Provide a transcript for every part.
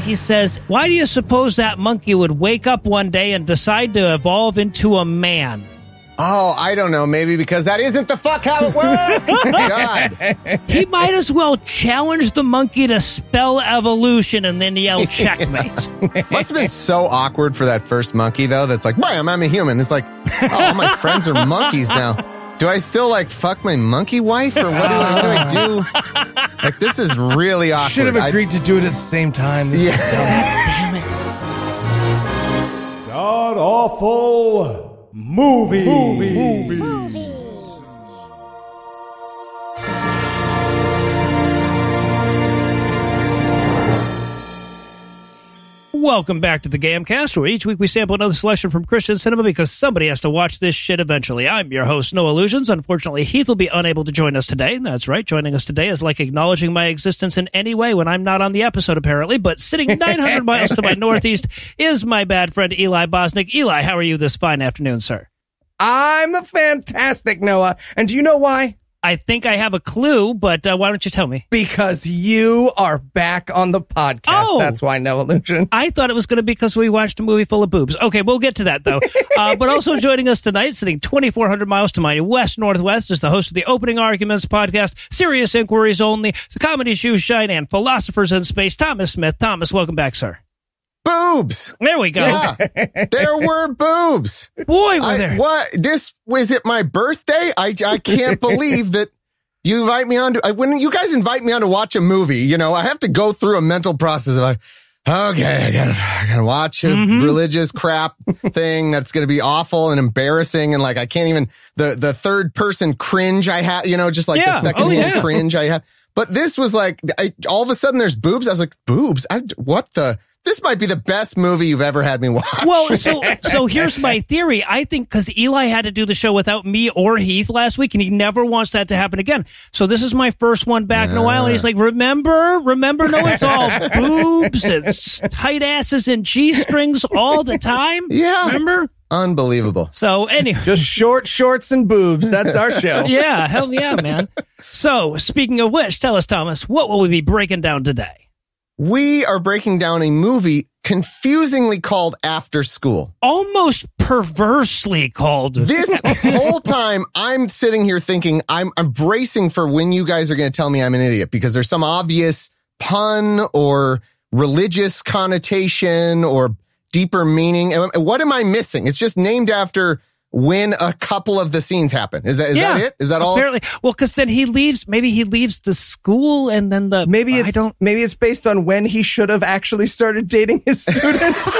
he says, why do you suppose that monkey would wake up one day and decide to evolve into a man? Oh, I don't know. Maybe because that isn't the fuck how it works. God. He might as well challenge the monkey to spell evolution and then yell checkmate. Must have been so awkward for that first monkey, though. That's like, bam, I'm a human. It's like, oh, all my friends are monkeys now. Do I still, like, fuck my monkey wife? Or what do I do? Like, this is really awkward. Should have agreed to do it at the same time. Yeah. Damn it. God awful movie. Welcome back to the GAMcast, where each week we sample another selection from Christian cinema because somebody has to watch this shit eventually. I'm your host, Noah Lugeons. Unfortunately, Heath will be unable to join us today. That's right, joining us today is like acknowledging my existence in any way when I'm not on the episode, apparently. But sitting 900 miles to my northeast is my bad friend Eli Bosnick. Eli, how are you this fine afternoon, sir? I'm fantastic, Noah. And do you know why? I think I have a clue, but why don't you tell me? Because you are back on the podcast. Oh. That's why, no illusion. I thought it was going to be because we watched a movie full of boobs. Okay, we'll get to that, though. But also joining us tonight, sitting 2,400 miles to my west-northwest, is the host of the Opening Arguments podcast, Serious Inquiries Only, the Comedy Shoes Shine, and Philosophers in Space, Thomas Smith. Thomas, welcome back, sir. Boobs. There we go. Yeah, there were boobs. Boy, were there. What? This was it my birthday? I can't believe that you invite me on to, when you guys invite me on to watch a movie, you know, I have to go through a mental process of like, okay, I gotta watch a religious crap thing that's gonna be awful and embarrassing, and like I can't even the third person cringe I have, you know, just like the second hand cringe I have. But this was like, all of a sudden there's boobs. I was like, boobs? What the? This might be the best movie you've ever had me watch. Well, so here's my theory. I think because Eli had to do the show without me or Heath last week, and he never wants that to happen again. So this is my first one back in a while. And he's like, remember? No, it's all boobs and tight asses and G-strings all the time. Yeah. Remember? Unbelievable. So anyway. Just short shorts and boobs. That's our show. Yeah, hell yeah, man. So speaking of which, tell us, Thomas, what will we be breaking down today? We are breaking down a movie confusingly called After School. Almost perversely called. This whole time, I'm sitting here thinking, I'm bracing for when you guys are going to tell me I'm an idiot, because there's some obvious pun or religious connotation or deeper meaning. And what am I missing? It's just named after when a couple of the scenes happen. Is that it? Is that all? Apparently. Well, because then maybe he leaves the school and then maybe it's based on when he should have actually started dating his students.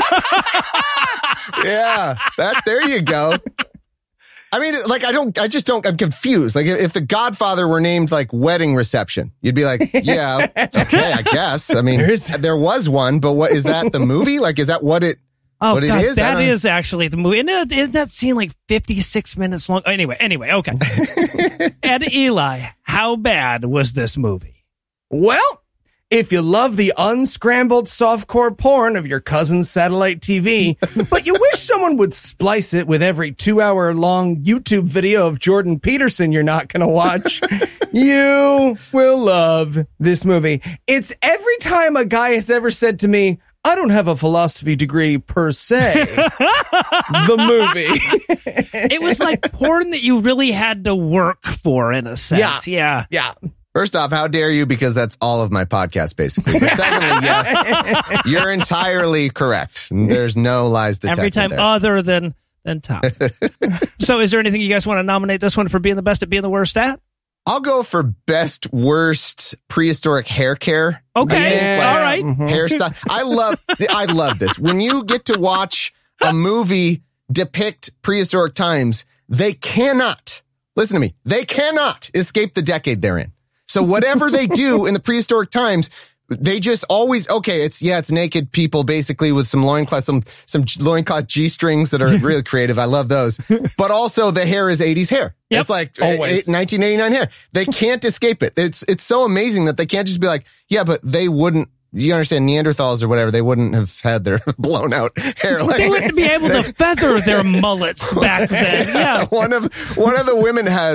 Yeah, there you go. I mean, like, I'm confused. Like, if The Godfather were named like Wedding Reception, you'd be like, yeah, it's okay, I guess. I mean, there was one, but what is that, the movie? Like, is that what it? Oh, what God, it is? That is actually the movie. And isn't that scene like 56 minutes long? Anyway, okay. And Eli, how bad was this movie? Well, if you love the unscrambled softcore porn of your cousin's satellite TV, but you wish someone would splice it with every 2-hour-long YouTube video of Jordan Peterson you're not going to watch, you will love this movie. It's every time a guy has ever said to me, I don't have a philosophy degree per se. The movie. It was like porn that you really had to work for, in a sense. Yeah. First off, how dare you? Because that's all of my podcast, basically. But secondly, yes, you're entirely correct. There's no lies detected every time there. Other than Tom. So is there anything you guys want to nominate this one for being the best at being the worst at? I'll go for best worst prehistoric hair care. Okay. All right. Hairstyle. I love this. When you get to watch a movie depict prehistoric times, they cannot, listen to me, they cannot escape the decade they're in. So whatever they do in the prehistoric times, they just always, it's naked people basically with some loincloth, some loincloth G-strings that are really creative. I love those. But also the hair is 80s hair. Yep. It's like 1989 hair. They can't escape it. It's so amazing that they can't just be like, yeah, but they wouldn't, you understand, Neanderthals or whatever, they wouldn't have had their blown out hair. They wouldn't be able to feather their mullets back then. Yeah. One of the women has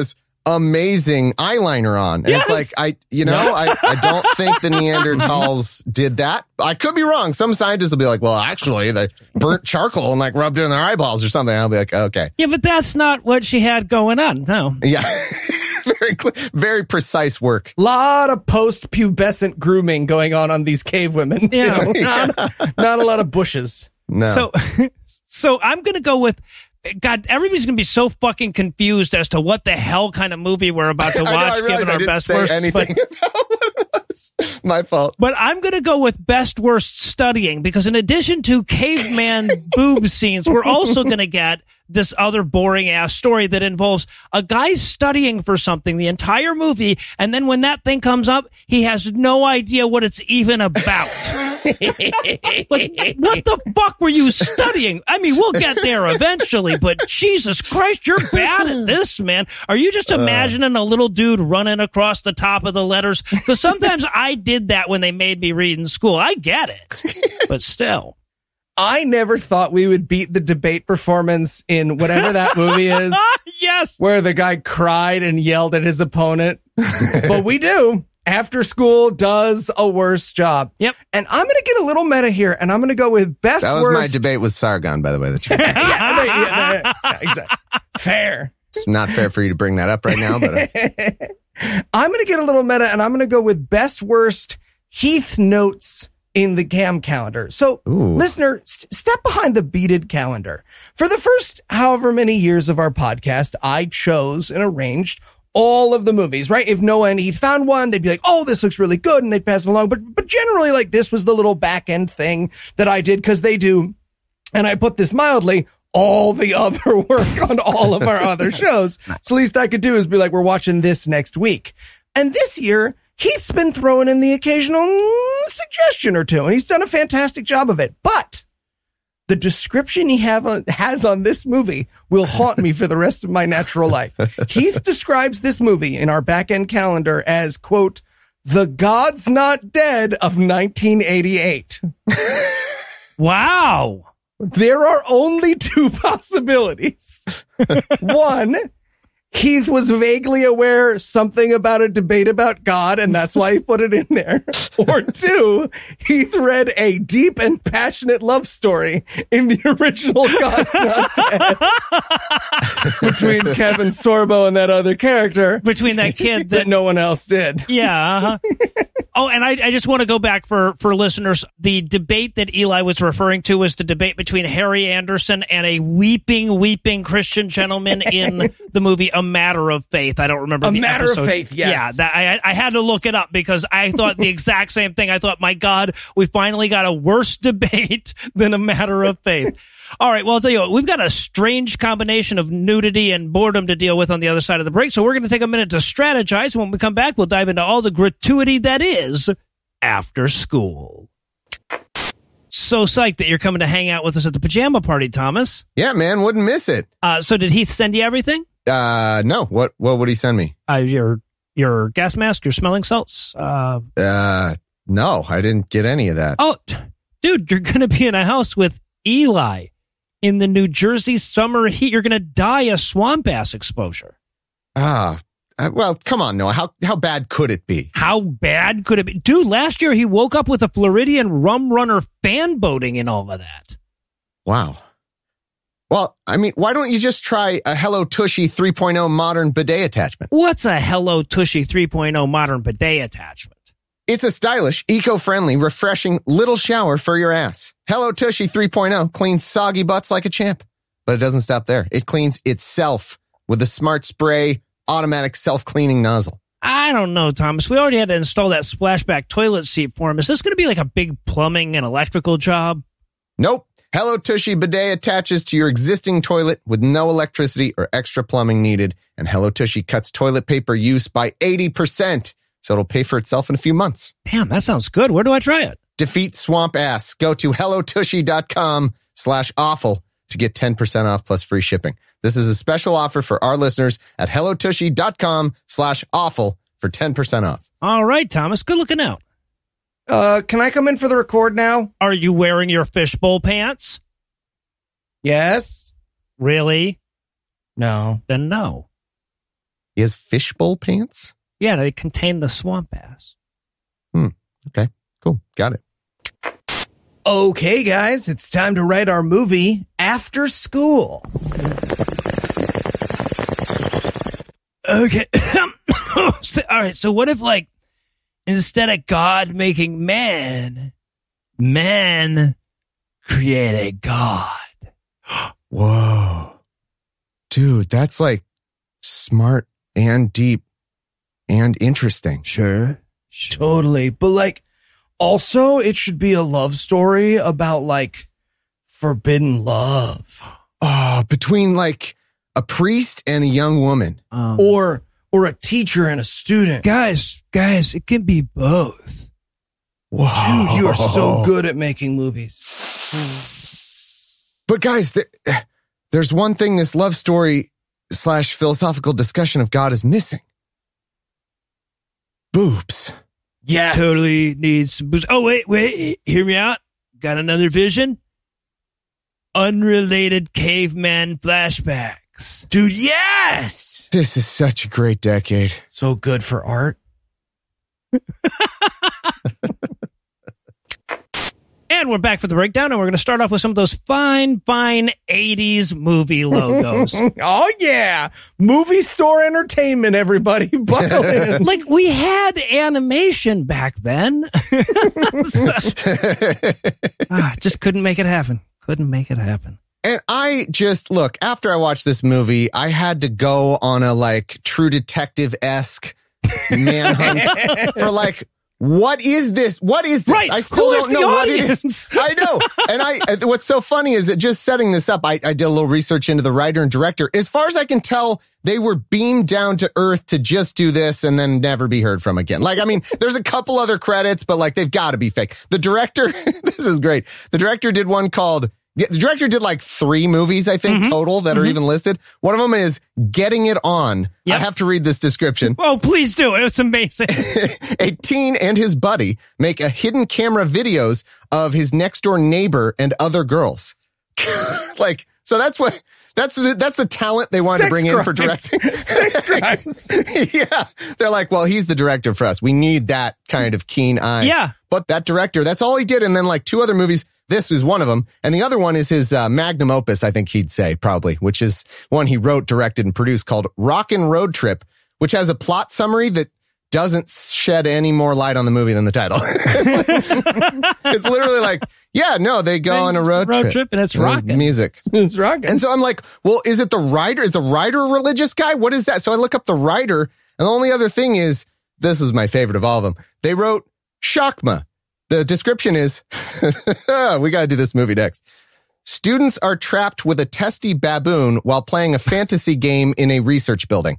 amazing eyeliner on. And Yes! it's like, I don't think the Neanderthals did that. I could be wrong. Some scientists will be like, well, actually, they burnt charcoal and like rubbed it in their eyeballs or something. I'll be like, okay. Yeah, but that's not what she had going on. No. Yeah. Very precise work. Lot of post-pubescent grooming going on these cave women. Too. Yeah. Not a lot of bushes. No. So I'm going to go with, God, everybody's going to be so fucking confused as to what the hell kind of movie we're about to watch, given our best worst. Anything about what it was. My fault. But I'm going to go with best worst studying, because in addition to caveman boob scenes, we're also going to get this other boring ass story that involves a guy studying for something the entire movie, and then when that thing comes up, he has no idea what it's even about. Like, what the fuck were you studying? I mean, we'll get there eventually, but Jesus Christ, you're bad at this, man. Are you just imagining a little dude running across the top of the letters? Because sometimes I did that when they made me read in school. I get it, but still. I never thought we would beat the debate performance in whatever that movie is. Yes. Where the guy cried and yelled at his opponent. But we do. After School does a worse job. Yep. And I'm going to get a little meta here, and I'm going to go with best That was worst. my debate with Sargon, by the way. Yeah, exactly. Fair. It's not fair for you to bring that up right now, but I'm going to get a little meta, and I'm going to go with best worst Heath notes in the GAM calendar. So, listener, step behind the beaded calendar. For the first however many years of our podcast, I chose and arranged all of the movies, right? If Noah and Heath found one, they'd be like, oh, this looks really good, and they'd pass it along. But generally, like, this was the little back end thing that I did, because they do, and I put this mildly, all the other work on all of our other shows. So least I could do is be like, we're watching this next week. And this year, Heath's been throwing in the occasional suggestion or two, and he's done a fantastic job of it. But the description he has on this movie will haunt me for the rest of my natural life. Heath describes this movie in our back-end calendar as, quote, The God's Not Dead of 1988. Wow. There are only two possibilities. One, Heath was vaguely aware something about a debate about God, and that's why he put it in there. Or two, Heath read a deep and passionate love story in the original God's Not Dead between Kevin Sorbo and that other character. Between that kid that no one else did. Yeah. Uh-huh. Oh, and I just want to go back for listeners. The debate that Eli was referring to was the debate between Harry Anderson and a weeping Christian gentleman in the movie A Matter of Faith. I don't remember the Matter episode. of Faith, yes. Yeah, I had to look it up because I thought the exact same thing. I thought, my God, we finally got a worse debate than A Matter of Faith. All right, well, I'll tell you what, we've got a strange combination of nudity and boredom to deal with on the other side of the break, so we're going to take a minute to strategize, and when we come back, we'll dive into all the gratuity that is After School. So psyched that you're coming to hang out with us at the pajama party, Thomas. yeah, man, wouldn't miss it. So did Heath send you everything? No, what would he send me? Your gas mask, your smelling salts? No, I didn't get any of that. Oh, dude, you're going to be in a house with Eli. In the New Jersey summer heat, you're going to die of swamp ass exposure. Well, come on, Noah. How bad could it be? How bad could it be? Dude, last year he woke up with a Floridian rum runner fan boating and all of that. Wow. Well, I mean, why don't you just try a Hello Tushy 3.0 modern bidet attachment? What's a Hello Tushy 3.0 modern bidet attachment? It's a stylish, eco-friendly, refreshing little shower for your ass. Hello Tushy 3.0 cleans soggy butts like a champ. But it doesn't stop there. It cleans itself with a smart spray, automatic self-cleaning nozzle. I don't know, Thomas. We already had to install that splashback toilet seat for him. Is this going to be like a big plumbing and electrical job? Nope. Hello Tushy bidet attaches to your existing toilet with no electricity or extra plumbing needed. And Hello Tushy cuts toilet paper use by 80%. So it'll pay for itself in a few months. Damn, that sounds good. Where do I try it? Defeat swamp ass. Go to hellotushy.com/awful to get 10% off plus free shipping. This is a special offer for our listeners at hellotushy.com/awful for 10% off. All right, Thomas. Good looking out. Can I come in for the record now? Are you wearing your fishbowl pants? Yes. Really? No. Then no. He has fishbowl pants? Yeah, they contain the swamp ass. Okay, cool. Got it. Okay, guys, it's time to write our movie After School. Okay. All right, so what if, like, instead of God making man created God? Whoa. Dude, that's like smart and deep and interesting. Sure. Totally. But like, also it should be a love story about like forbidden love. Oh, between like a priest and a young woman. Or a teacher and a student. Guys, it can be both. Whoa. Dude, you are so good at making movies. But guys, there's one thing this love story / philosophical discussion of God is missing. Boobs. Yes. Totally needs some booze. Oh, wait, hear me out. Got another vision? Unrelated caveman flashbacks. Dude, yes! This is such a great decade. So good for art. And we're back for the breakdown, and we're going to start off with some of those fine 80s movie logos. Oh, yeah. Movie store entertainment, everybody. Buckle in. Like, we had animation back then. Just couldn't make it happen. And I just, look, after I watched this movie, I had to go on a, like, True Detective-esque manhunt for, like, what is this? What is this? Right. I still don't know what it is. I know. And what's so funny is that just setting this up, I did a little research into the writer and director. As far as I can tell, they were beamed down to earth to just do this and then never be heard from again. Like, I mean, there's a couple other credits, but like, they've got to be fake. The director, this is great. The director did one called, the director did like 3 movies, I think, total that are even listed. One of them is Getting It On. Yep. I have to read this description. Oh, please do. It's amazing. A teen and his buddy make a hidden camera videos of his next door neighbor and other girls. Like, so that's the talent they wanted to bring in for directing. Sex crimes. Yeah. They're like, well, he's the director for us. We need that kind of keen eye. Yeah. But that director, that's all he did. And then like 2 other movies. This is one of them. And the other one is his magnum opus, I think he'd say, probably, which is one he wrote, directed, and produced called Rockin' Road Trip, which has a plot summary that doesn't shed any more light on the movie than the title. It's literally like, yeah, no, they go on a road trip and it's rocking. Music. It's rocking. And so I'm like, well, is it the writer? Is the writer a religious guy? What is that? So I look up the writer, and the only other thing is, this is my favorite of all of them. They wrote Shakma. The description is, we got to do this movie next. Students are trapped with a testy baboon while playing a fantasy game in a research building.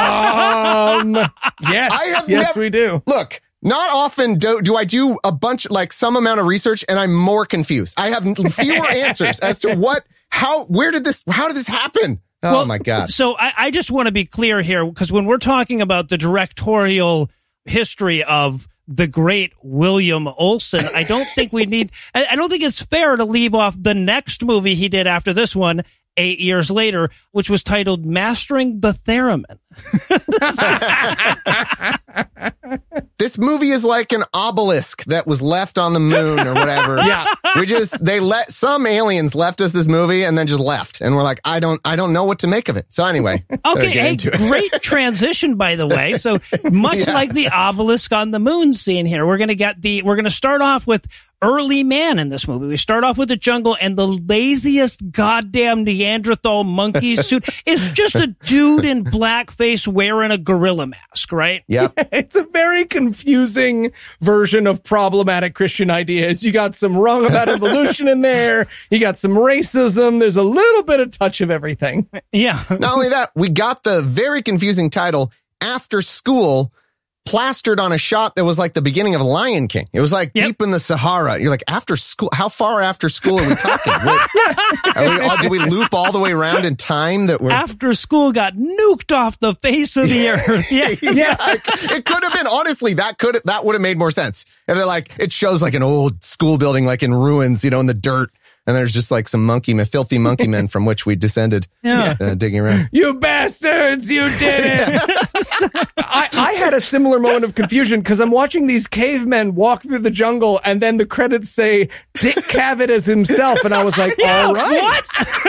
Yes, we do. Look, not often do I do a bunch, like some amount of research, and I'm more confused. I have fewer answers as to how did this happen? Oh, my God. So I just want to be clear here, because when we're talking about the directorial history of the great William Olson, I don't think it's fair to leave off the next movie he did after this one, 8 years later, which was titled Mastering the Theremin. This movie is like an obelisk that was left on the moon or whatever. Yeah. Some aliens left us this movie and then just left. And we're like, I don't know what to make of it. So anyway. Okay. Great transition, by the way. So much like the obelisk on the moon scene here, we're going to start off with early man in this movie. We start off with the jungle, and the laziest goddamn Neanderthal monkey suit is just a dude in blackface wearing a gorilla mask, right? Yeah. It's a very confusing version of problematic Christian ideas. You got some wrong about evolution in there. You got some racism. There's a little bit of touch of everything. Yeah. Not only that, we got the very confusing title, After School, plastered on a shot that was like the beginning of Lion King. It was like deep in the Sahara. You're like, after school? How far after school are we talking? Do we loop all the way around in time? That we're After School got nuked off the face of the earth. Yeah. It could have been, honestly, that would have made more sense. And they're like, it shows like an old school building, like in ruins, in the dirt. And there's just like some filthy monkey men from which we descended, digging around. You bastards, you did it! I had a similar moment of confusion because I'm watching these cavemen walk through the jungle and then the credits say Dick Cavett as himself. And I was like, all right. What?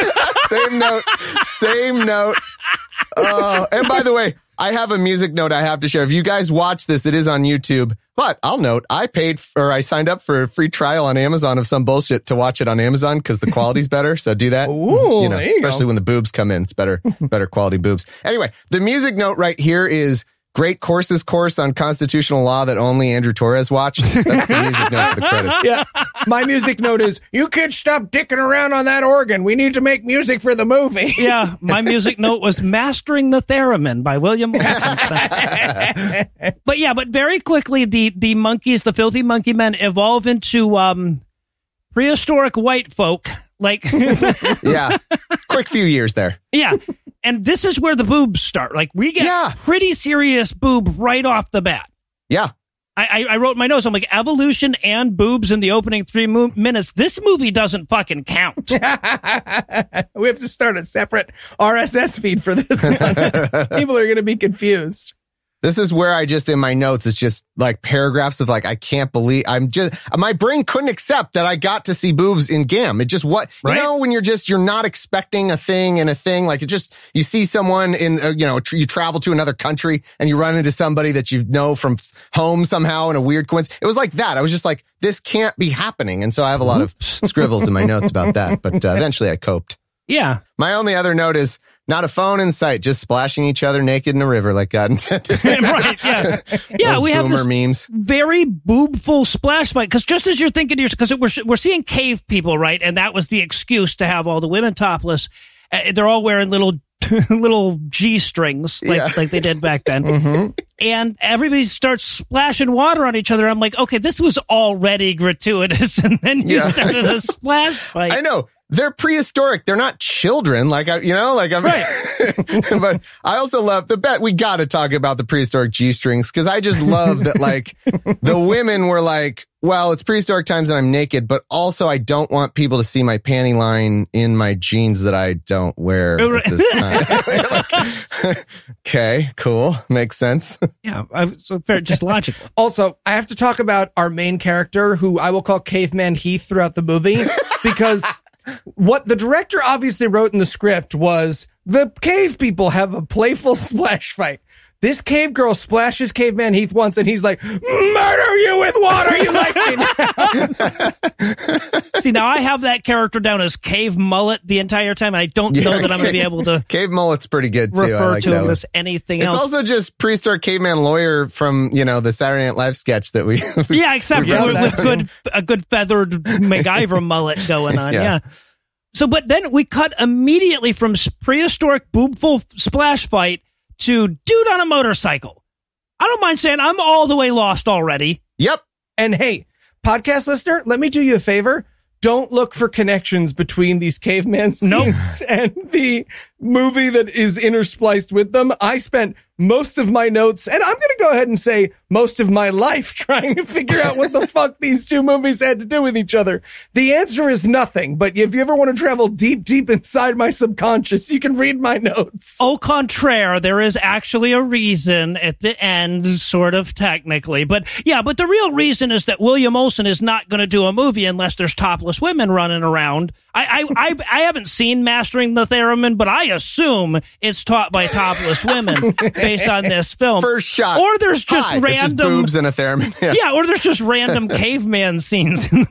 Same note. And by the way, I have a music note I have to share. If you guys watch this, it is on YouTube. But I'll note, I signed up for a free trial on Amazon of some bullshit to watch it on Amazon because the quality's better. So do that. Ooh, there you especially go. when the boobs come in. It's better quality boobs. Anyway, the music note right here is great course on constitutional law that only Andrew Torres watched. That's the music note for the credits. Yeah. My music note is, you kids stop dicking around on that organ. We need to make music for the movie. Yeah, my music note was Mastering the Theremin by William Olson. But very quickly, the monkeys, the filthy monkey men, evolve into prehistoric white folk. Like, yeah, quick few years there. Yeah. And this is where the boobs start. Like, we get pretty serious boob right off the bat. Yeah. I wrote in my notes, I'm like, evolution and boobs in the opening 3 minutes. This movie doesn't fucking count. We have to start a separate RSS feed for this one. People are going to be confused. This is where I just, in my notes, it's just like paragraphs of like, I can't believe my brain couldn't accept that I got to see boobs in GAM. It just, when you're not expecting a thing, like it just, you see someone in, you travel to another country and you run into somebody that you know from home somehow in a weird coincidence. It was like that. I was just like, this can't be happening. And so I have a lot of scribbles in my notes about that, but eventually I coped. Yeah. My only other note is, not a phone in sight, just splashing each other naked in a river like God intended. Right, yeah. Yeah, we have this memes. Very boobful splash fight. Because just as you're thinking, because we're seeing cave people, right? And that was the excuse to have all the women topless. They're all wearing little G-strings like they did back then. Mm-hmm. And everybody starts splashing water on each other. I'm like, okay, this was already gratuitous. And then you started a splash fight. I know. They're prehistoric. They're not children. I'm right. But I also love we got to talk about the prehistoric G-strings because I just love that, like, the women were like, well, it's prehistoric times and I'm naked, but also I don't want people to see my panty line in my jeans that I don't wear at this time. Okay, cool. Makes sense. Yeah, so fair, just logical. Also, I have to talk about our main character, who I will call Caveman Heath throughout the movie, because what the director obviously wrote in the script was the cave people have a playful splash fight. This cave girl splashes Caveman Heath once and he's like, murder you with water, you like me now. See, now I have that character down as Cave Mullet the entire time. And I don't know that I'm going to be able to. Cave Mullet's pretty good too. Refer to him as anything else. It's also just prehistoric caveman lawyer from, the Saturday Night Live sketch that we. Yeah, except with a good feathered MacGyver mullet going on. Yeah. So, but then we cut immediately from prehistoric boobful splash fight to dude on a motorcycle. I don't mind saying I'm all the way lost already. Yep. And hey, podcast listener, let me do you a favor. Don't look for connections between these caveman scenes and the movie that is interspliced with them. I spent most of my notes, and I'm going to go ahead and say most of my life, trying to figure out what the fuck these two movies had to do with each other. The answer is nothing, but if you ever want to travel deep, deep inside my subconscious, you can read my notes. Au contraire, there is actually a reason at the end, sort of technically. But the real reason is that William Olson is not going to do a movie unless there's topless women running around. I haven't seen Mastering the Theremin, but I assume it's taught by topless women based on this film. First shot. Or there's just random it's just boobs and a theremin. Yeah, or there's just random caveman scenes in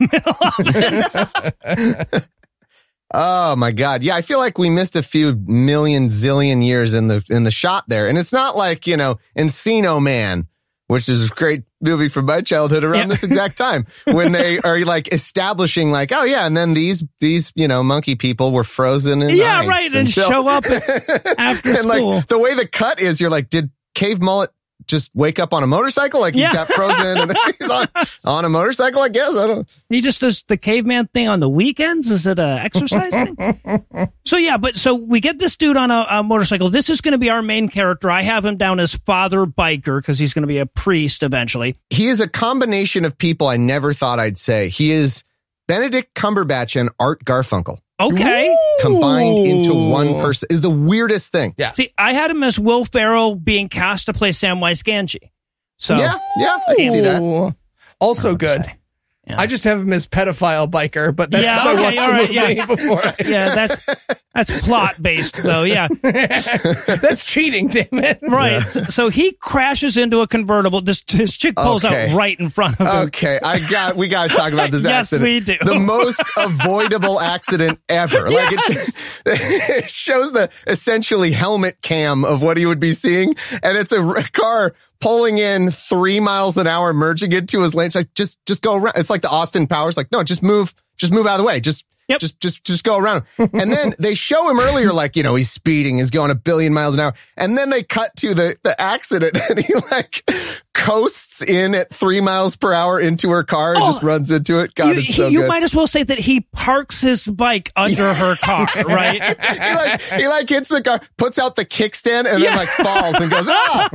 the middle of it. Oh my God. Yeah, I feel like we missed a few million zillion years in the shot there. And it's not like, Encino Man, which is a great movie from my childhood around this exact time, when they are like establishing like, oh yeah, and then these monkey people were frozen in ice. Right, and show up after and school. Like the way the cut is, you're like, did Cave Mullet just wake up on a motorcycle? Like he got frozen and he's on a motorcycle, I guess. I don't. He just does the caveman thing on the weekends? Is it a exercise thing? So we get this dude on a motorcycle. This is going to be our main character. I have him down as Father Biker because he's going to be a priest eventually. He is a combination of people I never thought I'd say. He is Benedict Cumberbatch and Art Garfunkel. Okay. Combined into one person is the weirdest thing. Yeah. See, I had him as Will Ferrell being cast to play Samwise Gamgee. So Yeah, I can see that. Also good. Yeah. I just have him as pedophile biker, but that's Yeah, how okay, I all watched right, the movie before. Yeah, that's plot based though. Yeah. That's cheating, damn it. Right. So he crashes into a convertible. His chick pulls out right in front of him. Okay, we got to talk about this Yes, accident. we do. The most avoidable accident ever. Like it shows the essentially helmet cam of what he would be seeing, and it's a car pulling in 3 miles an hour, merging into his lane. It's like, just go around. It's like the Austin Powers, like, no, just move out of the way. Just go around. And then they show him earlier, like, he's speeding, he's going 1 billion miles an hour. And then they cut to the accident, and he like coasts in at 3 miles per hour into her car and just runs into it. God, it's so you good. might as well say that he parks his bike under her car, right? he hits the car, puts out the kickstand, and then like falls and goes, ah!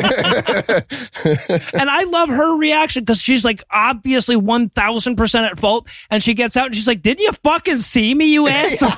And I love her reaction because she's like obviously 1000% at fault, and she gets out and she's like, "Did you fucking see me, you asshole?"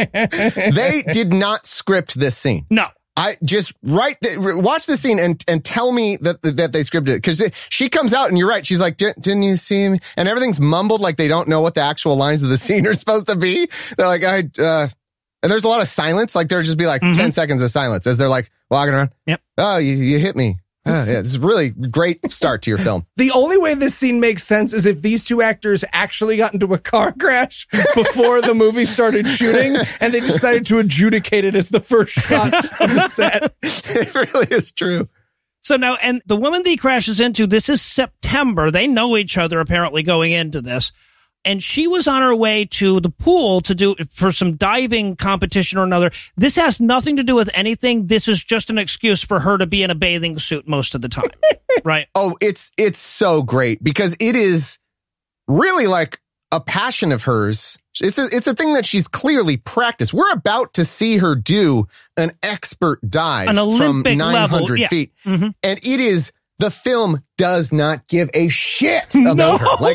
They did not script this scene. No. I just watch the scene and tell me that they scripted it, because she comes out and you're right. She's like, didn't you see me? And everything's mumbled like they don't know what the actual lines of the scene are supposed to be. They're like, and there's a lot of silence. Like there'll just be like 10 seconds of silence as they're like walking around. Yep. Oh, you hit me. Yeah, it's a really great start to your film. The only way this scene makes sense is if these two actors actually got into a car crash before the movie started shooting, and they decided to adjudicate it as the first shot of the set. It really is true. So now, and the woman that he crashes into, this is September. They know each other apparently going into this. And she was on her way to the pool for some diving competition or another. This has nothing to do with anything. This is just an excuse for her to be in a bathing suit most of the time. Right. Oh, it's so great because it is really like a passion of hers. It's a thing that she's clearly practiced. We're about to see her do an expert dive an Olympic from 900 level. feet. Mm-hmm. And it is, the film does not give a shit about her. Like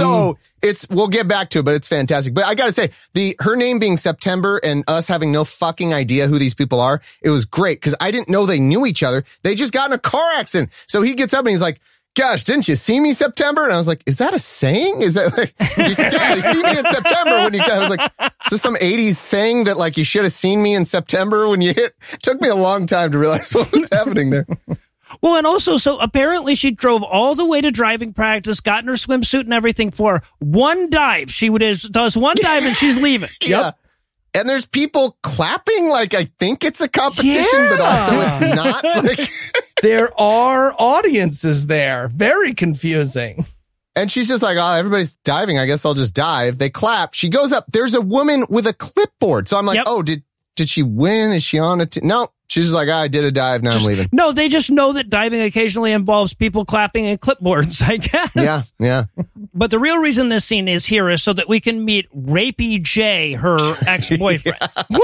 we'll get back to it, but it's fantastic. But I gotta say, her name being September and us having no fucking idea who these people are, it was great because I didn't know they knew each other. They just got in a car accident. So he gets up and he's like, "Gosh, didn't you see me September?" And I was like, "Is that a saying? Is that like, you see me in September when you?" I was like, "Is this some 80s saying that like you should have seen me in September when you hit?" It took me a long time to realize what was happening there. Well, and also, so apparently she drove all the way to driving practice, got in her swimsuit and everything for one dive. She does one dive and she's leaving. Yeah. Yep. And there's people clapping like I think it's a competition, but also it's not. Like there are audiences there. Very confusing. And she's just like, "Oh, everybody's diving. I guess I'll just dive." They clap. She goes up. There's a woman with a clipboard. So I'm like, "Oh, did she win? Is she on it?" No. She's just like, "I did a dive. Now I'm leaving." No, they just know that diving occasionally involves people clapping and clipboards, I guess. Yeah. But the real reason this scene is here is so that we can meet Rapey Jay, her ex-boyfriend.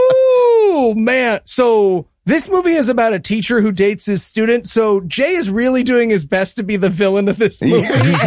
Woo, man. So this movie is about a teacher who dates his student. So Jay is really doing his best to be the villain of this movie.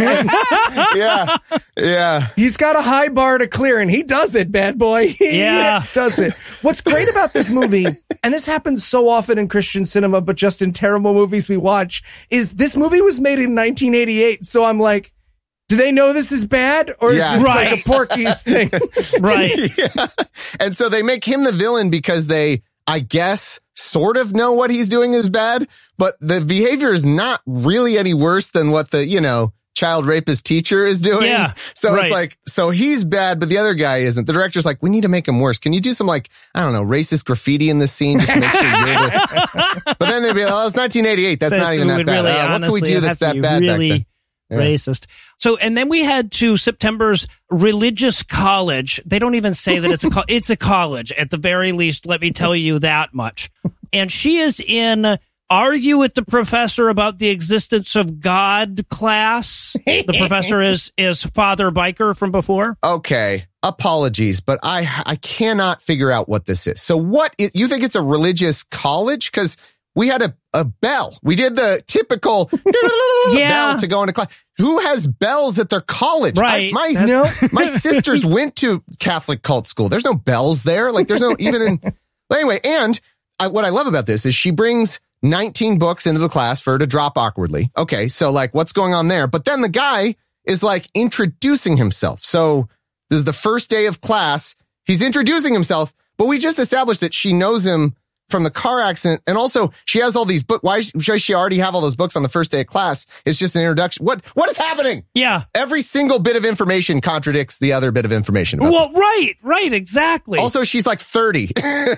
Yeah. He's got a high bar to clear, and he does it, bad boy. He does it. What's great about this movie, and this happens so often in Christian cinema, but just in terrible movies we watch, is this movie was made in 1988. So I'm like, do they know this is bad? Or is this like a Porky's thing? Right. Yeah. And so they make him the villain because they, I guess, sort of know what he's doing is bad, but the behavior is not really any worse than what the, child rapist teacher is doing. Yeah. So it's like, so he's bad, but the other guy isn't. The director's like, "We need to make him worse. Can you do some racist graffiti in this scene? Just to make sure you're the..." But then they'd be like, "Oh, it's 1988. That's not even that bad. Really, what can we do that's that bad really back then?" Racist. So, and then we had to September's religious college. They don't even say that it's a college at the very least. Let me tell you that much. And she is in Argue with the Professor About the Existence of God class. The professor is Father Biker from before. Okay. Apologies, but I cannot figure out what this is. So you think it's a religious college? Because we had a bell. We did the typical bell to go into class. Who has bells at their college? Right. My sisters went to Catholic cult school. There's no bells there. Like there's no even in. But anyway, and what I love about this is she brings 19 books into the class for her to drop awkwardly. Okay, so like what's going on there? But then the guy is like introducing himself. So this is the first day of class. He's introducing himself, but we just established that she knows him from the car accident. And also she has all these books. Why should she already have all those books on the first day of class? It's just an introduction. What is happening? Yeah. Every single bit of information contradicts the other bit of information. Well, right, exactly. Also, she's like 30.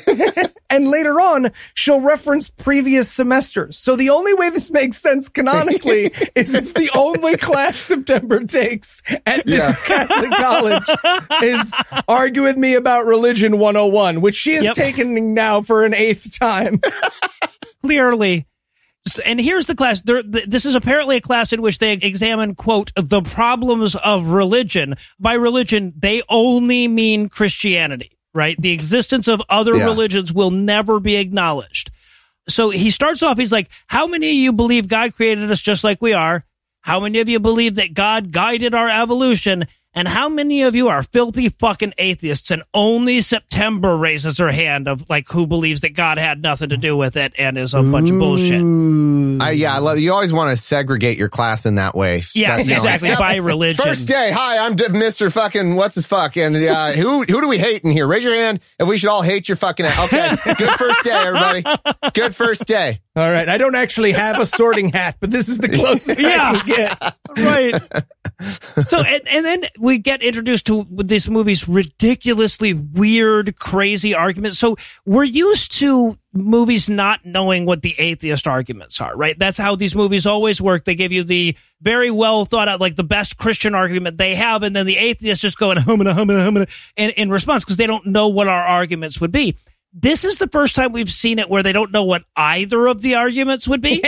And later on, she'll reference previous semesters. So the only way this makes sense canonically is if the only class September takes at this Catholic college is Argue With Me About Religion 101, which she is taking now for an 8th time. Clearly. And here's the class. This is apparently a class in which they examine, quote, the problems of religion. By religion, they only mean Christianity. Right? The existence of other religions will never be acknowledged. So he starts off, he's like, how many of you believe God created us just like we are? How many of you believe that God guided our evolution? And how many of you are filthy fucking atheists? And only September raises her hand of like who believes that God had nothing to do with it and is a bunch of bullshit. You always want to segregate your class in that way. Yeah, exactly. By religion. First day, hi, I'm Mr. fucking what's his fuck, and who do we hate in here? Raise your hand if we should all hate your fucking ass. Okay, good first day, everybody. Good first day. All right, I don't actually have a sorting hat, but this is the closest I can get. Right. So, and then we get introduced to this movie's ridiculously weird, crazy arguments. So we're used to movies not knowing what the atheist arguments are, right? That's how these movies always work. They give you the very well thought out, like the best Christian argument they have, and then the atheists just go humana in response because they don't know what our arguments would be. This is the first time we've seen it where they don't know what either of the arguments would be.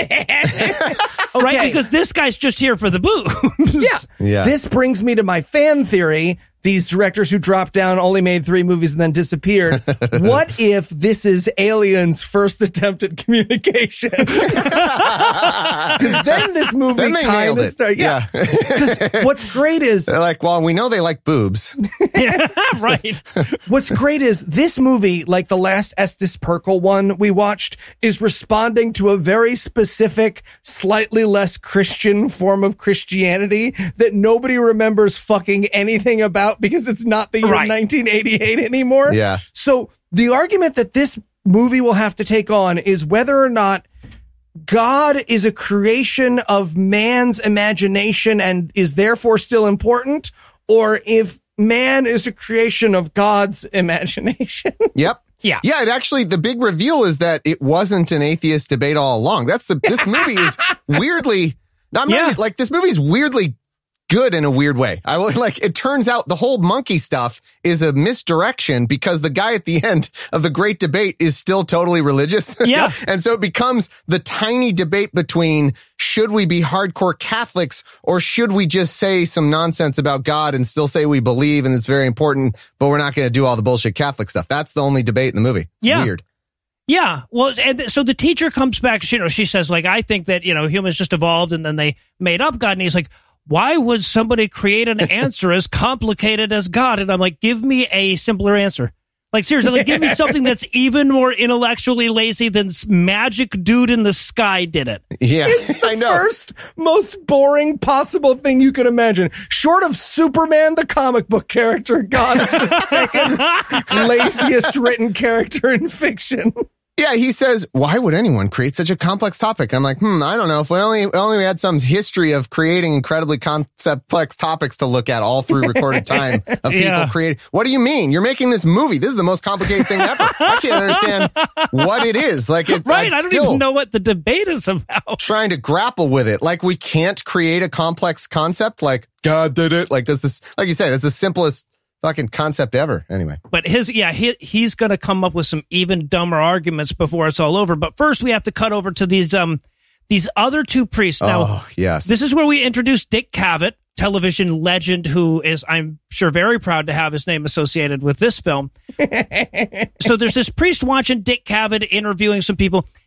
Right? Because this guy's just here for the boobs. Yeah. This brings me to my fan theory. These directors who dropped down only made 3 movies and then disappeared. What if this is Alien's first attempt at communication? Because then this movie kind of starts. Yeah. What's great is they're like, well, we know they like boobs. Right. What's great is this movie, like the last Estes Perkle one we watched, is responding to a very specific, slightly less Christian form of Christianity that nobody remembers fucking anything about because it's not the year 1988 anymore. Yeah. So the argument that this movie will have to take on is whether or not God is a creation of man's imagination and is therefore still important, or if man is a creation of God's imagination. Yep. Yeah. Yeah, it actually, the big reveal is that it wasn't an atheist debate all along. This movie is weirdly, this movie's weirdly good in a weird way. It turns out the whole monkey stuff is a misdirection because the guy at the end of the great debate is still totally religious. Yeah. And so it becomes the tiny debate between should we be hardcore Catholics or should we just say some nonsense about God and still say we believe and it's very important, but we're not going to do all the bullshit Catholic stuff. That's the only debate in the movie. It's weird. Yeah. Well, and so the teacher comes back, she says, like, I think that, humans just evolved and then they made up God. And he's like, why would somebody create an answer as complicated as God? And I'm like, give me a simpler answer. Like, seriously, give me something that's even more intellectually lazy than magic dude in the sky did it. Yeah, it's the first, most boring possible thing you could imagine. Short of Superman, the comic book character, God is the second laziest written character in fiction. Yeah, he says, why would anyone create such a complex topic? I'm like, I don't know. If we only had some history of creating incredibly complex topics to look at all through recorded time of people creating. What do you mean? You're making this movie. This is the most complicated thing ever. I can't understand what it is. Like, it's right. I don't even know what the debate is about. Trying to grapple with it. Like, we can't create a complex concept. Like, God did it. Like, this is, like you said, it's the simplest fucking concept ever. Anyway. But he's going to come up with some even dumber arguments before it's all over. But first we have to cut over to these other 2 priests. Now, this is where we introduce Dick Cavett, television legend who is, I'm sure, very proud to have his name associated with this film. So there's this priest watching Dick Cavett interviewing some people.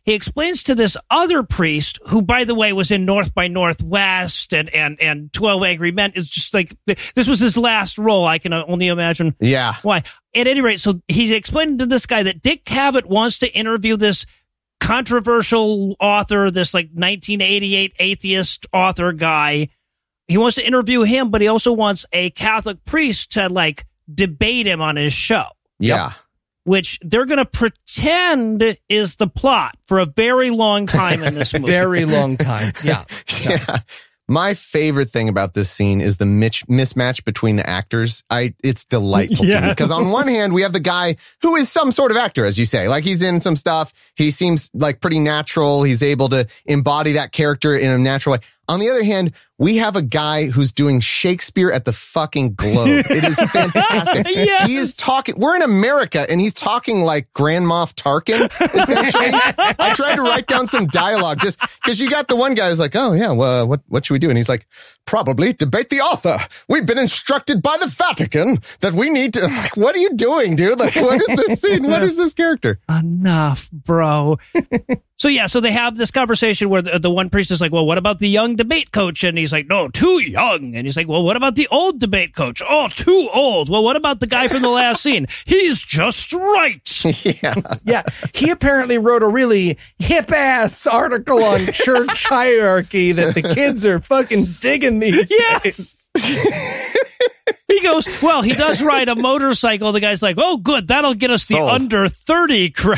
he explains to this other priest, who, by the way, was in North by Northwest and 12 Angry Men. It's just like, this was his last role. I can only imagine why. At any rate, so he's explaining to this guy that Dick Cavett wants to interview this controversial author, this like 1988 atheist author guy. He wants to interview him, but he also wants a Catholic priest to like debate him on his show. Yeah. Which they're going to pretend is the plot for a very long time in this movie. Very long time. Yeah. My favorite thing about this scene is the mismatch between the actors. It's delightful to me because on one hand, we have the guy who is some sort of actor, as you say, like he's in some stuff. He seems like pretty natural. He's able to embody that character in a natural way. On the other hand, we have a guy who's doing Shakespeare at the fucking Globe. It is fantastic. He is talking. We're in America, and he's talking like Grand Moff Tarkin, essentially. I tried to write down some dialogue just because you got the one guy who's like, oh, yeah, well, what should we do? And he's like, probably debate the author. We've been instructed by the Vatican that we need to. Like, what are you doing, dude? Like, what is this scene? What is this character? Enough, bro. So they have this conversation where the one priest is like, well, what about the young debate coach? And he's like, no, too young. And he's like, well, what about the old debate coach? Oh, too old. Well, what about the guy from the last scene? He's just right. Yeah. He apparently wrote a really hip-ass article on church hierarchy that the kids are fucking digging these days. He goes, well, he does ride a motorcycle. The guy's like, oh, good. That'll get us the under 30 crowd.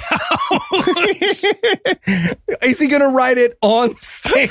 Is he going to ride it on stage?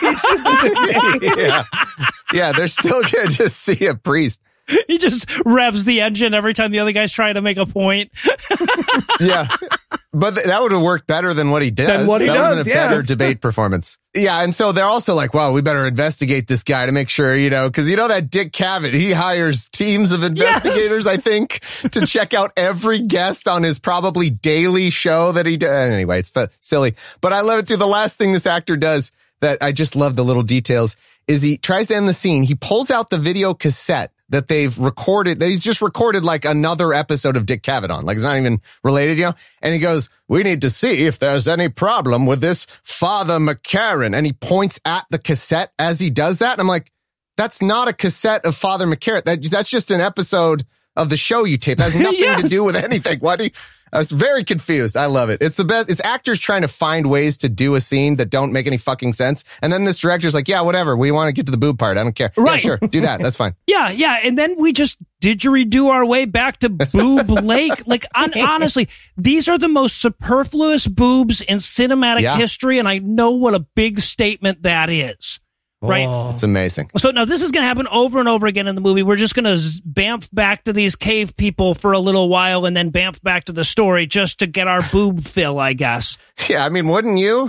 Yeah, they're still going to just see a priest. He just revs the engine every time the other guy's trying to make a point. Yeah. But that would have worked better than what he does. That would have been a better debate performance. Yeah, and so they're also like, well, we better investigate this guy to make sure, because that Dick Cavett, he hires teams of investigators, I think, to check out every guest on his probably daily show that he does. Anyway, it's silly. But I love it too. The last thing this actor does that I just love the little details is he tries to end the scene. He pulls out the video cassette that they've recorded, that he's just recorded like another episode of Dick Cavett on. Like it's not even related, And he goes, we need to see if there's any problem with this Father McCarran. And he points at the cassette as he does that. And I'm like, that's not a cassette of Father McCarran. That's just an episode of the show you taped. That has nothing to do with anything. Why do you... I was very confused. I love it. It's the best. It's actors trying to find ways to do a scene that don't make any fucking sense. And then this director's like, yeah, whatever. We want to get to the boob part. I don't care. Right. Yeah, sure. Do that. That's fine. Yeah. And then we just didgeridoo our way back to Boob Lake. Like, honestly, these are the most superfluous boobs in cinematic history. And I know what a big statement that is. Right. It's amazing. So now this is going to happen over and over again in the movie. We're just going to bamf back to these cave people for a little while and then bamf back to the story just to get our boob fill, I guess. Yeah, I mean, wouldn't you?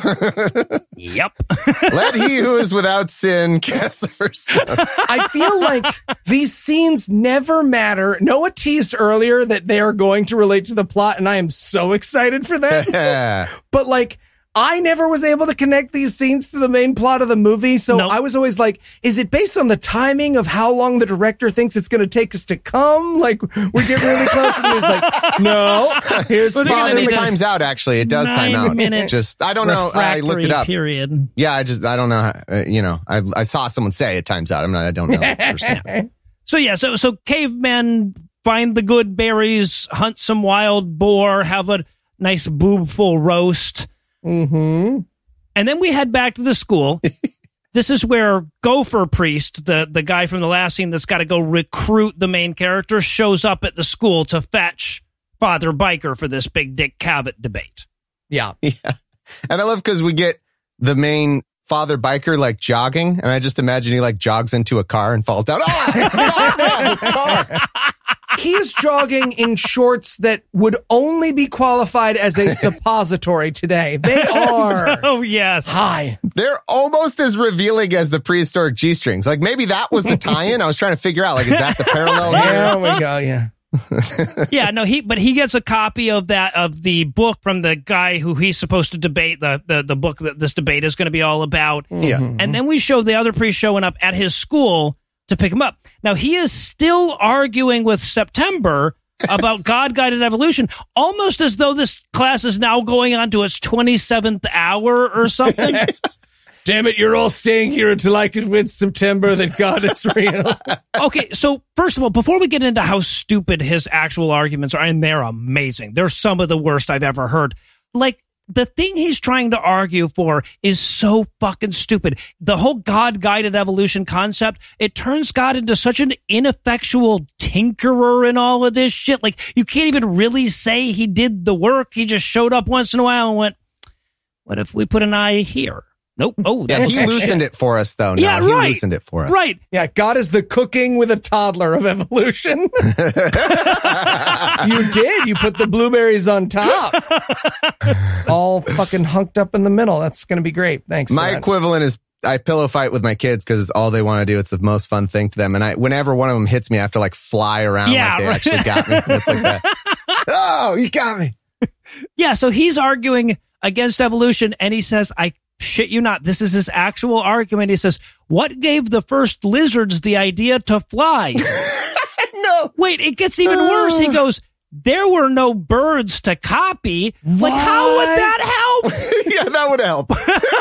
Yep. Let he who is without sin cast the first stone. I feel like these scenes never matter. Noah teased earlier that they are going to relate to the plot, and I am so excited for that. But like, I never was able to connect these scenes to the main plot of the movie, so I was always like, is it based on the timing of how long the director thinks it's going to take us to come? Like, we get really close, and he's like, no, here's it times out, actually. It does time out. Just, I don't know. I looked it up. Period. Yeah, I don't know. I saw someone say it times out. I don't know. So cavemen find the good berries, hunt some wild boar, have a nice boobful roast. Mm-hmm. And then we head back to the school. This is where Gopher Priest, the guy from the last scene that's got to go recruit the main character, shows up at the school to fetch Father Biker for this big Dick Cavett debate. Yeah. And I love because we get the main Father Biker like jogging, and I just imagine he like jogs into a car and falls down. Oh, this car. He is jogging in shorts that would only be qualified as a suppository today. They are. Oh, yes. High. They're almost as revealing as the prehistoric G-strings. Like maybe that was the tie-in. I was trying to figure out, like, is that the parallel here? There we go, yeah. Yeah, no, but he gets a copy of the book from the guy who he's supposed to debate, the book that this debate is going to be all about. Yeah. And then we show the other priest showing up at his school to pick him up. Now, he is still arguing with September about God-guided evolution, almost as though this class is now going on to its 27th hour or something. Damn it, you're all staying here until I convince September that God is real. Okay, so first of all, before we get into how stupid his actual arguments are, and they're amazing, they're some of the worst I've ever heard. Like, the thing he's trying to argue for is so fucking stupid. The whole God-guided evolution concept, it turns God into such an ineffectual tinkerer and all of this shit. Like, you can't even really say he did the work. He just showed up once in a while and went, what if we put an eye here? Nope. Oh, yeah, he loosened it for us, though. Yeah, no, right. He loosened it for us. Right. Yeah, God is the cooking with a toddler of evolution. You did. You put the blueberries on top. It's all fucking hunked up in the middle. That's going to be great. Thanks. My equivalent is I pillow fight with my kids because it's all they want to do. It's the most fun thing to them. And whenever one of them hits me, I have to like fly around like they actually got me. It's like that. Oh, you got me. Yeah, so he's arguing against evolution, and he says, I shit you not, this is his actual argument. He says, what gave the first lizards the idea to fly? No. Wait, it gets even worse. He goes, there were no birds to copy. Like, how would that help? Yeah, that would help.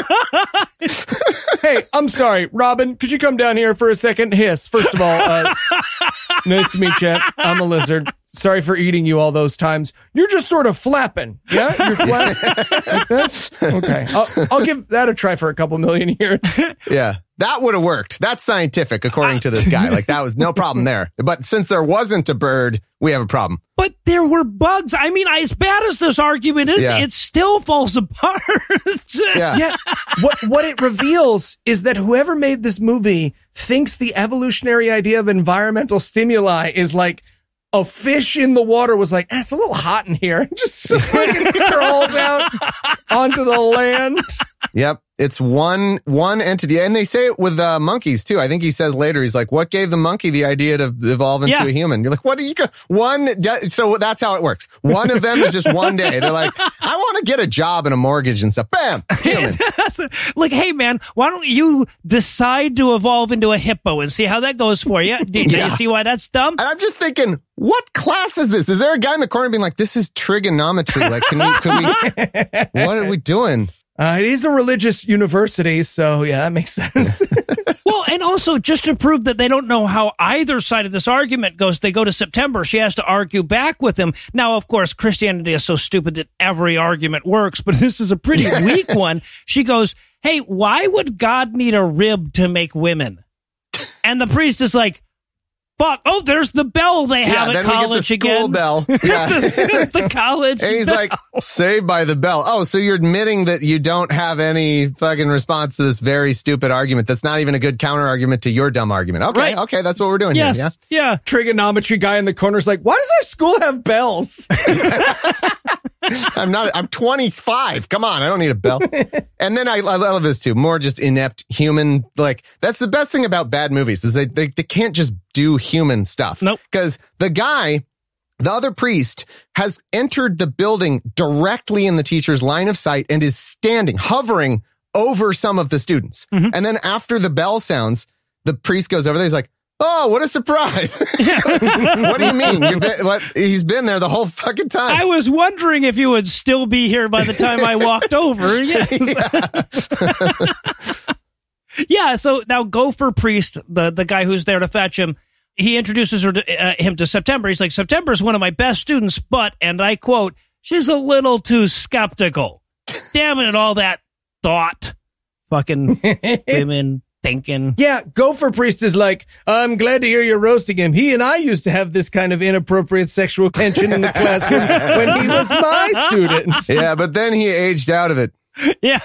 Hey, I'm sorry, Robin, could you come down here for a second? Hiss. First of all, nice to meet you. I'm a lizard. Sorry for eating you all those times. You're just sort of flapping. Yeah? You're flapping like this? Okay. I'll give that a try for a couple million years. Yeah. That would have worked. That's scientific, according to this guy. Like, that was no problem there. But since there wasn't a bird, we have a problem. But there were bugs. I mean, as bad as this argument is, it still falls apart. Yeah. What it reveals is that whoever made this movie thinks the evolutionary idea of environmental stimuli is like a fish in the water was like, it's a little hot in here. Just fucking crawls out onto the land. Yep. It's one entity. And they say it with monkeys, too. I think he says later, he's like, what gave the monkey the idea to evolve into a human? You're like, what do you so that's how it works. One of them is just one day. They're like, I want to get a job and a mortgage and stuff. Bam! Human. Like, hey, man, why don't you decide to evolve into a hippo and see how that goes for you? Do you see why that's dumb? And I'm just thinking, what class is this? Is there a guy in the corner being like, this is trigonometry? Like, can we, what are we doing? It is a religious university, so yeah, that makes sense. Well, and also just to prove that they don't know how either side of this argument goes, they go to September. She has to argue back with him. Now, of course, Christianity is so stupid that every argument works, but this is a pretty weak one. She goes, hey, why would God need a rib to make women? And the priest is like, fuck. Oh, there's the bell they have at college again. School bell. Yeah. the college. And he's bell. like, saved by the bell. Oh, so you're admitting that you don't have any fucking response to this very stupid argument that's not even a good counter argument to your dumb argument. Okay, right. Okay, that's what we're doing here. Yeah. Trigonometry guy in the corner's like, why does our school have bells? I'm 25. Come on, I don't need a bell. And then I love this too. More just inept human. Like, that's the best thing about bad movies is they can't just do human stuff. Nope. Because the guy, the other priest, has entered the building directly in the teacher's line of sight and is hovering over some of the students. Mm-hmm. And then after the bell sounds, the priest goes over there. He's like, oh, what a surprise. What do you mean? He's been there the whole fucking time. I was wondering if you would still be here by the time I walked over. Yes. Yeah, so now Gopher Priest, the guy who's there to fetch him, he introduces him to September. He's like, September's one of my best students, but, and I quote, she's a little too skeptical. Damn it, all that thought. Fucking women thinking. Yeah, Gopher Priest is like, I'm glad to hear you're roasting him. He and I used to have this kind of inappropriate sexual tension in the classroom when he was my student. Yeah, but then he aged out of it. Yeah.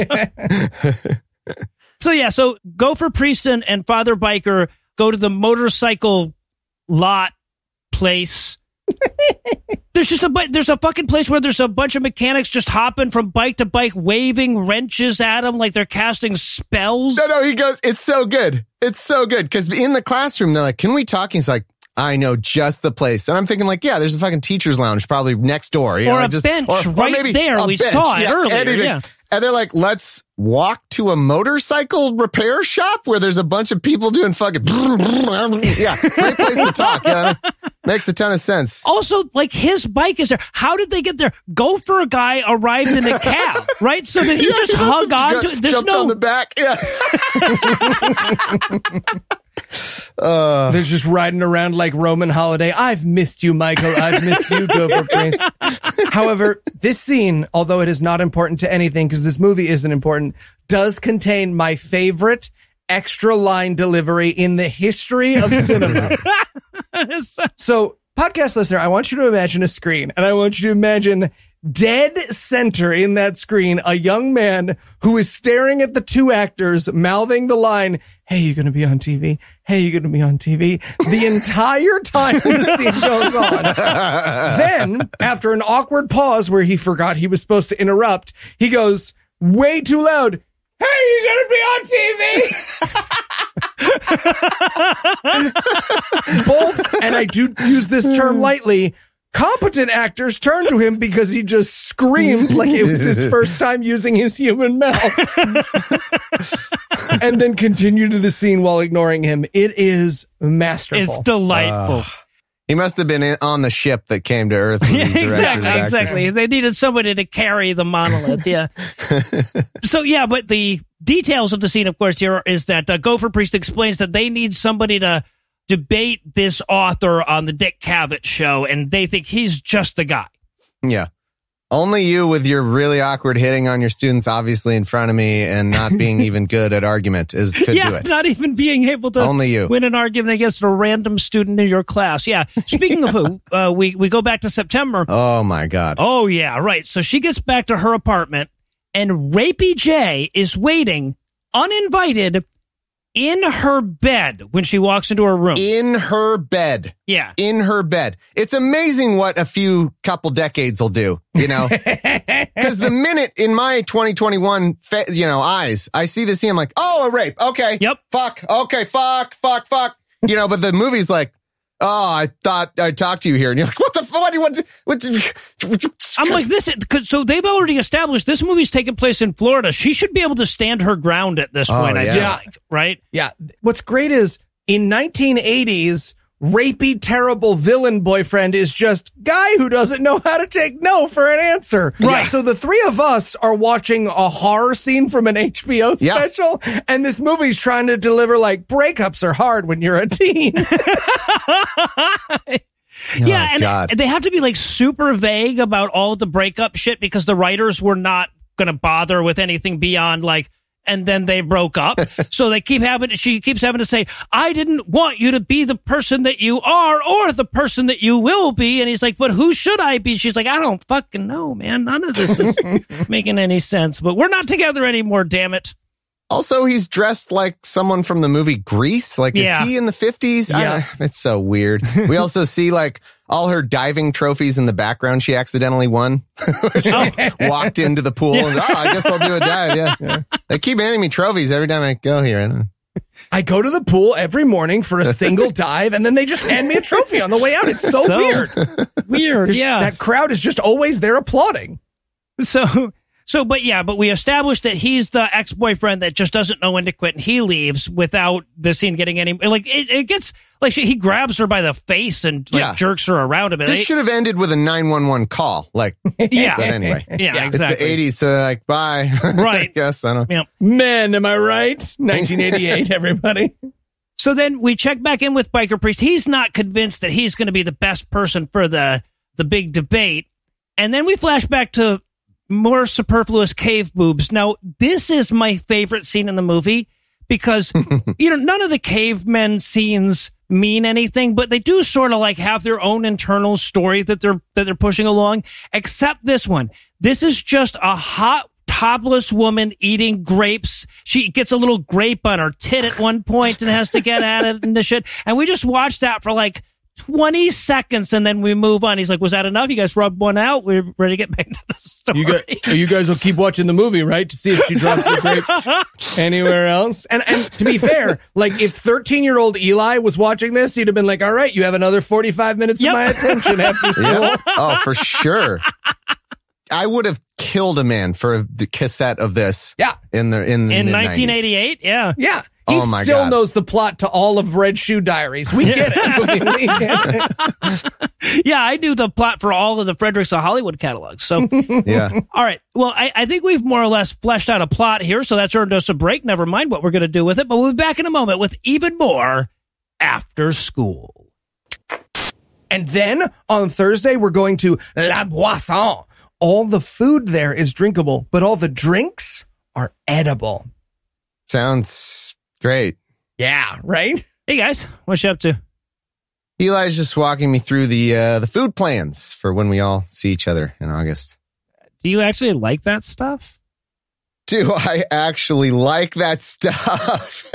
So Gopher Priest and Father Biker go to the motorcycle lot place. There's a fucking place where there's a bunch of mechanics just hopping from bike to bike, waving wrenches at them like they're casting spells. No, he goes, it's so good. It's so good. Because in the classroom, they're like, can we talk? He's like, I know just the place. And I'm thinking like, yeah, there's a fucking teacher's lounge probably next door. You or know, a bench right maybe there. We saw it earlier. Anything. Yeah. And they're like, let's walk to a motorcycle repair shop where there's a bunch of people doing fucking, yeah, great place to talk. Yeah. Makes a ton of sense. Also, like, his bike is there. How did they get there? Gopher guy arrived in a cab, right? So did he just hug on to it? There's jumped on the back. Yeah. They're just riding around like Roman Holiday. I've missed you, Michael. I've missed you, Gopher Priest. However, this scene, although it is not important to anything because this movie isn't important, does contain my favorite extra line delivery in the history of cinema. So, podcast listener, I want you to imagine a screen, and I want you to imagine dead center in that screen a young man who is staring at the two actors, mouthing the line, "Hey, you going to be on TV? Hey, you going to be on TV?" the entire time the scene goes on. Then, after an awkward pause where he forgot he was supposed to interrupt, he goes way too loud, "Hey, you gonna be on TV?" Both, and I do use this term lightly, competent actors turned to him because he just screamed like it was his first time using his human mouth. And then continued to the scene while ignoring him. It is masterful. It's delightful. He must have been on the ship that came to Earth. Exactly. They needed somebody to carry the monolith. Yeah. So, yeah, but the details of the scene, of course, here is that Gopher Priest explains that they need somebody to debate this author on the Dick Cavett show, and they think he's just the guy. Yeah. Only you with your really awkward hitting on your students, obviously in front of me, and not being even good at argument could do it. Not even being able to only you win an argument against a random student in your class. Yeah. Speaking of who, we go back to September. Oh, my God. Oh, yeah, right. So she gets back to her apartment, and Rapey J is waiting, uninvited, in her bed when she walks into her room. In her bed. Yeah. In her bed. It's amazing what a few couple decades will do, you know? Because the minute in my 2021, eyes, I see this scene, I'm like, oh, a rape. Okay. Yep. Fuck. Okay. Fuck. You know, but the movie's like, oh, I thought I talked to you here. And you're like, what the fuck? What I'm like, so they've already established this movie's taking place in Florida. She should be able to stand her ground at this point, I feel like, right? Yeah. What's great is in 1980s, rapey, terrible villain boyfriend is just guy who doesn't know how to take no for an answer. Right. So the three of us are watching a horror scene from an HBO special, and this movie's trying to deliver like breakups are hard when you're a teen. Yeah, and they have to be like super vague about all the breakup shit because the writers were not going to bother with anything beyond like, and then they broke up. So she keeps having to say, I didn't want you to be the person that you are or the person that you will be. And he's like, but who should I be? She's like, I don't fucking know, man. None of this is making any sense, but we're not together anymore, damn it. Also, he's dressed like someone from the movie Grease. Like, is he in the 50s? Yeah. It's so weird. We also see like all her diving trophies in the background she accidentally won. She walked into the pool and, I guess I'll do a dive. Yeah. They keep handing me trophies every time I go here. I go to the pool every morning for a single dive, and then they just hand me a trophy on the way out. It's so weird. Weird, yeah. That crowd is just always there applauding. But we established that he's the ex-boyfriend that just doesn't know when to quit, and he leaves without the scene getting any, like, it gets, like, he grabs her by the face and, like, jerks her around a bit. This should have ended with a 911 call, like, but anyway. Yeah, exactly. It's the 80s, so, like, bye. Right. Yes, I don't know. Yeah. Men, am I right? 1988, everybody. So then we check back in with Biker Priest. He's not convinced that he's going to be the best person for the big debate. And then we flash back to more superfluous cave boobs. Now, this is my favorite scene in the movie because, none of the cavemen scenes mean anything, but they do sort of like have their own internal story that they're pushing along, except this one. This is just a hot, topless woman eating grapes. She gets a little grape on her tit at one point and has to get at it and the shit. And we just watched that for like 20 seconds and then we move on. He's like, was that enough? You guys rubbed one out? We're ready to get back to the story. You guys will keep watching the movie, right? To see if she drops the grapes anywhere else. And to be fair, like if 13-year-old Eli was watching this, he'd have been like, all right, you have another 45 minutes of my attention after school. Oh, for sure. I would have killed a man for the cassette of this. Yeah. In 1988. Yeah. Yeah. He Oh my still God. knows the plot to all of Red Shoe Diaries. We get it. We get it. Yeah, I knew the plot for all of the Fredericks of Hollywood catalogs. So, Yeah. all right. Well, I think we've more or less fleshed out a plot here, so that's earned us a break. Never mind what we're going to do with it, but we'll be back in a moment with even more After School. And then on Thursday, we're going to La Boisson. All the food there is drinkable, but all the drinks are edible. Sounds great. Yeah, right? Hey, guys, what you up to? Eli's just walking me through the food plans for when we all see each other in August. Do you actually like that stuff? Do I actually like that stuff?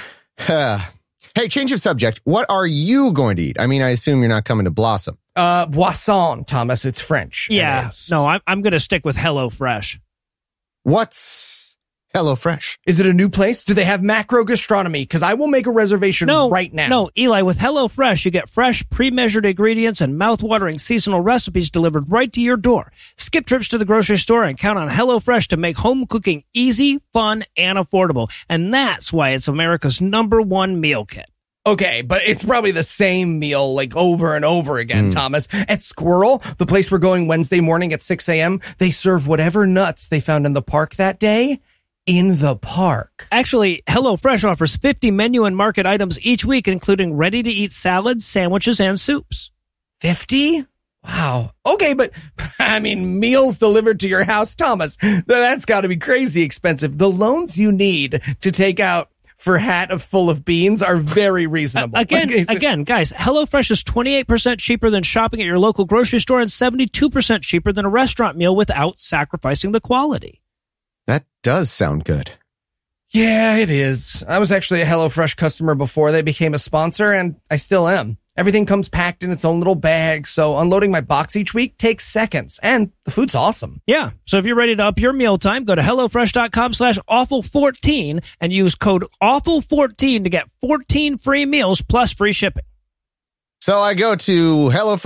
Hey, change of subject. What are you going to eat? I mean, I assume you're not coming to Blossom. Boisson, Thomas. It's French. Yeah. And it's- No, I'm going to stick with HelloFresh. What's HelloFresh? Is it a new place? Do they have macro gastronomy? Because I will make a reservation right now. No, Eli, with HelloFresh, you get fresh, pre-measured ingredients and mouth-watering seasonal recipes delivered right to your door. Skip trips to the grocery store and count on HelloFresh to make home cooking easy, fun, and affordable. And that's why it's America's #1 meal kit. Okay, but it's probably the same meal like over and over again, Thomas. At Squirrel, the place we're going Wednesday morning at 6 a.m., they serve whatever nuts they found in the park that day in the park. Actually, HelloFresh offers 50 menu and market items each week, including ready-to-eat salads, sandwiches, and soups. 50? Wow. Okay, but I mean, meals delivered to your house, Thomas, that's got to be crazy expensive. The loans you need to take out for hat full of beans are very reasonable. Again, guys, HelloFresh is 28% cheaper than shopping at your local grocery store and 72% cheaper than a restaurant meal without sacrificing the quality. That does sound good. Yeah, it is. I was actually a HelloFresh customer before they became a sponsor, and I still am. Everything comes packed in its own little bag, so unloading my box each week takes seconds, and the food's awesome. Yeah, so if you're ready to up your mealtime, go to HelloFresh.com/awful14 and use code awful14 to get 14 free meals plus free shipping. So I go to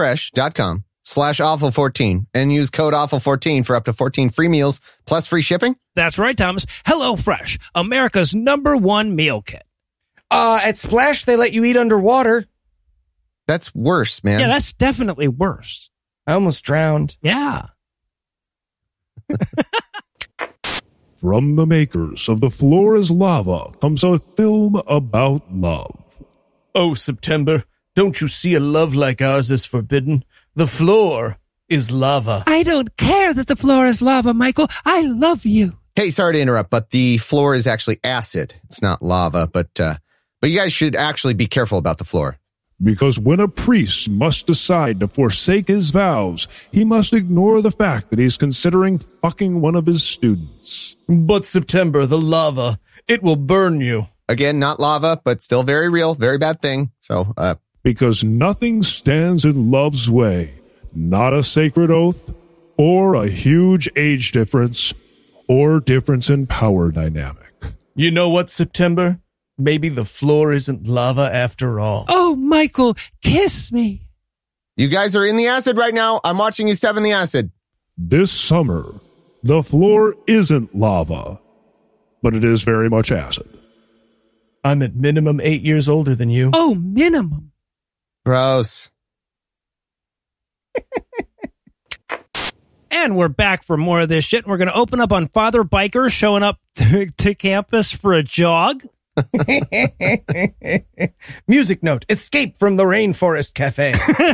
HelloFresh.com/awful14 and use code awful14 for up to 14 free meals plus free shipping. That's right, Thomas. HelloFresh, America's #1 meal kit. At Splash, they let you eat underwater. That's worse, man. Yeah, that's definitely worse. I almost drowned. Yeah. From the makers of The Floor is Lava comes a film about love. Oh, September, don't you see a love like ours is forbidden? The floor is lava. I don't care that the floor is lava, Michael. I love you. Hey, sorry to interrupt, but the floor is actually acid. It's not lava, but you guys should actually be careful about the floor. Because when a priest must decide to forsake his vows, he must ignore the fact that he's considering fucking one of his students. But September, the lava, it will burn you. Again, not lava, but still very real, very bad thing. So, Because nothing stands in love's way, not a sacred oath, or a huge age difference, or difference in power dynamic. You know what, September? Maybe the floor isn't lava after all. Oh, Michael, kiss me. you guys are in the acid right now. I'm watching you seven the acid. This summer, the floor isn't lava, but it is very much acid. I'm at minimum 8 years older than you. Oh, minimum. Gross. And we're back for more of this shit. We're going to open up on Father Biker showing up to campus for a jog. Music note, escape from the Rainforest Cafe.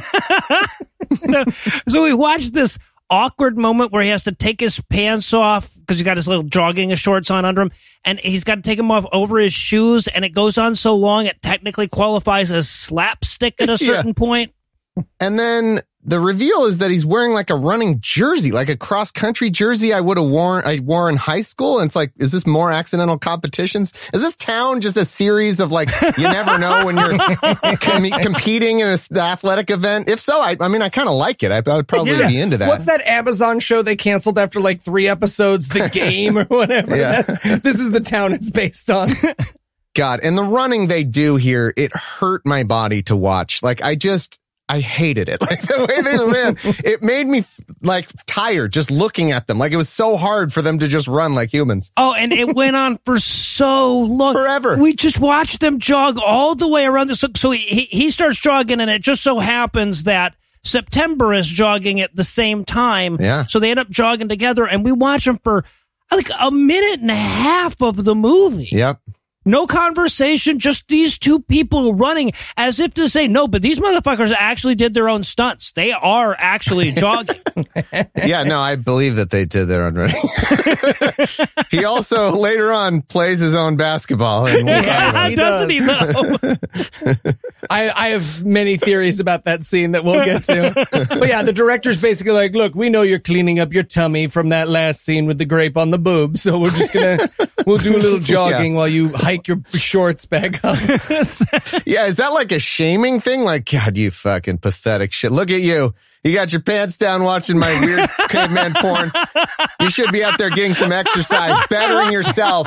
So we watched this awkward moment where he has to take his pants off because he's got his little jogging shorts on under him, and he's got to take them off over his shoes, and it goes on so long it technically qualifies as slapstick at a certain point. And then the reveal is that he's wearing like a running jersey, like a cross-country jersey I wore in high school. And it's like, is this more accidental competitions? Is this town just a series of like, you never know when you're competing in an athletic event? If so, I mean, I kind of like it. I would probably be into that. What's that Amazon show they canceled after like 3 episodes, The Game or whatever? Yeah. This is the town it's based on. God, and the running they do here, it hurt my body to watch. Like, I hated it. Like the way they ran, it made me like tired just looking at them. Like it was so hard for them to just run like humans. Oh, and it went on for so long. Forever. We just watched them jog all the way around. So he starts jogging, and it just so happens that September is jogging at the same time. Yeah. So they end up jogging together, and we watch them for like a minute and a half of the movie. Yep. No conversation, just these two people running as if to say, no, but these motherfuckers actually did their own stunts. They are actually jogging. Yeah, no, I believe that they did their own running. He also later on plays his own basketball. And doesn't he though? I have many theories about that scene that we'll get to. But yeah, the director's basically like, look, we know you're cleaning up your tummy from that last scene with the grape on the boob, so we're just we'll do a little jogging while you hike your shorts back up. Yeah, is that like a shaming thing? Like, God, you fucking pathetic shit. Look at you. You got your pants down watching my weird caveman porn. You should be out there getting some exercise, bettering yourself.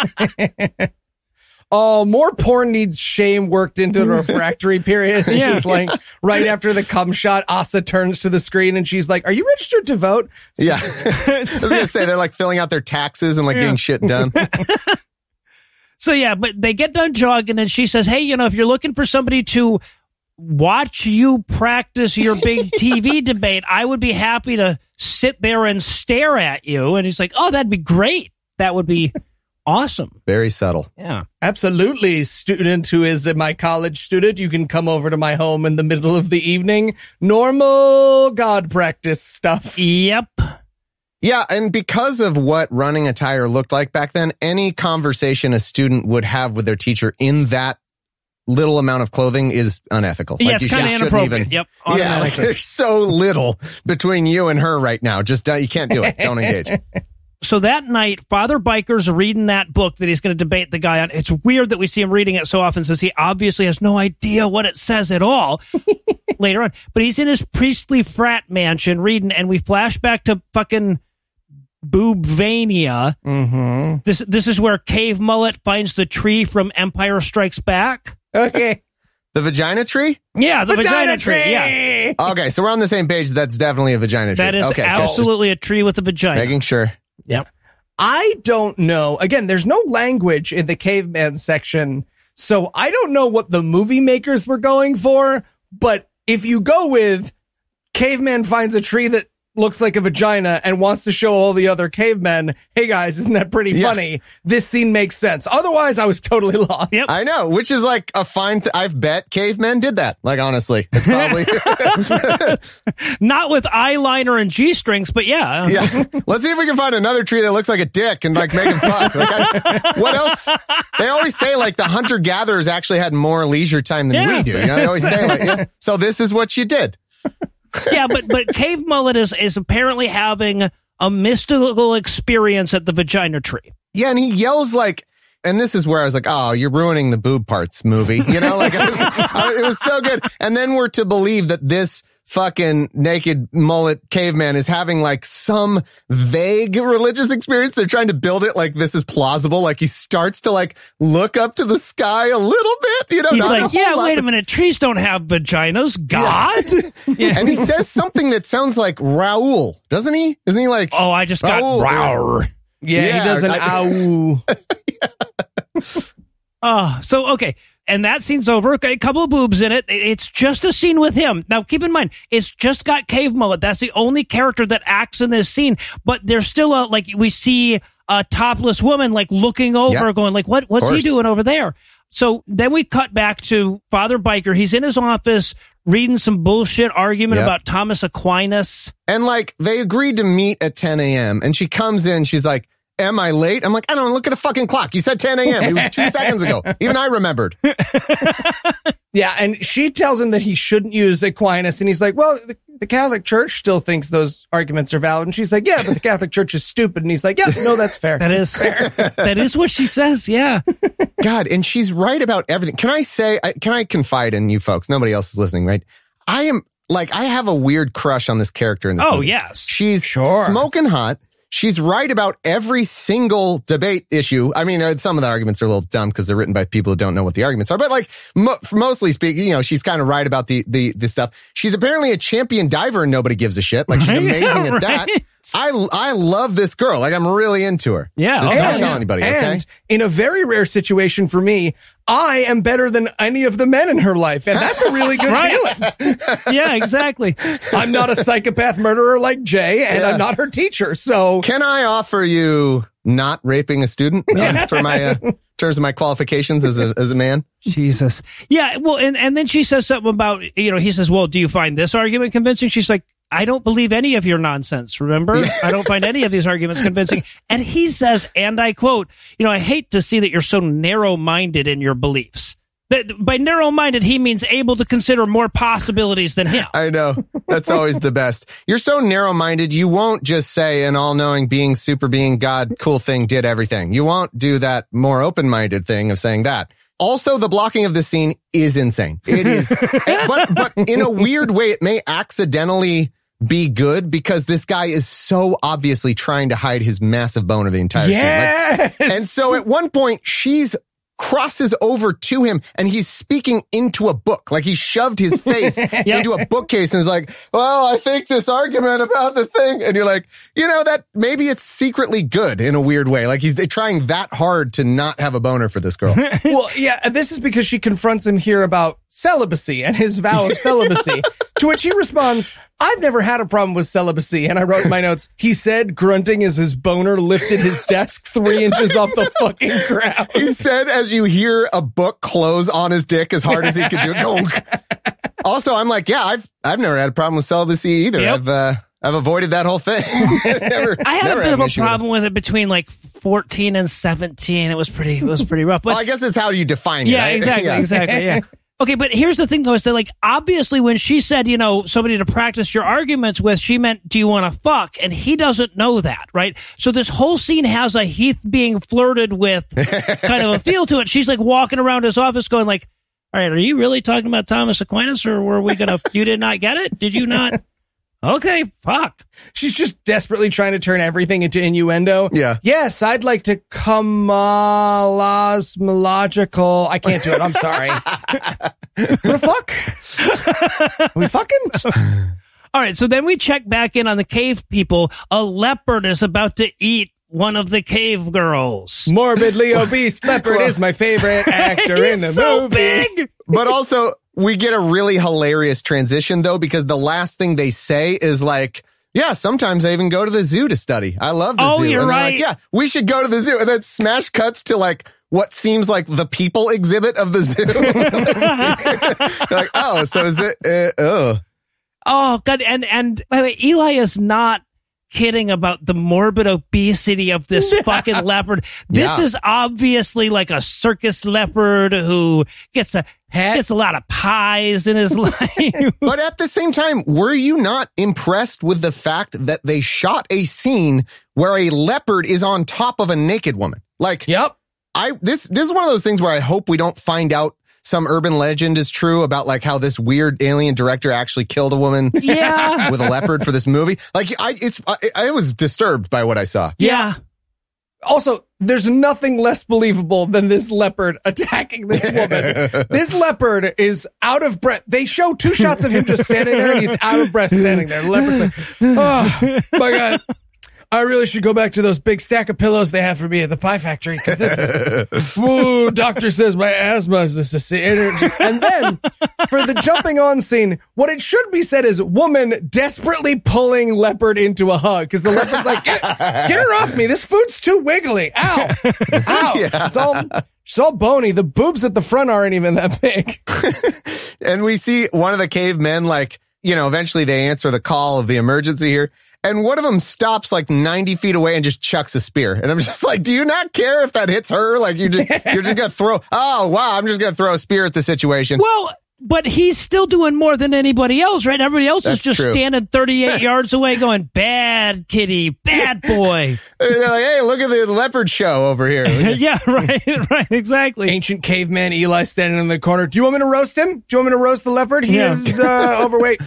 Oh, more porn needs shame worked into the refractory period. It's just like right after the cum shot, Asa turns to the screen and she's like, are you registered to vote? Yeah. I was going to say they're like filling out their taxes and like getting shit done. So yeah, but they get done jogging and she says, hey, you know, if you're looking for somebody to watch you practice your big TV debate, I would be happy to sit there and stare at you. And he's like, oh, that'd be great. That would be awesome. Very subtle. Yeah. Absolutely. Student who is my college student, you can come over to my home in the middle of the evening. Normal God practice stuff. Yep. Yeah, and because of what running attire looked like back then, any conversation a student would have with their teacher in that little amount of clothing is unethical. Yeah, like, it's kind of inappropriate. Yep. Yeah, like, there's so little between you and her right now. Just you can't do it. Don't engage. So that night, Father Biker's reading that book that he's going to debate the guy on. It's weird that we see him reading it so often, since he obviously has no idea what it says at all later on. But he's in his priestly frat mansion reading, and we flash back to fucking Boobvania. Mm-hmm. This is where Cave Mullet finds the tree from Empire Strikes Back. Okay. The vagina tree? Yeah, the vagina tree. Yeah. Okay, so we're on the same page. That's definitely a vagina tree. That is okay, absolutely a tree with a vagina. Making sure. Yep. I don't know. Again, there's no language in the caveman section, so I don't know what the movie makers were going for, but if you go with caveman finds a tree that looks like a vagina and wants to show all the other cavemen, hey guys, isn't that pretty funny? This scene makes sense. Otherwise, I was totally lost. Yep. I know, which is like a fine I've bet cavemen did that. Like, honestly, it's probably not with eyeliner and G-strings, but yeah. Yeah. Let's see if we can find another tree that looks like a dick and like make him fuck. Like, what else? They always say like the hunter-gatherers actually had more leisure time than we do. You know, they always say like, so this is what you did. Yeah, but Cave Mullet is apparently having a mystical experience at the vagina tree. Yeah, and he yells like, and this is where I was like, oh, you're ruining the boob parts movie. You know, like it was so good. And then we're to believe that this fucking naked mullet caveman is having like some vague religious experience. They're trying to build it like this is plausible. Like he starts to like look up to the sky a little bit, you know. He's like, yeah, wait a minute. Trees don't have vaginas. God. Yeah. And he says something that sounds like Raoul, doesn't he? Isn't he like, oh, I just got Raoul. Yeah, he does an ow. So, okay. And that scene's over. A couple of boobs in it. It's just a scene with him. Now, keep in mind, it's just got Cave Mullet. That's the only character that acts in this scene. But there's still like, we see a topless woman, like, looking over, going, like, what's he doing over there? So then we cut back to Father Biker. He's in his office reading some bullshit argument about Thomas Aquinas. And, like, they agreed to meet at 10 a.m. And she comes in, she's like, am I late? I'm like, I don't know, look at the fucking clock. You said 10 a.m. It was 2 seconds ago. Even I remembered. Yeah, and she tells him that he shouldn't use Aquinas, and he's like, well, the Catholic Church still thinks those arguments are valid. And she's like, yeah, but the Catholic Church is stupid. And he's like, yeah, no, that's fair. That is fair. That is what she says, yeah. God, and she's right about everything. Can I confide in you folks? Nobody else is listening, right? I have a weird crush on this character in this movie. Yes. She's smoking hot. she's right about every single debate issue. I mean, some of the arguments are a little dumb because they're written by people who don't know what the arguments are. But like, mostly speaking, she's kind of right about the stuff. She's apparently a champion diver and nobody gives a shit. Like, she's amazing at that. I love this girl. Like, I'm really into her. Yeah. Just don't tell anybody, okay? And in a very rare situation for me, I am better than any of the men in her life. And that's a really good feeling. Yeah, exactly. I'm not a psychopath murderer like Jay, and I'm not her teacher. So can I offer you not raping a student for my in terms of my qualifications as a man? Jesus. Yeah. Well, and then she says something about, he says, well, do you find this argument convincing? She's like, I don't believe any of your nonsense, remember? I don't find any of these arguments convincing. And he says, and I quote, I hate to see that you're so narrow-minded in your beliefs. By narrow-minded, he means able to consider more possibilities than him. I know. That's always the best. You're so narrow-minded, you won't just say an all-knowing being, super being, God, cool thing did everything. You won't do that more open-minded thing of saying that. Also, the blocking of this scene is insane. It is, but in a weird way, it may accidentally be good because this guy is so obviously trying to hide his massive boner the entire scene. Like, and so at one point, she's crosses over to him and he's speaking into a book. Like, he shoved his face into a bookcase and is like, well, I think this argument about the thing. And you're like, that maybe it's secretly good in a weird way. Like, he's trying that hard to not have a boner for this girl. Well, yeah, this is because she confronts him here about celibacy and his vow of celibacy, to which he responds, I've never had a problem with celibacy. And I wrote in my notes, he said, grunting as his boner lifted his desk 3 inches off the fucking ground. He said, as you hear a book close on his dick as hard as he could do it. Also, I'm like, yeah, I've never had a problem with celibacy either. Yep. I've avoided that whole thing. I had a bit of a problem with it between like 14 and 17. It was pretty rough. But well, I guess it's how you define it. Yeah, right? exactly. Yeah. Okay, but here's the thing, though, is that, like, obviously when she said, somebody to practice your arguments with, she meant, do you want to fuck? And he doesn't know that, right? So this whole scene has a Heath being flirted with kind of a feel to it. She's, like, walking around his office going, like, all right, are you really talking about Thomas Aquinas, or were we going to, you did not get it? Did you not? Okay, fuck. She's just desperately trying to turn everything into innuendo. Yeah. Yes, I'd like to cosmological. I can't do it. I'm sorry. What the fuck? Are we fucking? All right, so then we check back in on the cave people. A leopard is about to eat one of the cave girls. Morbidly obese leopard is my favorite actor in the movie. Big. But also, we get a really hilarious transition, though, because the last thing they say is like, yeah, sometimes I even go to the zoo to study. I love the zoo. You're and right. Like, yeah, we should go to the zoo. And then smash cuts to like what seems like the people exhibit of the zoo. Like, oh, so is it? Oh, God. And by the way, Eli is not kidding about the morbid obesity of this fucking leopard. This is obviously like a circus leopard who gets a lot of pies in his life. But at the same time, were you not impressed with the fact that they shot a scene where a leopard is on top of a naked woman? Like, yep. This is one of those things where I hope we don't find out some urban legend is true about like how this weird alien director actually killed a woman with a leopard for this movie. Like, I was disturbed by what I saw. Yeah. Also, there's nothing less believable than this leopard attacking this woman. This leopard is out of breath. They show 2 shots of him just standing there, and he's out of breath standing there. The leopard's like, oh, my God. I really should go back to those big stack of pillows they have for me at the pie factory, because this is, woo, doctor says my asthma is this energy. And then, for the jumping on scene, what it should be said is woman desperately pulling leopard into a hug, because the leopard's like, get her off me. This food's too wiggly. Ow. Ow. Yeah. She's all bony. The boobs at the front aren't even that big. And we see one of the cavemen, like, eventually they answer the call of the emergency here. And one of them stops like 90 feet away and just chucks a spear. And I'm just like, do you not care if that hits her? Like, you're just going to throw, oh, wow, I'm just going to throw a spear at the situation. Well, but he's still doing more than anybody else, right? Everybody else is just standing 38 yards away going, bad kitty, bad boy. They're like, hey, look at the leopard show over here. Yeah, right, exactly. Ancient caveman Eli standing in the corner. Do you want me to roast him? Do you want me to roast the leopard? He is overweight.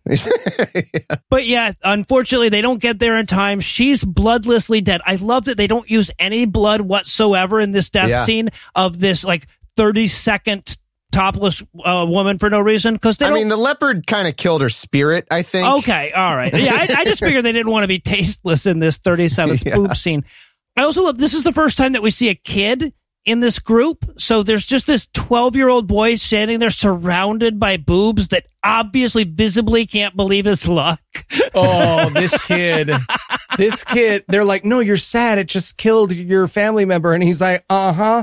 But yeah, unfortunately, they don't get there in time. She's bloodlessly dead. I love that they don't use any blood whatsoever in this death scene of this like 30-second topless woman for no reason. Because I mean, the leopard kind of killed her spirit, I think. Okay, all right. Yeah, I just figured they didn't want to be tasteless in this 37th boob scene. I also love this is the first time that we see a kid in this group. So there's just this 12-year-old boy standing there surrounded by boobs that obviously visibly can't believe his luck. Oh, this kid, they're like, no, you're sad. It just killed your family member. And he's like, yeah,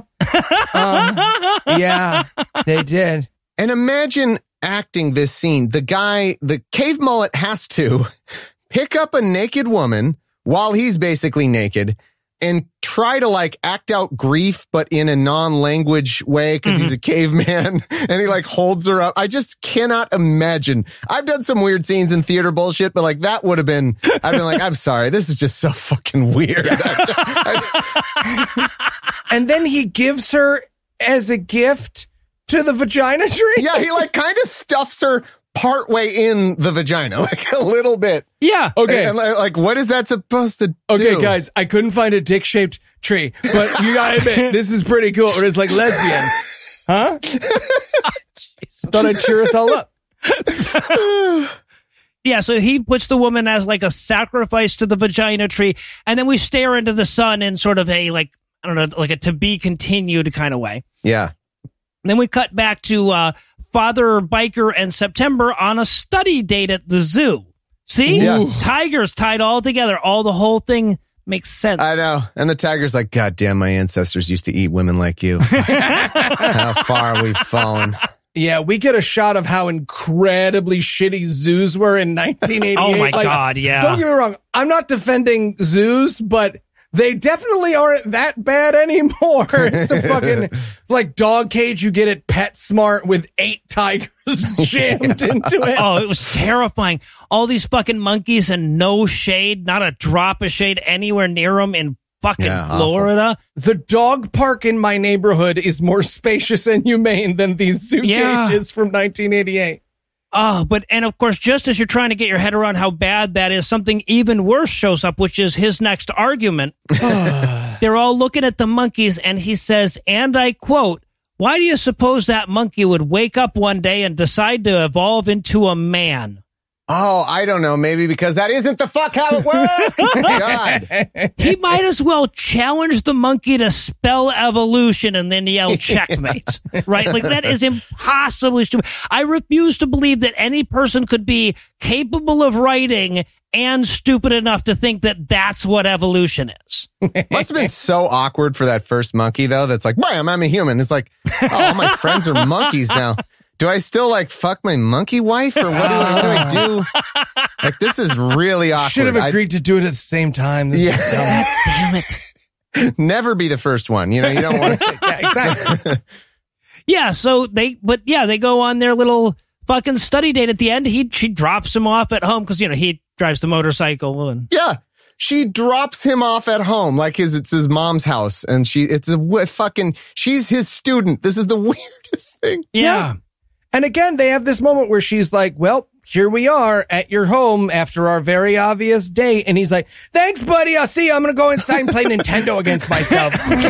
they did. And imagine acting this scene. The guy, the cave mullet has to pick up a naked woman while he's basically naked and try to like act out grief, but in a non-language way because he's a caveman and he like holds her up. I just cannot imagine. I've done some weird scenes in theater bullshit, but like that would have been, I've been like, I'm sorry. This is just so fucking weird. And then he gives her as a gift to the vagina tree. Yeah. He like kind of stuffs her partway in the vagina, like a little bit. Yeah. Okay. And like, what is that supposed to do? Okay, guys, I couldn't find a dick-shaped tree, but you gotta admit, this is pretty cool. It's like lesbians. Huh? Thought I'd cheer us all up. Yeah, so he puts the woman as like a sacrifice to the vagina tree, and then we stare into the sun in sort of a, like, I don't know, like a to-be-continued kind of way. Yeah. Then we cut back to Father Biker and September on a study date at the zoo. See? Yeah. Tigers tied all together. The whole thing makes sense. I know. And the tiger's like, God damn, my ancestors used to eat women like you. How far we've fallen. Yeah, we get a shot of how incredibly shitty zoos were in 1988. Oh my God, yeah. Don't get me wrong. I'm not defending zoos, but they definitely aren't that bad anymore. It's a fucking, like, dog cage you get at PetSmart with 8 tigers jammed into it. Oh, it was terrifying. All these fucking monkeys and no shade, not a drop of shade anywhere near them in fucking Florida. Awful. The dog park in my neighborhood is more spacious and humane than these zoo cages from 1988. Oh, and of course, just as you're trying to get your head around how bad that is, something even worse shows up, which is his next argument. They're all looking at the monkeys, and he says, and I quote, "Why do you suppose that monkey would wake up one day and decide to evolve into a man?" Oh, I don't know. Maybe because that isn't the fuck how it works. God. He might as well challenge the monkey to spell evolution and then yell checkmate, right? Like, that is impossibly stupid. I refuse to believe that any person could be capable of writing and stupid enough to think that that's what evolution is. Must have been so awkward for that first monkey, though. That's like, bam, I'm a human. It's like, oh, all my friends are monkeys now. Do I still like fuck my monkey wife, or what do I do? Like, this is really awkward. Should have agreed to do it at the same time. God damn it. Never be the first one. You know, you don't want to. Yeah, exactly. Yeah, so they go on their little fucking study date at the end. She drops him off at home because, you know, he drives the motorcycle. And yeah. She drops him off at home like it's his mom's house, and she's his student. This is the weirdest thing. Yeah. And again, they have this moment where she's like, well, here we are at your home after our very obvious date. And he's like, thanks, buddy. I'll see you. I'm going to go inside and play Nintendo against myself.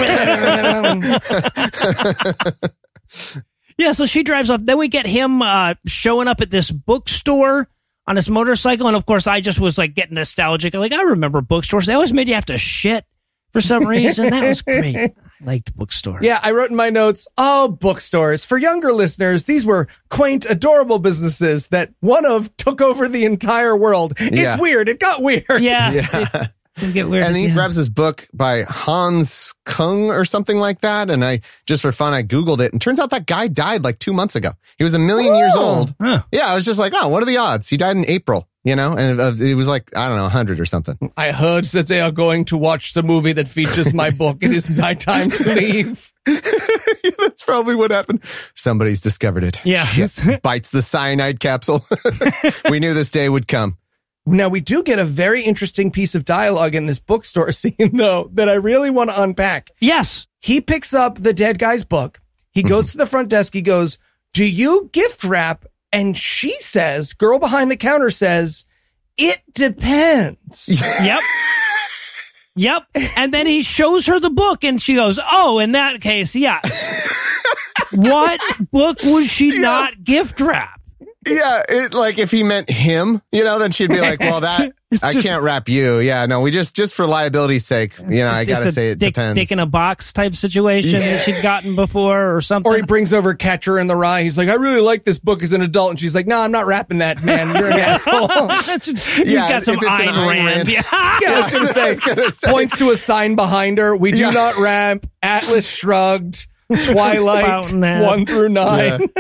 Yeah, so she drives off. Then we get him showing up at this bookstore on his motorcycle. And of course, I just was like getting nostalgic. Like, I remember bookstores. They always made you have to shit for some reason. That was great. I liked bookstores. Yeah, I wrote in my notes, bookstores. For younger listeners, these were quaint, adorable businesses that one of took over the entire world. Yeah. It's weird. It got weird. Yeah. It get weird. And he grabs his book by Hans Kung or something like that. And I, just for fun, I Googled it. And turns out that guy died like 2 months ago. He was 1 million years old. Huh. Yeah, I was just like, oh, what are the odds? He died in April, you know? And it was like, I don't know, 100 or something. I heard that they are going to watch the movie that features my book. It is my time to leave. That's probably what happened. Somebody's discovered it. Yeah. Bites the cyanide capsule. We knew this day would come. Now, we do get a very interesting piece of dialogue in this bookstore scene, though, that I really want to unpack. Yes. He picks up the dead guy's book. He goes to the front desk. He goes, do you gift wrap And she says, girl behind the counter says, it depends. Yep. Yep. And then he shows her the book and she goes, oh, in that case, yeah. What book would she not gift wrap? Yeah, like if he meant him, then she'd be like, well, that I can't wrap you. Yeah, no, we just for liability's sake, I gotta say it depends. Dick in a box type situation that she'd gotten before or something. Or he brings over Catcher in the Rye. He's like, I really like this book as an adult. And she's like, no, I'm not wrapping that, man. You're an asshole. He's got some Ayn Rand. Yeah, I was going to say, points to a sign behind her. We do not wrap. Atlas Shrugged. Twilight 1 through 9. Yeah.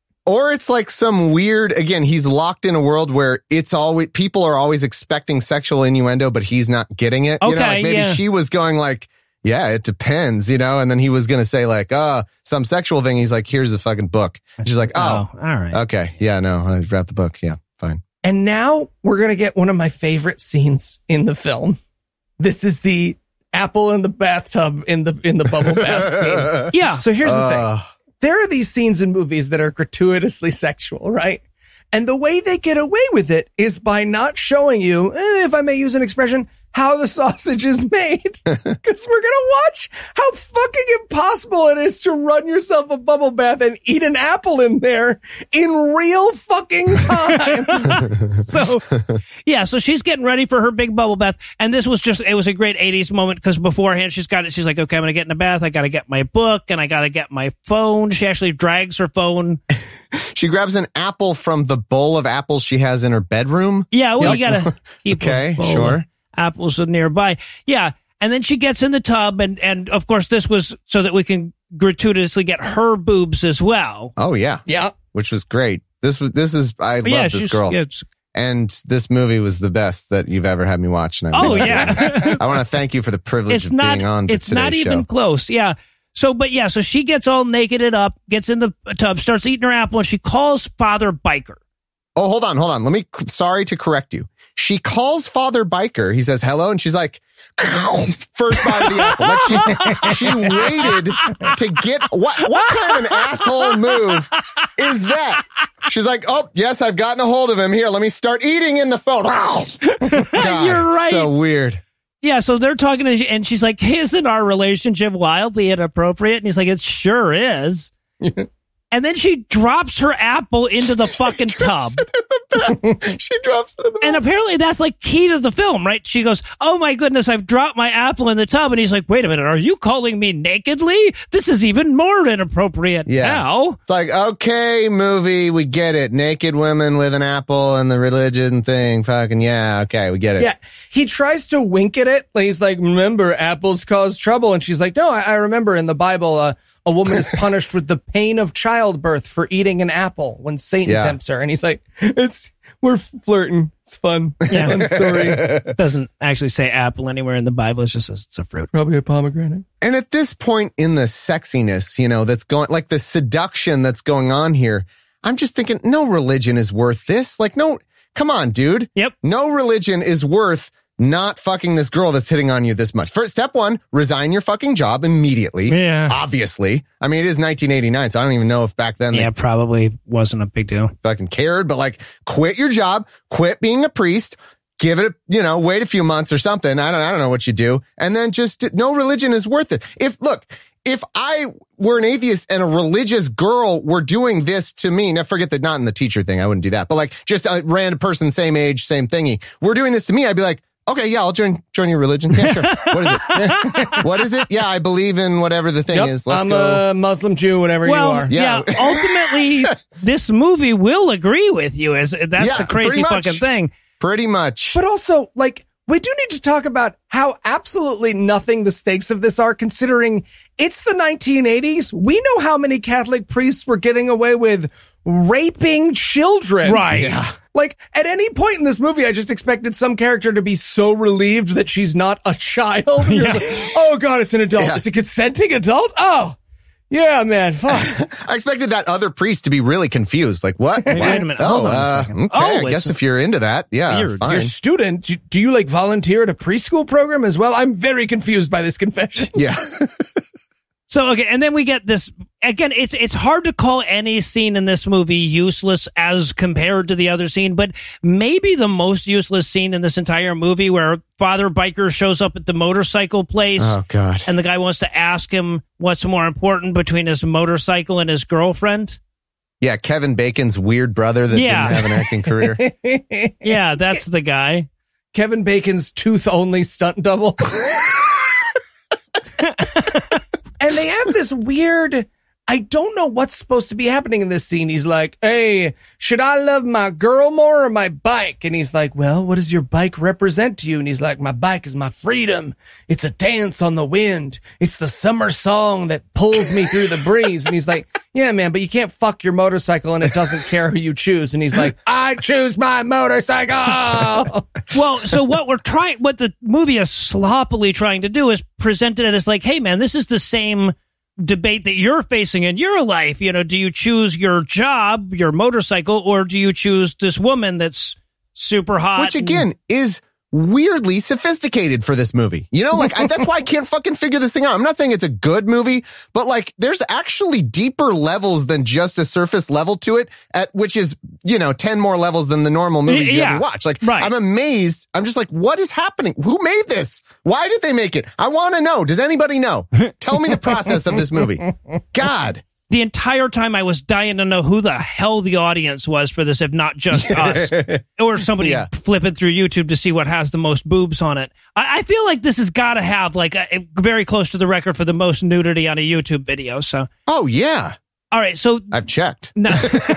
Or it's like some weird, again, he's locked in a world where it's always, people are always expecting sexual innuendo, but he's not getting it. Okay, like maybe she was going like, yeah, it depends, and then he was going to say like, some sexual thing. He's like, here's the fucking book. And she's like, oh, all right. Okay. Yeah, no, I wrapped the book. Yeah, fine. And now we're going to get one of my favorite scenes in the film. This is the apple in the bathtub in the bubble bath scene. Yeah. So here's the thing. There are these scenes in movies that are gratuitously sexual, right? And the way they get away with it is by not showing you, if I may use an expression, how the sausage is made. Because we're going to watch how fucking impossible it is to run yourself a bubble bath and eat an apple in there in real fucking time. So she's getting ready for her big bubble bath. And this was it was a great 80s moment because beforehand she's got it. She's like, okay, I'm going to get in the bath. I got to get my book and I got to get my phone. She actually drags her phone. She grabs an apple from the bowl of apples she has in her bedroom. Yeah, well, you got to keep okay, sure. Apples are nearby. Yeah. And then she gets in the tub. And of course, this was so that we can gratuitously get her boobs as well. Oh, yeah. Yeah. Which was great. I love this girl. And this movie was the best that you've ever had me watch. And I want to thank you for the privilege of being on today's show. It's not even close. Yeah. So she gets all nakeded up, gets in the tub, starts eating her apple, and she calls Father Biker. Oh, hold on. Sorry to correct you. She calls Father Biker. He says hello, and she's like, first bite of the apple. Like she waited to get what kind of an asshole move is that? She's like, oh yes, I've gotten a hold of him. Here, let me start eating in the phone. God, you're right. So weird. Yeah, so they're talking, and she's like, isn't our relationship wildly inappropriate? And he's like, it sure is. And then she drops her apple into the fucking tub. She drops it in the And apparently that's like key to the film, right? She goes, oh my goodness, I've dropped my apple in the tub. And he's like, wait a minute, are you calling me nakedly? This is even more inappropriate now. It's like, okay, movie, we get it. Naked women with an apple and the religion thing. Fucking, yeah, okay, we get it. Yeah, he tries to wink at it. He's like, remember, apples cause trouble. And she's like, no, I remember in the Bible, a woman is punished with the pain of childbirth for eating an apple when Satan tempts her. And he's like, we're flirting. It's fun. Yeah. Fun story. It doesn't actually say apple anywhere in the Bible. It just says it's a fruit. Probably a pomegranate. And at this point in the sexiness, that's going, like the seduction that's going on here, I'm just thinking, no religion is worth this. Like, no, come on, dude. Yep. No religion is worth not fucking this girl that's hitting on you this much. First, step one, resign your fucking job immediately. Yeah. Obviously. I mean, it is 1989, so I don't even know if back then they probably wasn't a big deal. Fucking cared, but like, quit your job, quit being a priest, give it, wait a few months or something. I don't know what you do. And then just, no religion is worth it. If I were an atheist and a religious girl were doing this to me, now forget that not in the teacher thing, I wouldn't do that, but like just a random person, same age, same thingy, we're doing this to me, I'd be like, okay, yeah, I'll join your religion. Yeah, sure. What is it? What is it? Yeah, I believe in whatever the thing is. Let's go. A Muslim Jew, whatever you are. Yeah. Ultimately, this movie will agree with you. That's the crazy fucking thing. Pretty much. But also, like, we do need to talk about how absolutely nothing the stakes of this are, considering it's the 1980s. We know how many Catholic priests were getting away with raping children. Right. Yeah. Like, at any point in this movie, I just expected some character to be so relieved that she's not a child. Yeah. Like, oh, God, it's an adult. Yeah. It's a consenting adult? Oh, yeah, man, fuck. I expected that other priest to be really confused. Like, what? Wait a minute. Hold on a second. Okay, I guess if you're into that, yeah, fine. You're a student. Do you, like, volunteer at a preschool program as well? I'm very confused by this confession. Yeah. So, okay, and then we get this again, it's hard to call any scene in this movie useless as compared to the other scene, but maybe the most useless scene in this entire movie, where Father Biker shows up at the motorcycle place. Oh, God. And the guy wants to ask him what's more important between his motorcycle and his girlfriend. Yeah, Kevin Bacon's weird brother that didn't have an acting career. Yeah, that's the guy. Kevin Bacon's tooth-only stunt double. And they have this weird, I don't know what's supposed to be happening in this scene. He's like, hey, should I love my girl more or my bike? And he's like, well, what does your bike represent to you? And he's like, my bike is my freedom. It's a dance on the wind. It's the summer song that pulls me through the breeze. And he's like, yeah, man, but you can't fuck your motorcycle and it doesn't care who you choose. And he's like, I choose my motorcycle. Well, so what the movie is sloppily trying to do is present it as like, hey, man, this is the same debate that you're facing in your life. You know, do you choose your job, your motorcycle, or do you choose this woman that's super hot? Which, again, is weirdly sophisticated for this movie. You know, like, that's why I can't fucking figure this thing out. I'm not saying it's a good movie, but like, there's actually deeper levels than just a surface level to it, which is, 10 more levels than the normal movies you ever watch. Like, right. I'm amazed. I'm just like, what is happening? Who made this? Why did they make it? I want to know. Does anybody know? Tell me the process of this movie. God. The entire time I was dying to know who the hell the audience was for this, if not just us, or somebody flipping through YouTube to see what has the most boobs on it. I feel like this has got to have like a very close to the record for the most nudity on a YouTube video. So, oh yeah, all right. So I've checked. No.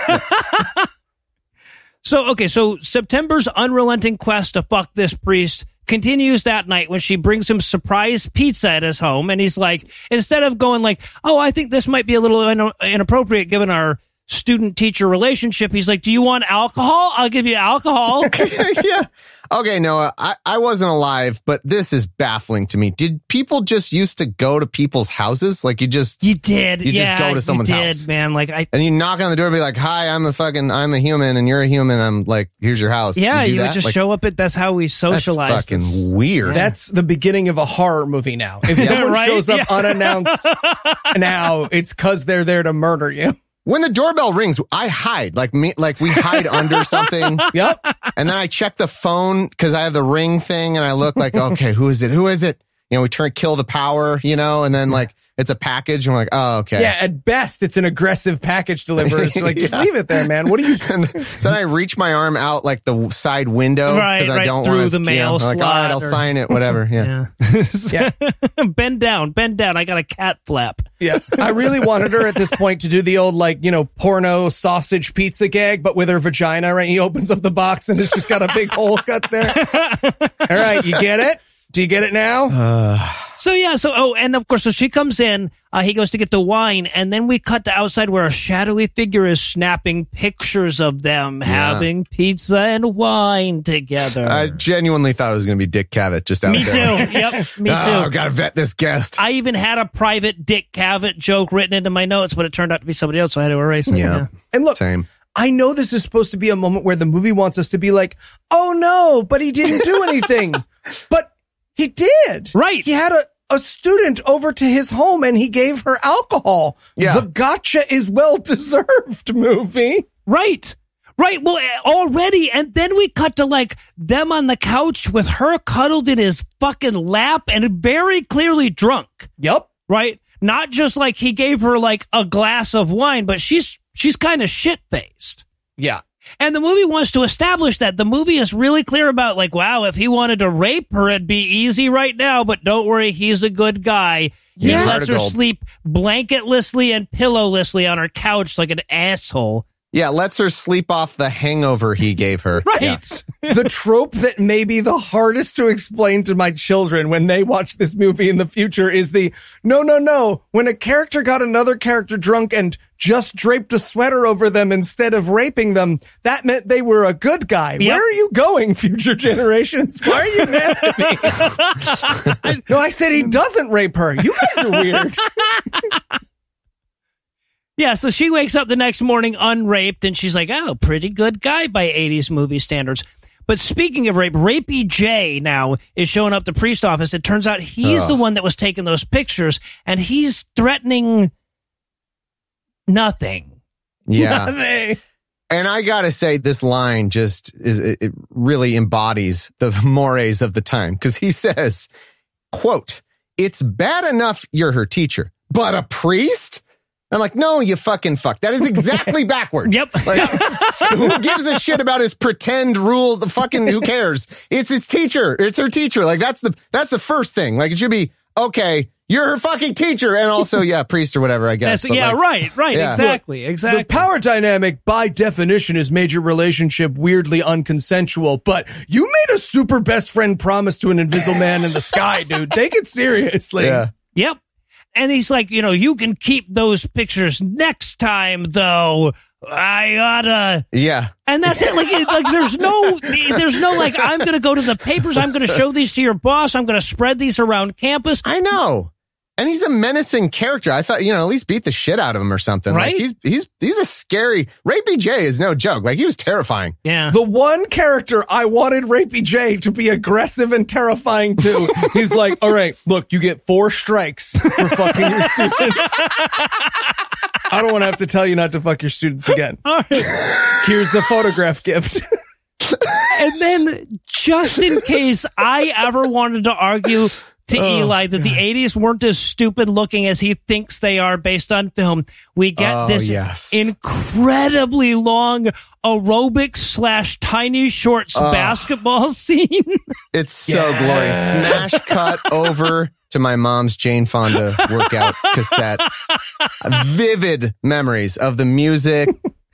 So September's unrelenting quest to fuck this priest continues that night when she brings him surprise pizza at his home. And he's like, instead of going like, oh, I think this might be a little inappropriate given our student-teacher relationship, he's like, do you want alcohol? I'll give you alcohol. Yeah. Okay, Noah, I wasn't alive, but this is baffling to me. Did people just used to go to people's houses? Like you just go to someone's house, man. Like and you knock on the door and be like, hi, I'm a human and you're a human. I'm like, here's your house. Yeah, you would just show up that's how we socialize. That's fucking weird. Yeah. That's the beginning of a horror movie now. If someone shows up unannounced now, it's because they're there to murder you. When the doorbell rings, I hide, like we hide under something. Yep. And then I check the phone because I have the ring thing and I look like, okay, who is it? Who is it? We kill the power, and then like it's a package and we're like, oh, okay. Yeah. At best, it's an aggressive package deliverer. So like, just leave it there, man. What are you? So then I reach my arm out like the side window because I don't want through the mail slot. Like, all right, I'll sign it, whatever. Yeah. Bend down. I got a cat flap. Yeah. I really wanted her at this point to do the old, porno sausage pizza gag, but with her vagina, right? He opens up the box and it's just got a big hole cut there. All right. You get it? Do you get it now? And of course, so she comes in, he goes to get the wine, and then we cut to outside where a shadowy figure is snapping pictures of them having pizza and wine together. I genuinely thought it was going to be Dick Cavett just out there. Me too. Yep, me too. Oh, gotta vet this guest. I even had a private Dick Cavett joke written into my notes, but it turned out to be somebody else, so I had to erase it. Yeah. And look, same. I know this is supposed to be a moment where the movie wants us to be like, oh no, but he didn't do anything. But he did. Right. He had a student over to his home and he gave her alcohol. Yeah. The gotcha is well-deserved, movie. Right. Well, already. And then we cut to like them on the couch with her cuddled in his fucking lap and very clearly drunk. Yep. Right. Not just like he gave her like a glass of wine, but she's kind of shit-faced. Yeah. And the movie wants to establish that. The movie is really clear about like, wow, if he wanted to rape her, it'd be easy right now, but don't worry, he's a good guy. He lets her sleep blanketlessly and pillowlessly on her couch like an asshole. Yeah, lets her sleep off the hangover he gave her. Right. Yeah. The trope that may be the hardest to explain to my children when they watch this movie in the future is the, no. When a character got another character drunk and just draped a sweater over them instead of raping them, that meant they were a good guy. Yep. Where are you going, future generations? Why are you mad at me? No, I said he doesn't rape her. You guys are weird. Yeah, so she wakes up the next morning unraped, and she's like, oh, pretty good guy by 80s movie standards. But speaking of rape, Rapey J now is showing up at the priest office. It turns out he's the one that was taking those pictures, and he's threatening nothing. Yeah. Nothing. And I gotta say, this line just it really embodies the mores of the time, because he says, quote, "It's bad enough you're her teacher, but a priest?" I'm like, no, you fucking fuck. That is exactly backwards. Yep. Like, who gives a shit about his pretend rule? The fucking, who cares? It's his teacher. It's her teacher. Like, that's the first thing. Like, it should be, okay, you're her fucking teacher. And also, yeah, priest or whatever, I guess. Yeah, right. Yeah. Exactly. The power dynamic, by definition, has made your relationship weirdly unconsensual, but you made a super best friend promise to an invisible man in the sky, dude. Take it seriously. Yeah. Yep. And he's like, you can keep those pictures next time, though. I gotta. Yeah. And that's it. Like there's no, like, I'm going to go to the papers. I'm going to show these to your boss. I'm going to spread these around campus. I know. And he's a menacing character. I thought, at least beat the shit out of him or something. Right? Like he's a scary. Rapey J is no joke. Like, he was terrifying. Yeah. The one character I wanted Rapey J to be aggressive and terrifying to, he's like, all right, look, you get 4 strikes for fucking your students. I don't want to have to tell you not to fuck your students again. All right. Here's the photograph gift. And then, just in case I ever wanted to argue to Eli that the 80s weren't as stupid looking as he thinks they are based on film, we get this incredibly long aerobics / tiny shorts basketball scene. It's so glorious. Smash cut over to my mom's Jane Fonda workout cassette. Vivid memories of the music.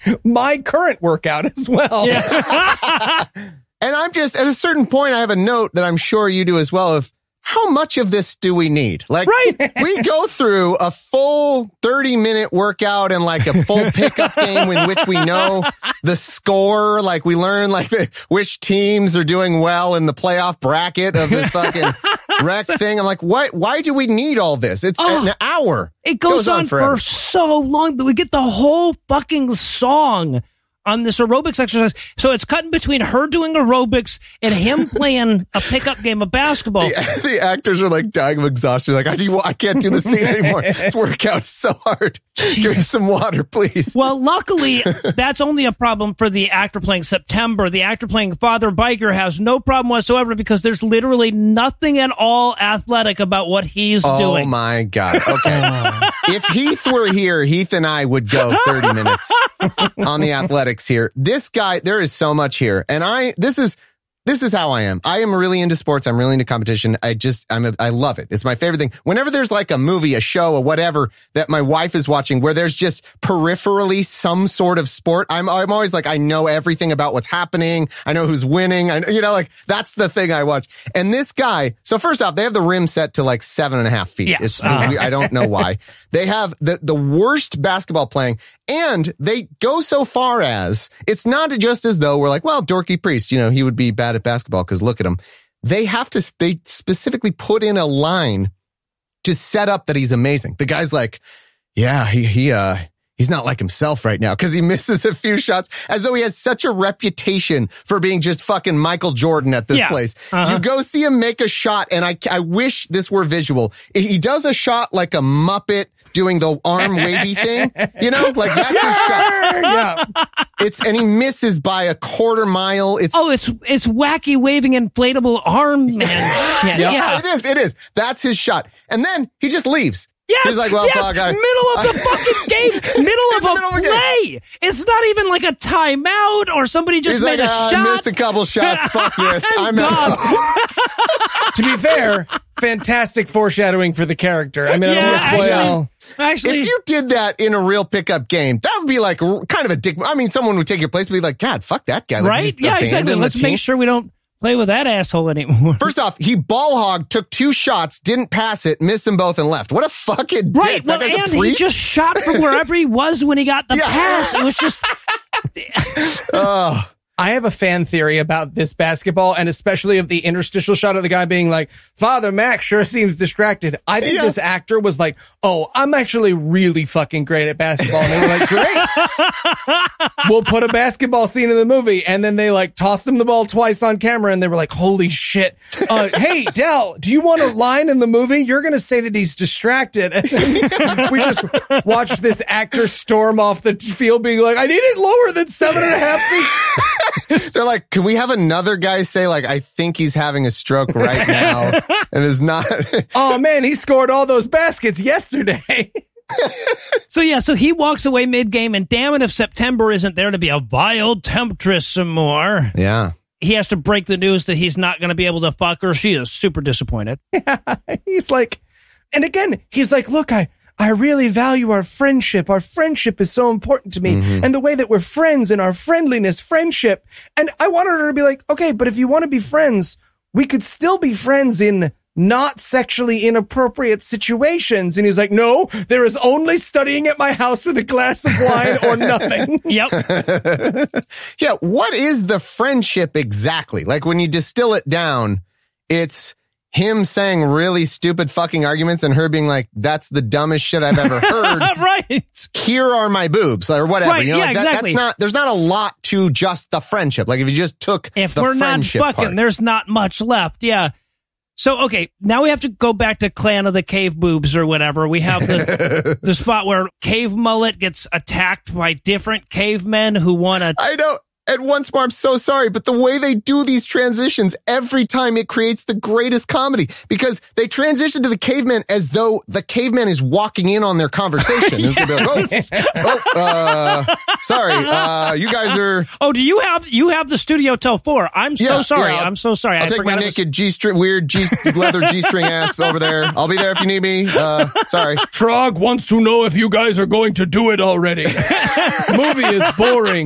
My current workout as well. Yeah. And I'm just, at a certain point, I have a note that I'm sure you do as well, of how much of this do we need? Like, we go through a full 30-minute workout and like a full pickup game in which we know the score. Like, we learn like which teams are doing well in the playoff bracket of this fucking rec thing. I'm like, why do we need all this? It's an hour. It goes on for so long that we get the whole fucking song on this aerobics exercise. So it's cutting between her doing aerobics and him playing a pickup game of basketball. The actors are like dying of exhaustion. Like, I can't do this scene anymore. This workout's so hard. Give me some water, please. Well, luckily, that's only a problem for the actor playing September. The actor playing Father Biker has no problem whatsoever, because there's literally nothing at all athletic about what he's doing. Oh my God. Okay. If Heath were here, Heath and I would go 30 minutes on the athletics here. This guy, there is so much here. And this is how I am. I am really into sports. I'm really into competition. I love it. It's my favorite thing. Whenever there's like a movie, a show, or whatever that my wife is watching where there's just peripherally some sort of sport, I'm always like, I know everything about what's happening. I know who's winning. Like, that's the thing I watch. And this guy, so first off, they have the rim set to like 7.5 feet. Yes. I don't know why. They have the worst basketball playing, and they go so far as, it's not just as though we're like, well, dorky priest, he would be bad at basketball because look at him. They specifically put in a line to set up that he's amazing. The guy's like, yeah, he's not like himself right now because he misses a few shots, as though he has such a reputation for being just fucking Michael Jordan at this place. You go see him make a shot, and I wish this were visual. He does a shot like a Muppet doing the arm wavy thing, like that's his shot. Yeah. And he misses by a quarter mile. It's wacky waving inflatable arm man shit. Yeah, it is. That's his shot. And then he just leaves. Yes, he's like, well, fuck, middle of the fucking game, middle of a play. It's not even like a timeout or somebody just made a shot. I missed a couple shots. Fuck this. I'm out. To be fair, fantastic foreshadowing for the character. I mean, actually, if you did that in a real pickup game, that would be like kind of a dick. I mean, someone would take your place and be like, God, fuck that guy. Like, right? Yeah, exactly. Let's make sure we don't play with that asshole anymore. First off, he ball hogged, took 2 shots, didn't pass it, missed them both, and left. What a fucking dick. Right. Well, and he just shot from wherever he was when he got the pass. It was just. I have a fan theory about this basketball, and especially of the interstitial shot of the guy being like, Father Mac sure seems distracted. I think this actor was like, oh, I'm actually really fucking great at basketball. And they were like, great. We'll put a basketball scene in the movie. And then they like tossed him the ball twice on camera, and they were like, holy shit. Hey, Del, do you want a line in the movie? You're going to say that he's distracted. And then we just watched this actor storm off the field being like, I need it lower than 7.5 feet. They're like, can we have another guy say, like, I think he's having a stroke right now and is not. Oh, man, he scored all those baskets yesterday. So he walks away mid-game, and damn it if September isn't there to be a vile temptress some more. Yeah. He has to break the news that he's not going to be able to fuck her. She is super disappointed. He's like, and again, he's like, look, I really value our friendship. Our friendship is so important to me. Mm-hmm. And the way that we're friends and our friendship. And I wanted her to be like, okay, but if you want to be friends, we could still be friends in not sexually inappropriate situations. And he's like, no, there is only studying at my house with a glass of wine or nothing. Yep. Yeah. What is the friendship exactly? Like when you distill it down, it's him saying really stupid fucking arguments and her being like, that's the dumbest shit I've ever heard. Right. Here are my boobs or whatever. Right, you know, yeah, like exactly. there's not a lot to just the friendship. Like if you just took if the we're not friendship fucking, part. there's not much left. Yeah. So, okay, now we have to go back to Clan of the Cave Boobs or whatever. We have the spot where Cave Mullet gets attacked by different cavemen who want to... I know. And once more, I'm so sorry, but the way they do these transitions, every time it creates the greatest comedy because they transition to the caveman as though the caveman is walking in on their conversation. It's gonna be like, sorry, you guys are... Oh, do you have the studio till 4? I'm so sorry. I'm so sorry. I'll take my naked G-string, weird leather G-string ass over there. I'll be there if you need me. Sorry. Trog wants to know if you guys are going to do it already. Movie is boring.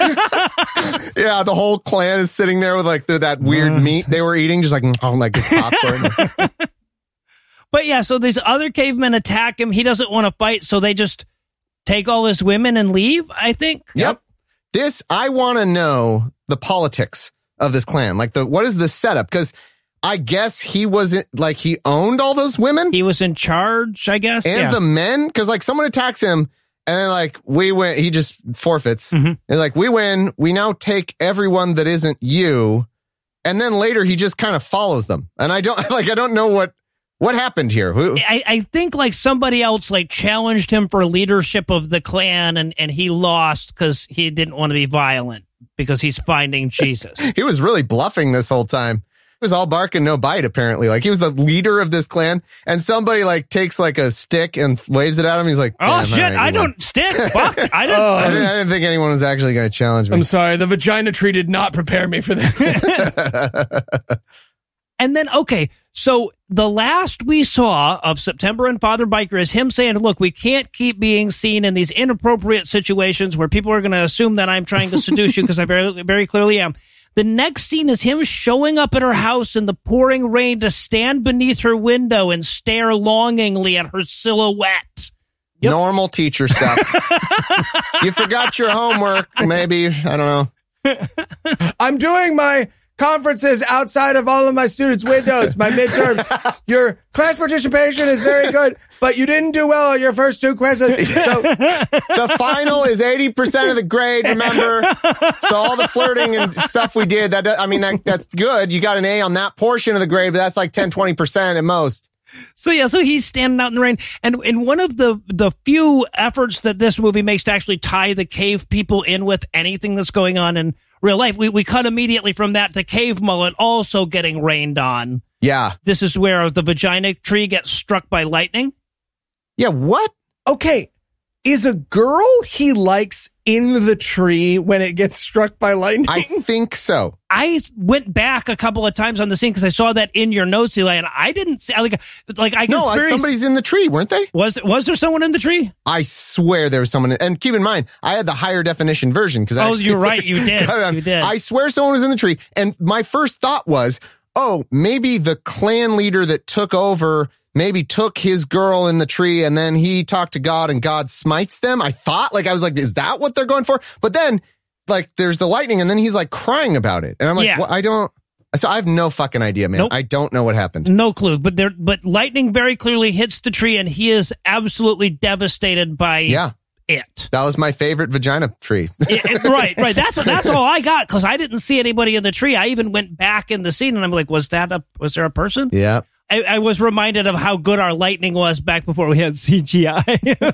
Yeah, the whole clan is sitting there with like that weird meat they were eating, just like, oh, like it's popcorn. But yeah, so these other cavemen attack him. He doesn't want to fight, so they just take all his women and leave, I think. Yep. I want to know the politics of this clan. Like what is the setup? Because I guess he wasn't like he owned all those women. He was in charge, I guess. And the men, because like someone attacks him. And then, like, we win. He just forfeits. Mm-hmm. And like, we win. We now take everyone that isn't you. And then later, he just kind of follows them. And I don't know what happened here. I think like somebody else like challenged him for leadership of the clan, and he lost because he didn't want to be violent because he's finding Jesus. He was really bluffing this whole time. It was all bark and no bite, apparently. Like, he was the leader of this clan, and somebody, like, takes, like, a stick and waves it at him. He's like, oh, shit, right, I don't stick. Fuck, I didn't think anyone was actually going to challenge me. I'm sorry, the vagina tree did not prepare me for this. And then, okay, so the last we saw of September and Father Biker is him saying, look, we can't keep being seen in these inappropriate situations where people are going to assume that I'm trying to seduce you because I very, very clearly am. The next scene is him showing up at her house in the pouring rain to stand beneath her window and stare longingly at her silhouette. Yep. Normal teacher stuff. You forgot your homework, maybe. I don't know. I'm doing my conferences outside of all of my students' windows, my midterms. Your class participation is very good, but you didn't do well on your first 2 quizzes. So the final is 80% of the grade, remember? So all the flirting and stuff we did, that's good. You got an A on that portion of the grade, but that's like 10, 20% at most. So he's standing out in the rain. And in one of the few efforts that this movie makes to actually tie the cave people in with anything that's going on in real life, we cut immediately from that to Cave Mullet also getting rained on. Yeah. This is where the vagina tree gets struck by lightning. Yeah, what? Okay, is a girl he likes in the tree when it gets struck by lightning? I think so. I went back a couple of times on the scene because I saw that in your notes, Eli, and I didn't see, I guess somebody's in the tree, weren't they? Was there someone in the tree? I swear there was someone. And keep in mind, I had the higher definition version because you're right, you did. You did. I swear someone was in the tree, and my first thought was, oh, maybe the clan leader that took over maybe took his girl in the tree and then he talked to God and God smites them. I was like, is that what they're going for? But then like there's the lightning and then he's like crying about it. And I'm like, Yeah. well, so I have no fucking idea, man. Nope. I don't know what happened. No clue. But lightning very clearly hits the tree, and he is absolutely devastated by it. That was my favorite vagina tree. Right. That's all I got, because I didn't see anybody in the tree. I even went back in the scene, and I'm like, was there a person? Yeah. I was reminded of how good our lightning was back before we had CGI.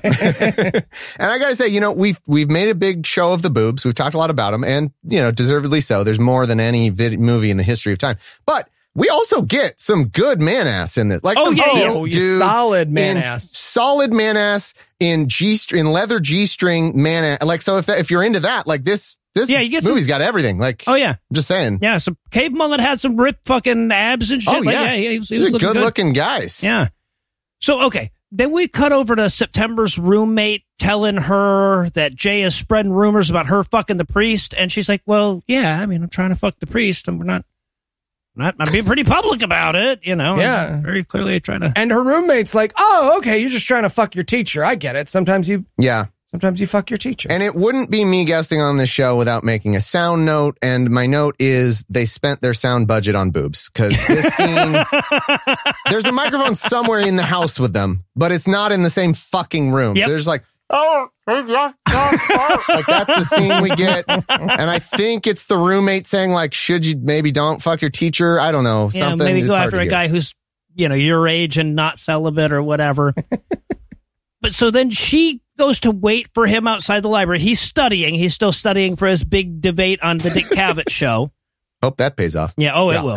And I gotta say, we've made a big show of the boobs. We've talked a lot about them, and deservedly so. There's more than any movie in the history of time. But we also get some good man ass in this. Like solid man ass. Solid man ass in leather G-string man ass. Like, so if you're into that, like this movie's got everything. Like, oh yeah, I'm just saying. Yeah, so Cave Mullet had some ripped fucking abs and shit. Oh yeah, he was good looking guys. Yeah. So okay, then we cut over to September's roommate telling her that Jay is spreading rumors about her fucking the priest, and she's like, "Well, yeah, I mean, I'm trying to fuck the priest, and we're not being pretty public about it, Yeah, I'm very clearly trying to." And her roommate's like, "Oh, okay, you're just trying to fuck your teacher. I get it. Sometimes you fuck your teacher." And it wouldn't be me guessing on this show without making a sound note. And my note is they spent their sound budget on boobs, because this scene, there's a microphone somewhere in the house with them, but it's not in the same fucking room. Yep. So there's like, like that's the scene we get. And I think it's the roommate saying like, should you maybe don't fuck your teacher? I don't know. Yeah, something. maybe go it's after a guy who's, your age and not celibate or whatever. But so then she goes to wait for him outside the library. He's studying. He's still studying for his big debate on the Dick Cavett show. Hope that pays off. Yeah. Oh, it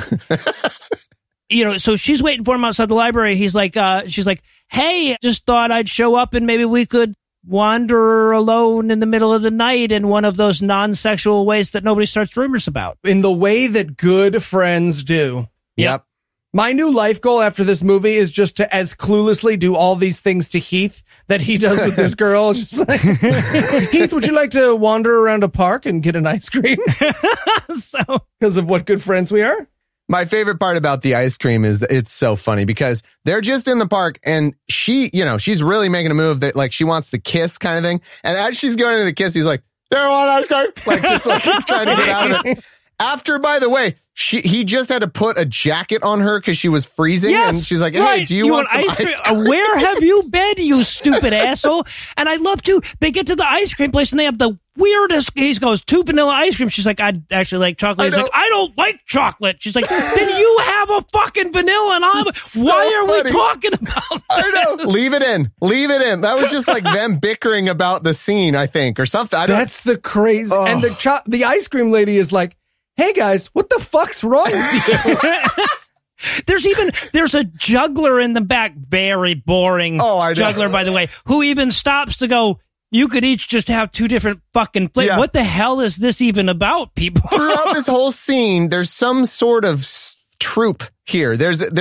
will. So she's waiting for him outside the library. He's like, she's like, "Hey, just thought I'd show up and maybe we could wander alone in the middle of the night in one of those non-sexual ways that nobody starts rumors about." In the way that good friends do. Yep. My new life goal after this movie is just to as cluelessly do all these things to Heath that he does with this girl. Just like, "Heath, would you like to wander around a park and get an ice cream?" Because of what good friends we are. My favorite part about the ice cream is that it's so funny because they're just in the park and she, she's really making a move that like she wants to kiss kind of thing. And as she's going into the kiss, he's like, "You want ice cream?" Like just like trying to get out of it. After, by the way, he just had to put a jacket on her because she was freezing. Yes, and she's like, "Hey, do you want some ice cream?" Where have you been, you stupid asshole? And I love to, they get to the ice cream place and they have the weirdest, he goes, 2 vanilla ice cream. She's like, "I'd actually like chocolate." He's like, "I don't like chocolate." She's like, "Then you have a fucking vanilla and I'm, why are we talking about that?" I know. Leave it in. That was just like them bickering about the scene, I think, or something. That's the crazy. Oh. And the ice cream lady is like, "Hey guys, what the fuck's wrong with you?" There's a juggler in the back, very boring juggler, by the way, who even stops to go, "You could each just have 2 different fucking flavors." Yeah. What the hell is this even about, people? Throughout this whole scene, there's some sort of troupe here. There's a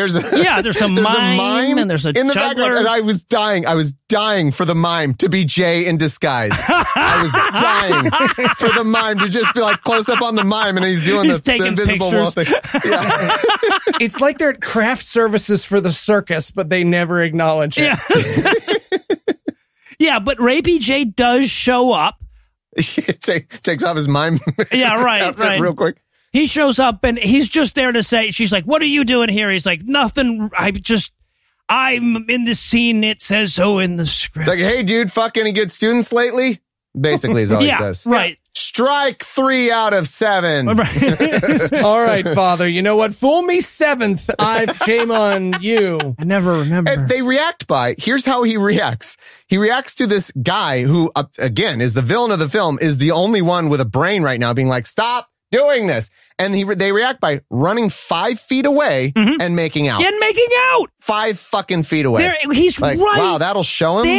mime and there's a in the juggler. background, and I was dying for the mime to be Jay in disguise. I was dying for the mime to just be like close up on the mime, and he's doing the invisible wall thing. Yeah. It's like they're at craft services for the circus, but they never acknowledge it. Yeah. Yeah, but Rapey Jay does show up. Takes off his mime. Yeah, right. Real quick. He shows up and he's just there to say, she's like, "What are you doing here?" He's like, "Nothing. I'm in the scene. It says so in the script." It's like, "Hey, dude, fuck any good students lately?" Basically is all he says. Right. Strike 3 out of 7. All right, Father. You know what? Fool me 7th. Shame on you. I never remember. And they react here's how he reacts. He reacts to this guy who, again, is the villain of the film, is the only one with a brain right now being like, "Stop doing this." And they react by running 5 feet away and making out. And making out 5 fucking feet away. He's like, right. Wow, that'll show him,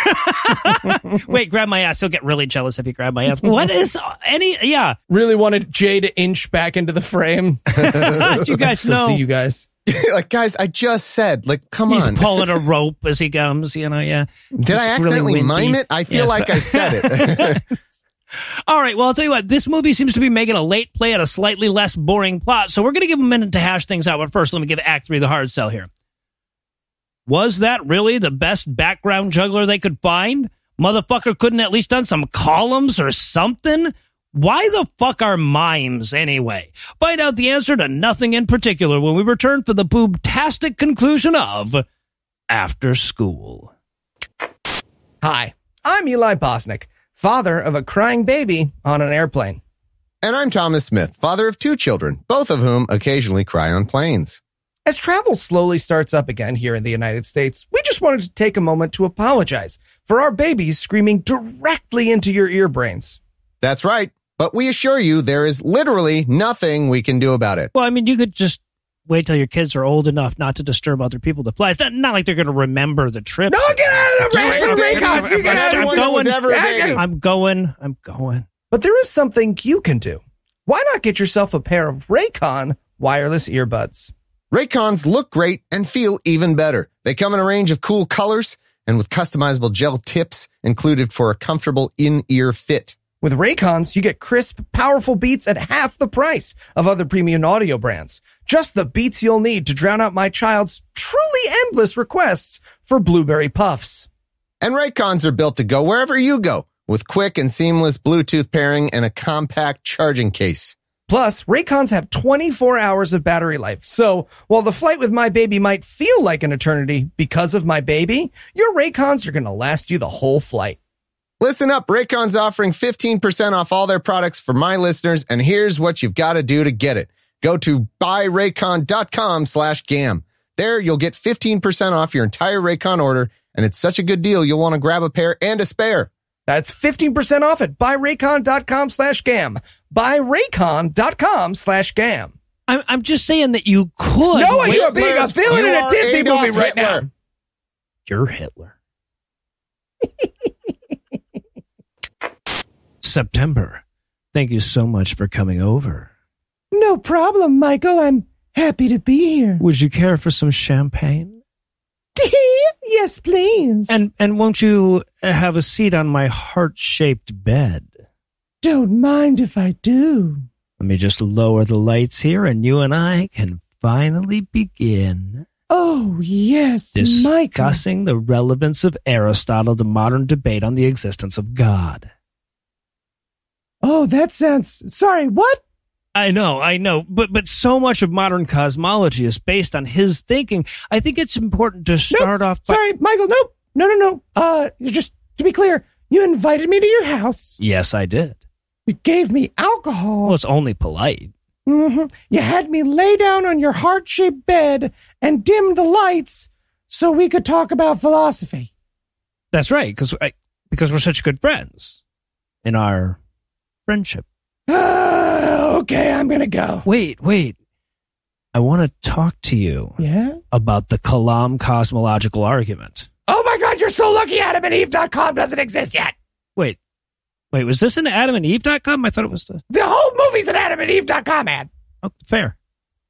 I guess. Wait, grab my ass. He'll get really jealous if you grab my ass. What is Really wanted Jay to inch back into the frame. You guys know. See you guys. Like, guys, I just said, like, come on. He's pulling a rope as he comes, yeah. Did I accidentally really mime it? I feel like I said it. All right, well, I'll tell you what. This movie seems to be making a late play at a slightly less boring plot, so we're going to give a minute to hash things out. But first, let me give Act 3 the hard sell here. Was that really the best background juggler they could find? Motherfucker couldn't at least done some columns or something? Why the fuck are mimes anyway? Find out the answer to nothing in particular when we return for the boobtastic conclusion of After School. Hi, I'm Eli Bosnick, father of a crying baby on an airplane. And I'm Thomas Smith, father of 2 children, both of whom occasionally cry on planes. As travel slowly starts up again here in the United States, we just wanted to take a moment to apologize for our babies screaming directly into your ear brains. That's right. But we assure you there is literally nothing we can do about it. Well, I mean, you could just wait till your kids are old enough not to disturb other people to fly. It's not like they're going to remember the trip. No, get out of the Raycons! You get out of I'm going. But there is something you can do. Why not get yourself a pair of Raycon wireless earbuds? Raycons look great and feel even better. They come in a range of cool colors and with customizable gel tips included for a comfortable in-ear fit. With Raycons, you get crisp, powerful beats at half the price of other premium audio brands. Just the beats you'll need to drown out my child's truly endless requests for blueberry puffs. And Raycons are built to go wherever you go, with quick and seamless Bluetooth pairing and a compact charging case. Plus, Raycons have 24 hours of battery life. So, while the flight with my baby might feel like an eternity because of my baby, your Raycons are going to last you the whole flight. Listen up, Raycon's offering 15% off all their products for my listeners, and here's what you've got to do to get it. Go to buyraycon.com/GAM. There, you'll get 15% off your entire Raycon order, and it's such a good deal, you'll want to grab a pair and a spare. That's 15% off at buyraycon.com/GAM. Buyraycon.com/GAM. I'm just saying that you could. No, you're being a villain in a Disney movie right now. You're Hitler. September. Thank you so much for coming over. No problem, Michael. I'm happy to be here. Would you care for some champagne? Yes, please. And won't you have a seat on my heart-shaped bed? Don't mind if I do. Let me just lower the lights here and you and I can finally begin. Oh, yes, Michael. Discussing the relevance of Aristotle to modern debate on the existence of God. Oh, that sounds... Sorry, what? I know. But so much of modern cosmology is based on his thinking. I think it's important to start off by... Sorry, Michael, nope. No. Just to be clear, you invited me to your house. Yes, I did. You gave me alcohol. Well, it's only polite. Mm-hmm. You had me lay down on your heart-shaped bed and dim the lights so we could talk about philosophy. That's right, because we're such good friends in our friendship. Okay, I'm going to go. Wait. I want to talk to you about the Kalam cosmological argument. Oh my God, you're so lucky AdamandEve.com doesn't exist yet. Wait, was this an AdamandEve.com? I thought it was the whole movie's an AdamandEve.com ad. Oh, fair.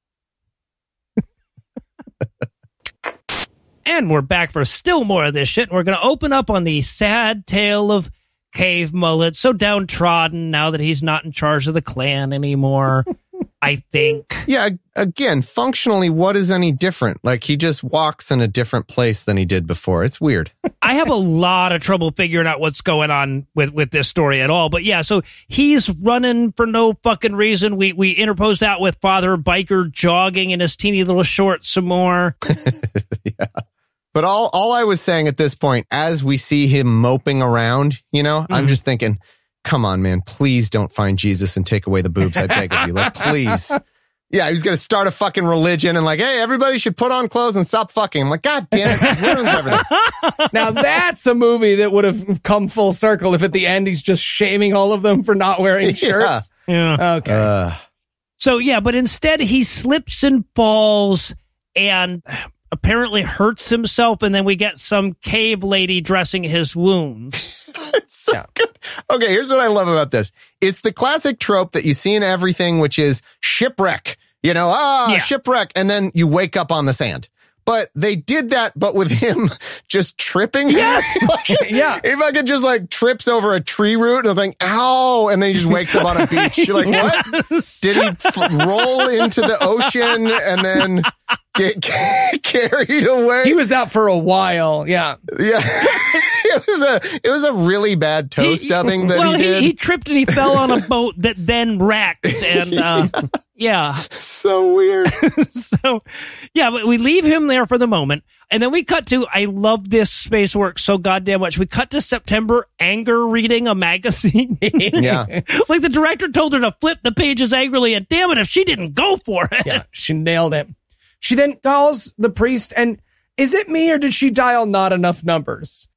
And we're back for still more of this shit. We're going to open up on the sad tale of Cave Mullet, so downtrodden now that he's not in charge of the clan anymore, I think. Yeah, again, functionally, what is any different? Like, he just walks in a different place than he did before. It's weird. I have a lot of trouble figuring out what's going on with this story at all. But yeah, so he's running for no fucking reason. We interpose that with Father Biker jogging in his teeny little shorts some more. Yeah. But all I was saying at this point, as we see him moping around, I'm just thinking, come on, man, please don't find Jesus and take away the boobs. I beg of you. Like, please. Yeah, he's going to start a fucking religion and like, hey, everybody should put on clothes and stop fucking. I'm like, God damn it. It ruins everything. Now that's a movie that would have come full circle if at the end he's just shaming all of them for not wearing shirts. Yeah. Okay. So, yeah, but instead he slips and falls and apparently hurts himself, and then we get some cave lady dressing his wounds. It's so good. Okay, here's what I love about this. It's the classic trope that you see in everything, which is shipwreck. Shipwreck, and then you wake up on the sand. But they did that, but with him just tripping. Yes. Yeah. He fucking just like trips over a tree root and I was like, ow. And then he just wakes up on a beach. You're like, what? Did he roll into the ocean and then get carried away. He was out for a while. Yeah. Yeah. It was a really bad toe stubbing that he did. He tripped and he fell on a boat that then wrecked. And yeah. So weird. So, yeah, but we leave him there for the moment. And then we cut to, I love this space work so goddamn much. We cut to September Anger reading a magazine. Yeah. Like the director told her to flip the pages angrily, and damn it if she didn't go for it. Yeah, she nailed it. She then calls the priest, and is it me or did she dial not enough numbers?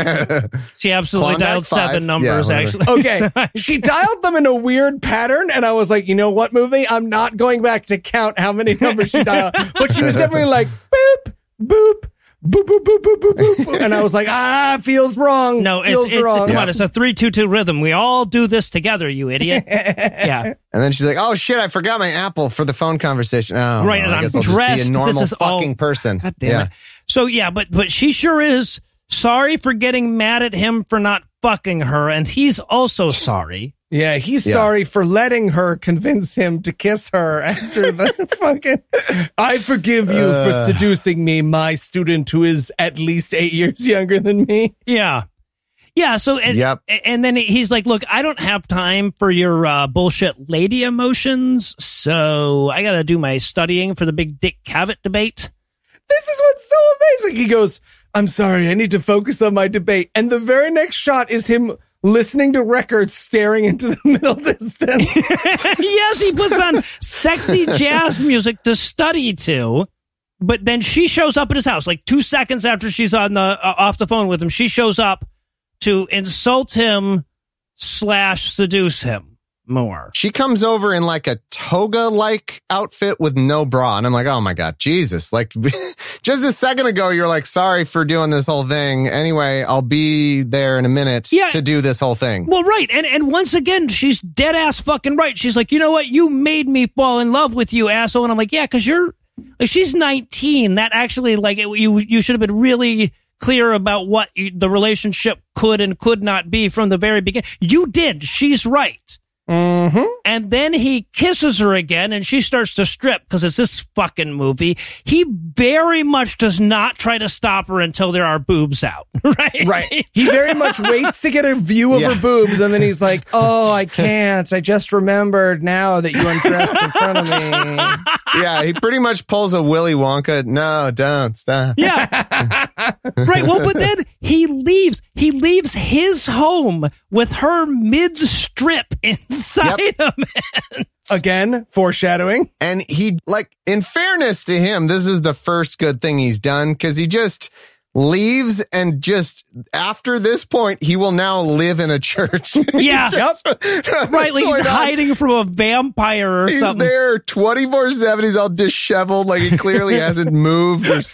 She absolutely Klondike dialed 7 5. numbers, Yeah, actually. Okay. She dialed them in a weird pattern, and I was like, you know what, movie? I'm not going back to count how many numbers she dialed. But she was definitely like, boop, boop, boop, boop, boop, boop, boop, boop. And I was like, feels wrong. No, feels it's wrong. come on, it's a 3-2-2 rhythm. We all do this together, you idiot. Yeah. And then she's like, oh shit, I forgot my apple for the phone conversation. Oh, Right, well, and I I'm guess I'll just dressed. be a normal This is all- fucking person. God damn it. So yeah, but she sure is sorry for getting mad at him for not fucking her, and he's also sorry. Yeah, he's sorry for letting her convince him to kiss her after the fucking... I forgive you for seducing me, my student who is at least 8 years younger than me. Yeah. Yeah, so... And then he's like, look, I don't have time for your bullshit lady emotions, so I gotta do my studying for the big Dick Cavett debate. This is what's so amazing. He goes, I'm sorry, I need to focus on my debate. And the very next shot is him listening to records, staring into the middle distance. Yes, he puts on sexy jazz music to study to, but then she shows up at his house like 2 seconds after she's on the off the phone with him. She shows up to insult him / seduce him more. She comes over in like a toga-like outfit with no bra. And I'm like, oh my God, Jesus. Like just a second ago, you're like, sorry for doing this whole thing. Anyway, I'll be there in a minute to do this whole thing. Well, right. And once again, she's dead ass fucking right. She's like, you know what? You made me fall in love with you, asshole. And I'm like, yeah, because you're like, she's 19. That actually, like, you should have been really clear about what the relationship could and could not be from the very beginning. You did. She's right. Mm-hmm. And then he kisses her again and she starts to strip because it's this fucking movie. He very much does not try to stop her until there are boobs out. Right. He very much waits to get a view of her boobs, and then he's like, oh, I can't. I just remembered now that you undressed in front of me. Yeah, he pretty much pulls a Willy Wonka. No, don't stop. Yeah. Right. Well, but then he leaves. He leaves his home with her mid-strip inside of it. Again, foreshadowing. And he, like, in fairness to him, this is the first good thing he's done, because he just leaves, and just after this point, he will now live in a church. Yeah. Right, like he's hiding from a vampire or something. He's there 24/7. He's all disheveled, like he clearly hasn't moved or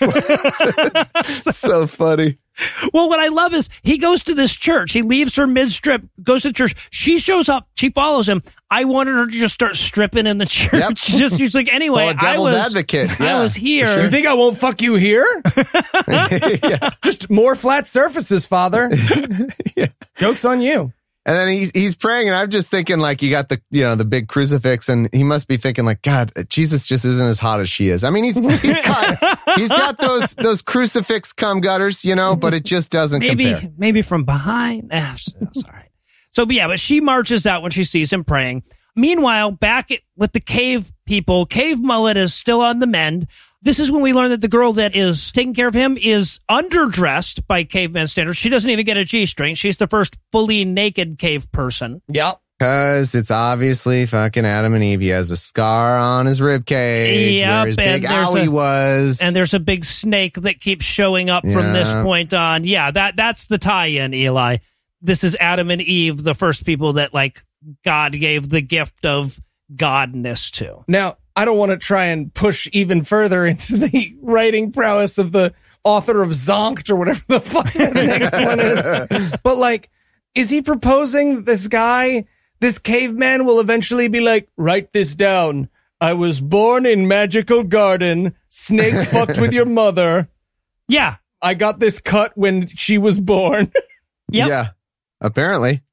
so funny. Well, what I love is he goes to this church. He leaves her mid-strip, goes to church. She shows up. She follows him. I wanted her to just start stripping in the church. Yep. She's like, anyway, well, devil's advocate. Yeah, I was here. Sure. You think I won't fuck you here? Yeah. Just more flat surfaces, Father. Yeah. Joke's on you. And then he's praying, and I'm just thinking, like, you got the big crucifix, and he must be thinking, like, God, Jesus just isn't as hot as she is. I mean, he's got those crucifix cum gutters, but it just doesn't compare. Maybe from behind. That's all right. So, but she marches out when she sees him praying. Meanwhile, with the cave people, Cave Mullet is still on the mend. This is when we learn that the girl that is taking care of him is underdressed by caveman standards. She doesn't even get a G-string. She's the first fully naked cave person. Yep. Because it's obviously fucking Adam and Eve. He has a scar on his ribcage where his big owie was. And there's a big snake that keeps showing up from this point on. Yeah, that's the tie-in, Eli. This is Adam and Eve, the first people that, like, God gave the gift of godness to. Now, I don't want to try and push even further into the writing prowess of the author of Zonked or whatever the fuck the next one is. But, like, is he proposing this caveman will eventually be like, write this down. I was born in magical garden. Snake fucked with your mother. Yeah. I got this cut when she was born. Yep. Yeah, apparently.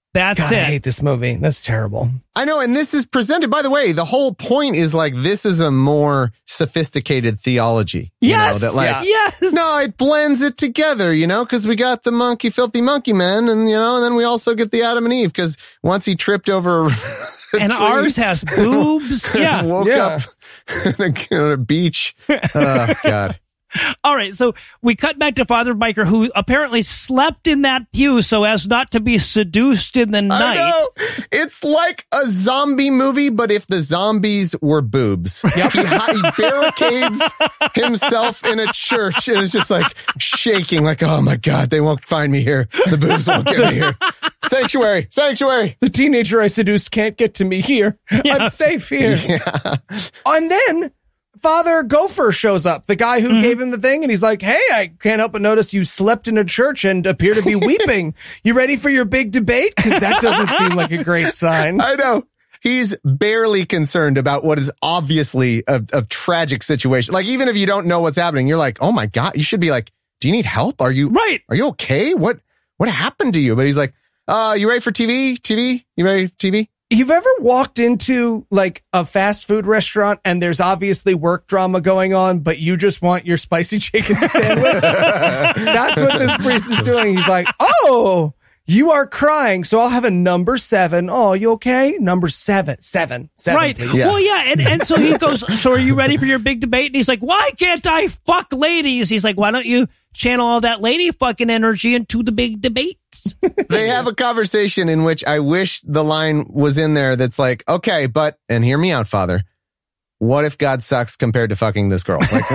That's God, I it. hate this movie. That's terrible. I know, and this is presented, by the way, the whole point is like, this is a more sophisticated theology. Yes. Yes. No, it blends it together, because we got the filthy monkey man, and, and then we also get the Adam and Eve, because once he tripped over and ours has boobs. Yeah. Woke up on a beach. Oh, God. All right, so we cut back to Father Biker, who apparently slept in that pew so as not to be seduced in the night. I know. It's like a zombie movie, but if the zombies were boobs. Yep. He barricades himself in a church and is just like shaking, like, oh my God, they won't find me here. The boobs won't get me here. Sanctuary. The teenager I seduced can't get to me here. Yes. I'm safe here. Yeah. And then Father Gopher shows up, the guy who gave him the thing, and he's like, hey, I can't help but notice you slept in a church and appear to be weeping. You ready for your big debate? Because that doesn't seem like a great sign. I know. He's barely concerned about what is obviously a tragic situation. Like, even if you don't know what's happening, you're like, oh my God, you should be like, do you need help? Are you okay? What happened to you? But he's like, you ready for TV? You ready for TV? You've ever walked into like a fast food restaurant and there's obviously work drama going on, but you just want your spicy chicken sandwich? That's what this priest is doing. He's like, oh, you are crying, so I'll have a number 7. Oh, you okay? Number 7. 7. Right. Please. Yeah. Well, yeah. And so he goes, so are you ready for your big debate? And he's like, why can't I fuck ladies? He's like, why don't you channel all that lady fucking energy into the big debates? They have a conversation in which I wish the line was in there that's like, okay, but, and hear me out, Father, what if God sucks compared to fucking this girl? Like,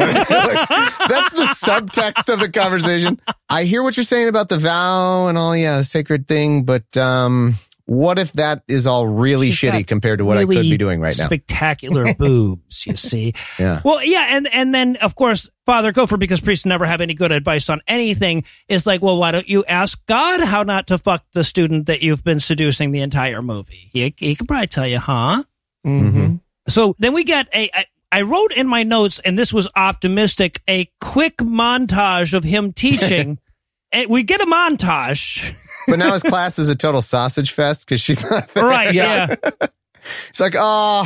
that's the subtext of the conversation. I hear what you're saying about the vow and all, sacred thing, but what if that is all really shitty compared to what I could be doing right now? Spectacular boobs, you see. Yeah. Well, yeah, and then, of course, Father Gopher, because priests never have any good advice on anything, is like, well, why don't you ask God how not to fuck the student that you've been seducing the entire movie? He could probably tell you, huh? Mm-hmm. So then we get I wrote in my notes, and this was optimistic, a quick montage of him teaching. And we get a montage. But now his class is a total sausage fest because she's not there. Right, yeah. It's like,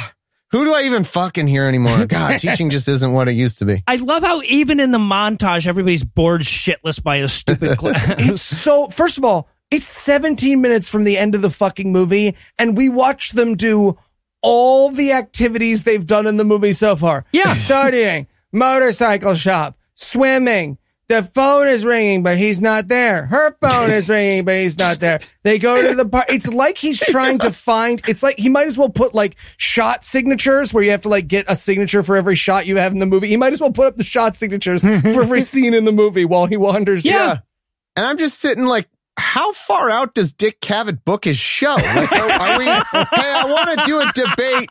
who do I even fucking hear anymore? God, teaching just isn't what it used to be. I love how even in the montage, everybody's bored shitless by a stupid class. So, first of all, it's 17 minutes from the end of the fucking movie, and we watch them do all the activities they've done in the movie so far. Yeah. Studying, motorcycle shop, swimming. The phone is ringing, but he's not there. Her phone is ringing, but he's not there. They go to the park. It's like he's trying to find, it's like he might as well put like shot signatures where you have to like get a signature for every shot you have in the movie. He might as well put up the shot signatures for every scene in the movie while he wanders. Yeah. And I'm just sitting like, how far out does Dick Cavett book his show? Like, are we, hey, I want to do a debate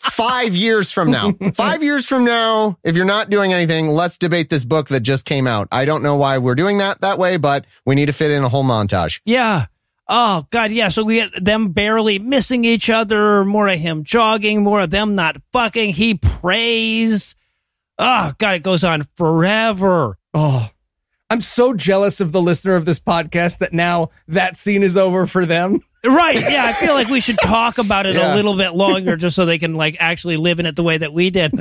5 years from now. 5 years from now, if you're not doing anything, let's debate this book that just came out. I don't know why we're doing that way, but we need to fit in a whole montage. Yeah. Oh, God, yeah. So we get them barely missing each other, more of him jogging, more of them not fucking. He prays. Oh, God, it goes on forever. Oh. I'm so jealous of the listener of this podcast that now that scene is over for them. Right. Yeah. I feel like we should talk about it a little bit longer just so they can like actually live in it the way that we did.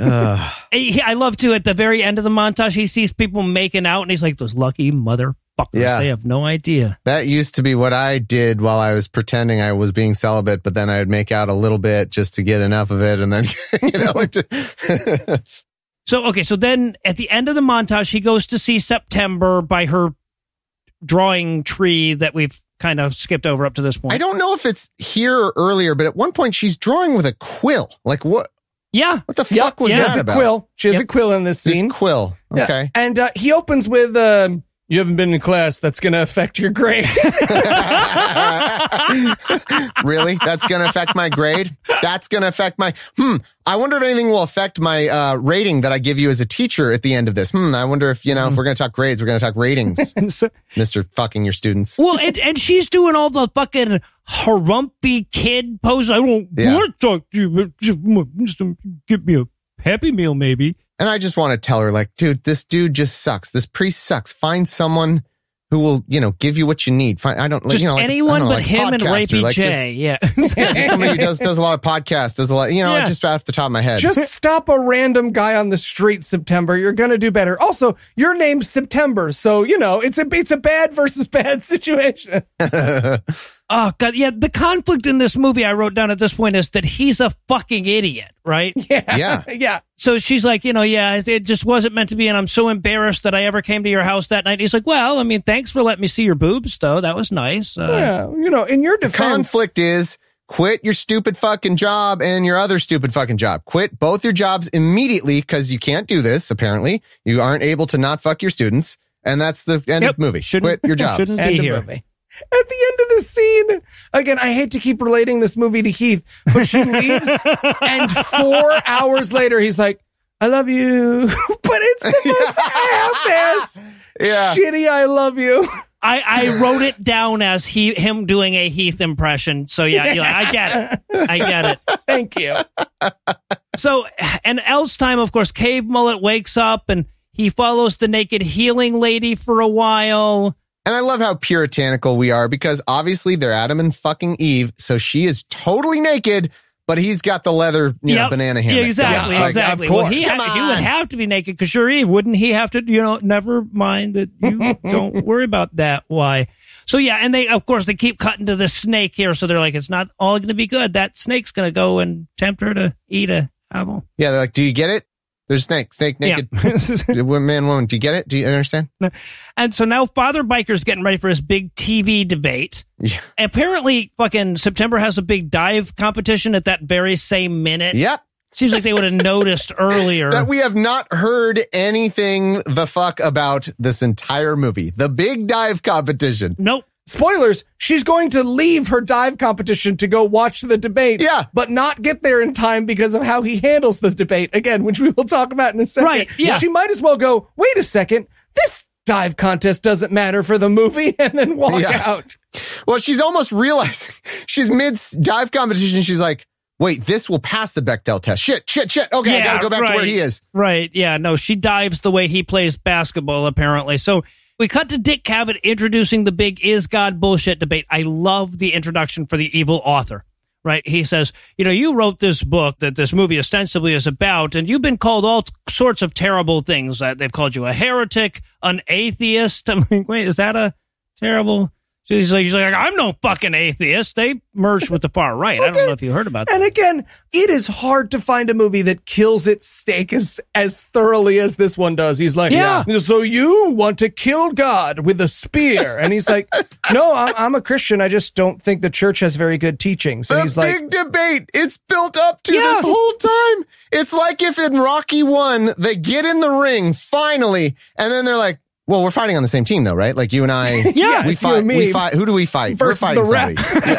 I love to at the very end of the montage, he sees people making out and he's like, those lucky motherfuckers. Yeah. They have no idea. That used to be what I did while I was pretending I was being celibate, but then I would make out a little bit just to get enough of it. And then, So then at the end of the montage, he goes to see September by her drawing tree that we've kind of skipped over up to this point. I don't know if it's here or earlier, but at one point she's drawing with a quill. Like what? Yeah. What the fuck was that about? Quill. She has a quill in this scene. Quill. Okay. Yeah. And he opens with, you haven't been in class. That's going to affect your grade. Really? That's going to affect my grade? That's going to affect my... I wonder if anything will affect my rating that I give you as a teacher at the end of this. I wonder if, if we're going to talk grades, we're going to talk ratings. Mr. fucking your students. Well, and she's doing all the fucking harumpy kid poses. I don't want to talk to you, but just give me a Happy Meal, maybe. And I just want to tell her, like, dude, this dude just sucks. This priest sucks. Find someone who will, give you what you need. I don't, just anyone but him and Rapey J. Yeah. Somebody who does a lot of podcasts, does a lot, just off the top of my head. Just stop a random guy on the street, September. You're going to do better. Also, your name's September. So, it's a bad versus bad situation. Oh, God. Yeah. The conflict in this movie I wrote down at this point is that he's a fucking idiot, right? Yeah. So she's like, it just wasn't meant to be. And I'm so embarrassed that I ever came to your house that night. He's like, well, I mean, thanks for letting me see your boobs, though. That was nice. In your defense. The conflict is quit your stupid fucking job and your other stupid fucking job. Quit both your jobs immediately because you can't do this, apparently. You aren't able to not fuck your students. And that's the end of the movie. Quit your jobs. Shouldn't be here. Movie. At the end of the scene, again, I hate to keep relating this movie to Heath, but she leaves, and 4 hours later, he's like, I love you. But it's the most half-ass, shitty I love you. I wrote it down as him doing a Heath impression. So, I get it. Thank you. So, and else time, of course, Cave Mullet wakes up, and he follows the naked healing lady for a while. And I love how puritanical we are because obviously they're Adam and fucking Eve. So she is totally naked, but he's got the leather, banana hammock. Yeah, exactly. Exactly. Well, he would have to be naked because you're Eve. Wouldn't he have to, never mind that you don't worry about that. Why? So, and they keep cutting to the snake here. So they're like, it's not all going to be good. That snake's going to go and tempt her to eat a apple. Yeah. They're like, do you get it? There's snake naked, man, woman. Do you get it? Do you understand? And so now Father Biker's getting ready for his big TV debate. Yeah. Apparently, fucking September has a big dive competition at that very same minute. Yep. Seems like they would have noticed earlier. That we have not heard anything the fuck about this entire movie. The big dive competition. Nope. Spoilers, she's going to leave her dive competition to go watch the debate, but not get there in time because of how he handles the debate, again, which we will talk about in a second. Right, yeah. She might as well go, wait a second, this dive contest doesn't matter for the movie, and then walk out. Well, she's almost realizing, she's mid-dive competition, she's like, wait, this will pass the Bechdel test. Shit. Okay, I gotta go back to where he is. Right, yeah, no, she dives the way he plays basketball, apparently. So we cut to Dick Cavett introducing the big is God bullshit debate. I love the introduction for the evil author, right? He says, you wrote this book that this movie ostensibly is about, and you've been called all sorts of terrible things. They've called you a heretic, an atheist. I'm like, wait, is that a terrible... He's like, I'm no fucking atheist. They merged with the far right. I don't know if you heard about that. And again, it is hard to find a movie that kills its stake as thoroughly as this one does. He's like, so you want to kill God with a spear? And he's like, no, I'm a Christian. I just don't think the church has very good teachings. And he's like, big debate. It's built up to this whole time. It's like if in Rocky 1, they get in the ring finally, and then they're like, well, we're fighting on the same team, though, right? Like you and I, we fight. Who do we fight? We're fighting somebody.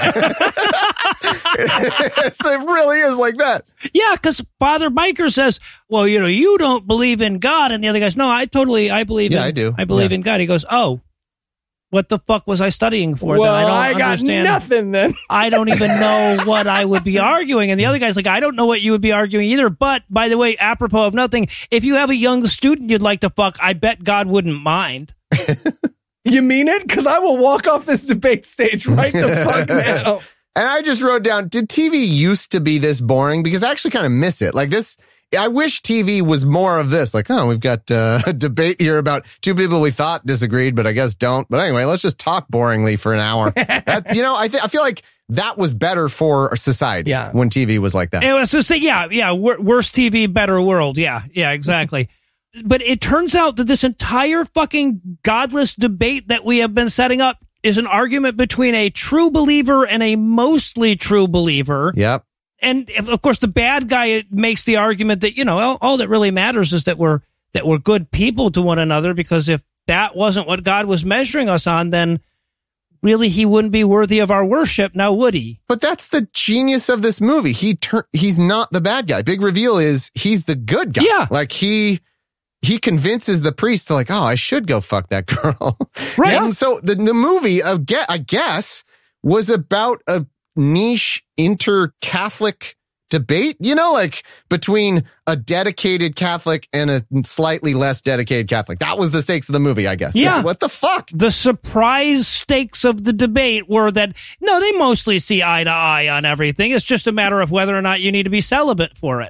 So it really is like that. Yeah, because Father Biker says, well, you don't believe in God. And the other guy's, no, I believe I do. I believe in God. He goes, oh, what the fuck was I studying for? Well, then I don't understand. Nothing then. I don't even know what I would be arguing. And the other guy's like, I don't know what you would be arguing either. But by the way, apropos of nothing, if you have a young student you'd like to fuck, I bet God wouldn't mind. You mean it? Because I will walk off this debate stage right the fuck now. And I just wrote down, did TV used to be this boring? Because I actually kind of miss it. Like this, I wish TV was more of this. Like, oh, we've got a debate here about two people we thought disagreed, but I guess don't. But anyway, let's just talk boringly for an hour. I feel like that was better for society when TV was like that. It was to say, worse TV, better world. Yeah, exactly. But it turns out that this entire fucking godless debate that we have been setting up is an argument between a true believer and a mostly true believer. Yep. And of course, the bad guy makes the argument that, all that really matters is that we're good people to one another, because if that wasn't what God was measuring us on, then really he wouldn't be worthy of our worship, now would he? But that's the genius of this movie. He's not the bad guy. Big reveal is he's the good guy. Yeah. Like he convinces the priest to like, oh, I should go fuck that girl. Right. And so the movie, I guess, was about a niche inter-Catholic debate, you know, like between a dedicated Catholic and a slightly less dedicated Catholic. That was the stakes of the movie, I guess. Yeah. What the fuck? The surprise stakes of the debate were that, no, they mostly see eye to eye on everything. It's just a matter of whether or not you need to be celibate for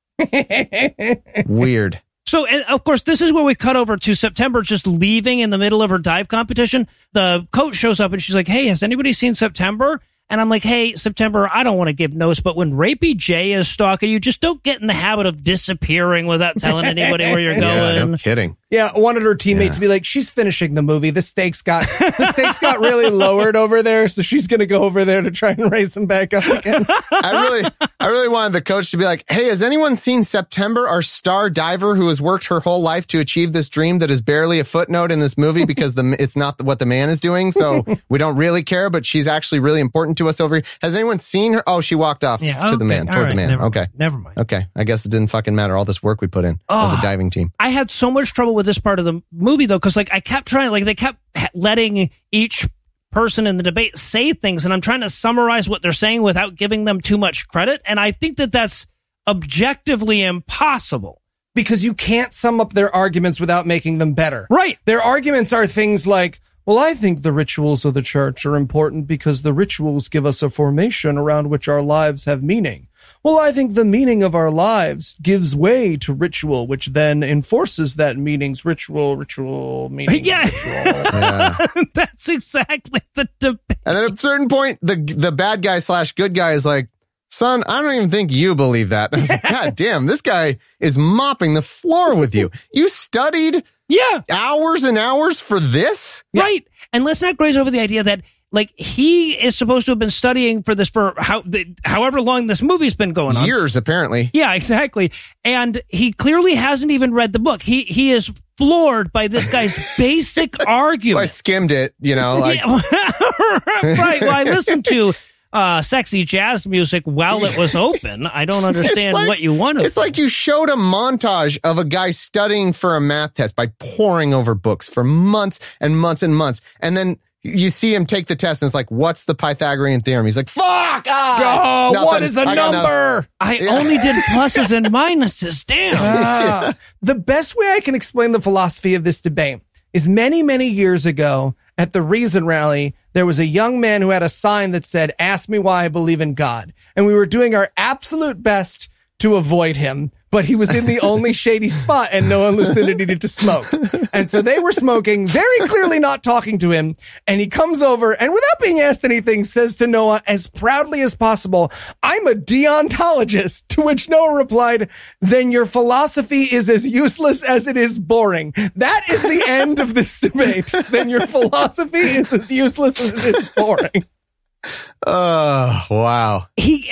it. Weird. So, and of course, this is where we cut over to September just leaving in the middle of her dive competition. The coach shows up and she's like, hey, has anybody seen September? And I'm like, hey, September, I don't want to give notes, but when Rapey J is stalking you, just don't get in the habit of disappearing without telling anybody where you're going. Yeah, no kidding. Yeah, wanted her teammate to be like, she's finishing the movie. The stakes got really lowered over there, so she's gonna go over there to try and raise them back up again. I really wanted the coach to be like, hey, has anyone seen September, our star diver who has worked her whole life to achieve this dream that is barely a footnote in this movie because it's not what the man is doing, so we don't really care, but she's actually really important to us over here. Has anyone seen her? Oh, she walked off to the man, toward the man. Never mind. Okay, I guess it didn't fucking matter. All this work we put in as a diving team. I had so much trouble with this part of the movie, though, because I kept trying, they kept letting each person in the debate say things, and I'm trying to summarize what they're saying without giving them too much credit, and I think that that's objectively impossible. Because you can't sum up their arguments without making them better. Right. Their arguments are things like, well, I think the rituals of the church are important because the rituals give us a formation around which our lives have meaning. Well, I think the meaning of our lives gives way to ritual, which then enforces that meaning's ritual, meaning, yeah. ritual. Yeah. That's exactly the debate. And at a certain point, the bad guy / good guy is like, son, I don't even think you believe that. And I was like, God damn, this guy is mopping the floor with you. You studied hours and hours for this? Right. And let's not graze over the idea that, he is supposed to have been studying for this for however long this movie's been going on. Years, apparently. Yeah, exactly. And he clearly hasn't even read the book. He is floored by this guy's basic argument. Well, I skimmed it, Right. Well, I listened to sexy jazz music while it was open. I don't understand what you want to. It's like you showed a montage of a guy studying for a math test by poring over books for months and months and months. And then you see him take the test and it's like, what's the Pythagorean theorem? He's like, fuck! What is a number? I only did pluses and minuses. Damn. The best way I can explain the philosophy of this debate is many, many years ago at the Reason Rally, there was a young man who had a sign that said, ask me why I believe in God. And we were doing our absolute best to avoid him, but he was in the only shady spot and no one needed to smoke. And so they were smoking, very clearly not talking to him. And he comes over and without being asked anything, says to Noah as proudly as possible, I'm a deontologist. To which Noah replied, then your philosophy is as useless as it is boring. That is the end of this debate. Then your philosophy is as useless as it is boring. Oh, wow.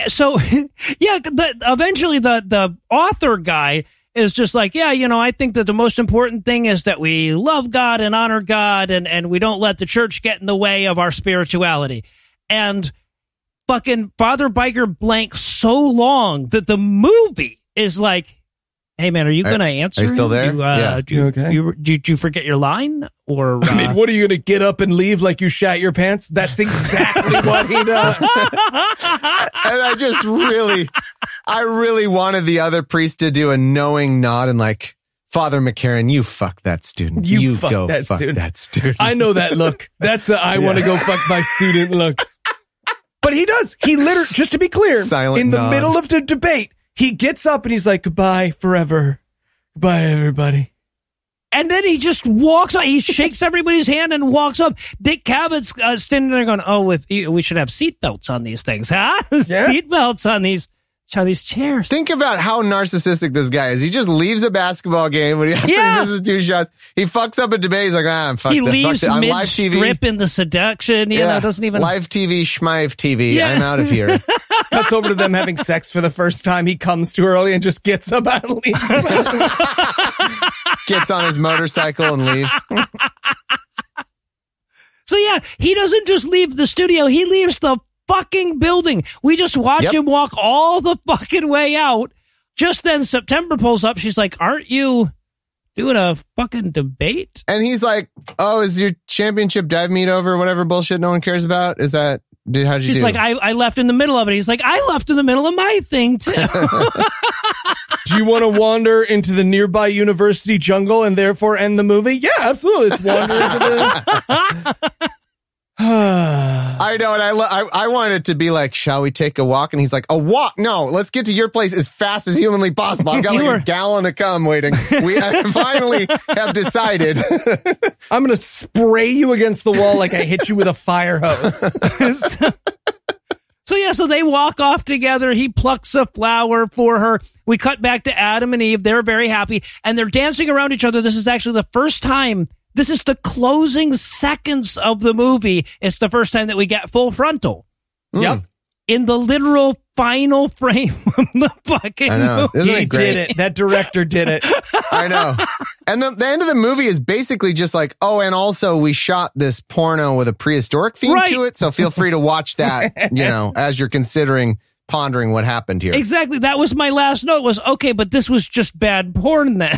Eventually the author guy is just like, I think that the most important thing is that we love God and honor God and we don't let the church get in the way of our spirituality. And fucking Father Biker blank so long that the movie is like, hey man, are you going to answer? Are you still there? Did you forget your line? Or I mean, what are you going to get up and leave like you shat your pants? That's exactly what he does. And I really wanted the other priest to do a knowing nod and like, Father McCarran, you fuck that student. You fuck that student. I know that look. That's I want to go fuck my student look. But he does. He literally, just to be clear, in the middle of the debate, he gets up and he's like, goodbye forever. Goodbye, everybody. And then he just walks up. He shakes everybody's hand and walks up. Dick Cabot's standing there going, we should have seatbelts on these things, huh? Yeah. Seatbelts on these chairs. Think about how narcissistic this guy is. He just leaves a basketball game after he misses 2 shots. He fucks up a debate. He's like, fuck he this. Leaves on live TV. Mid-strip in the seduction. Doesn't even... Live TV, Schmive TV. Yeah. I'm out of here. Cuts over to them having sex for the first time. He comes too early and just gets up out and leaves. Gets on his motorcycle and leaves. So he doesn't just leave the studio. He leaves the fucking building. We just watch him walk all the fucking way out. Just then September pulls up. She's like, aren't you doing a fucking debate? And he's like, is your championship dive meet over? Whatever bullshit no one cares about. Is that How'd you She's do? like, I left in the middle of it. He's like, I left in the middle of my thing too. Do you want to wander into the nearby university jungle and therefore end the movie? Yeah, absolutely. Let's wander into the... I know, and I wanted it to be like, shall we take a walk? And he's like, a walk? No, let's get to your place as fast as humanly possible. I've got like a gallon of cum waiting. I finally have decided. I'm going to spray you against the wall like I hit you with a fire hose. So they walk off together. He plucks a flower for her. We cut back to Adam and Eve. They're very happy, and they're dancing around each other. This is actually the first time. This is the closing seconds of the movie. It's the first time that we get full frontal. Yep. In the literal final frame of the fucking movie. Isn't He it great? did it. That director did it. I know. And the end of the movie is basically just like, oh, and also we shot this porno with a prehistoric theme to it. So feel free to watch that, as you're pondering what happened here. Exactly. That was my last note was, okay, but this was just bad porn then.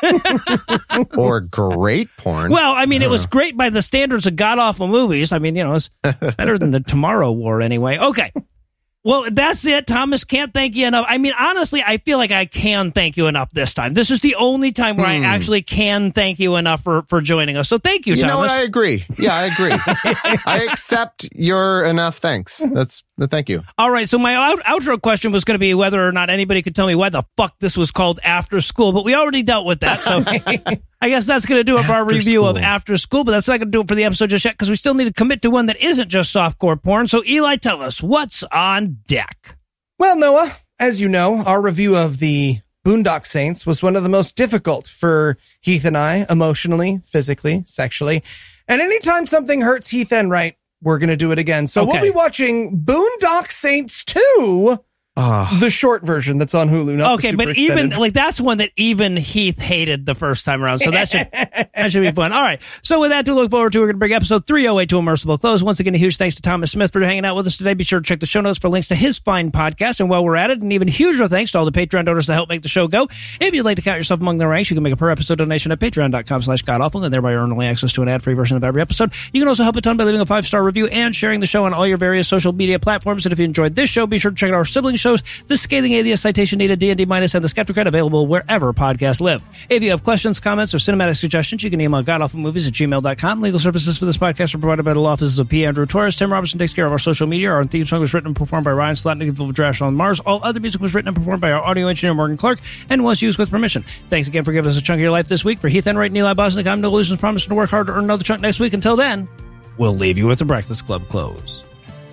Or great porn. Well, I mean, it was great by the standards of god-awful movies. I mean, it's better than the Tomorrow War anyway. Okay. Well, that's it. Thomas, can't thank you enough. I mean, honestly, I feel like I can thank you enough this time. This is the only time where I actually can thank you enough for joining us. So thank you, Thomas. You know what? I agree. Yeah, I agree. I accept your enough thanks. Thank you. All right. So my outro question was going to be whether or not anybody could tell me why the fuck this was called After School, but we already dealt with that. So I guess that's going to do it for our review of After School, but that's not going to do it for the episode just yet because we still need to commit to one that isn't just softcore porn. So Eli, tell us what's on deck. Well, Noah, as you know, our review of the Boondock Saints was one of the most difficult for Heath and I, emotionally, physically, sexually. And anytime something hurts Heath and right, we're going to do it again. So we'll be watching Boondock Saints 2, the short version that's on Hulu. Not the but extended. even that's one that even Heath hated the first time around. So that should be fun. All right. So with that to look forward to, we're going to bring episode 308 to a merciful close. Once again, a huge thanks to Thomas Smith for hanging out with us today. Be sure to check the show notes for links to his fine podcast. And while we're at it, an even huger thanks to all the Patreon donors that help make the show go. If you'd like to count yourself among the ranks, you can make a per episode donation at patreon.com/godawful and thereby earn early access to an ad-free version of every episode. You can also help a ton by leaving a 5-star review and sharing the show on all your various social media platforms. And if you enjoyed this show, be sure to check out our sibling shows, The Scathing Atheist, Citation Needed, D&D Minus, and The Skeptocrat, available wherever podcasts live. If you have questions, comments, or cinematic suggestions, you can email godawfulmovies@gmail.com. Legal services for this podcast are provided by the law offices of P. Andrew Torres. Tim Robertson takes care of our social media. Our theme song was written and performed by Ryan Slotnick of Trash on Mars. All other music was written and performed by our audio engineer, Morgan Clark, and was used with permission. Thanks again for giving us a chunk of your life this week. For Heath Enright and Eli Bosnick, I'm No Illusions, promising to work hard to earn another chunk next week. Until then, we'll leave you with the Breakfast Club close.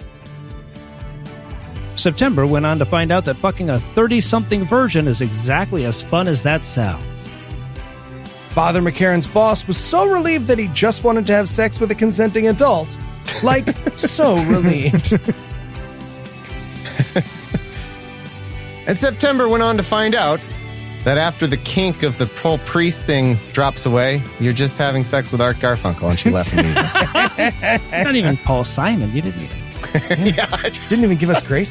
September went on to find out that fucking a 30-something virgin is exactly as fun as that sounds. Father McCarran's boss was so relieved that he just wanted to have sex with a consenting adult. Like, so relieved. And September went on to find out that after the kink of the whole priest thing drops away, you're just having sex with Art Garfunkel, and she left me. It's not even Paul Simon. You didn't even... Didn't even give us grace.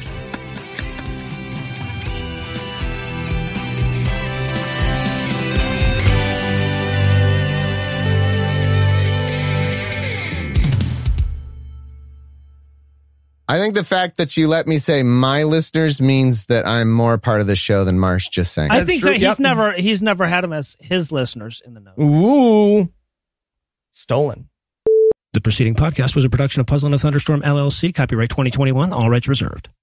I think the fact that you let me say my listeners means that I'm more part of the show than Marsh just saying. I think so. He's never had them as his listeners in the know. Ooh. Stolen. The preceding podcast was a production of Puzzle and a Thunderstorm, LLC. Copyright 2021. All rights reserved.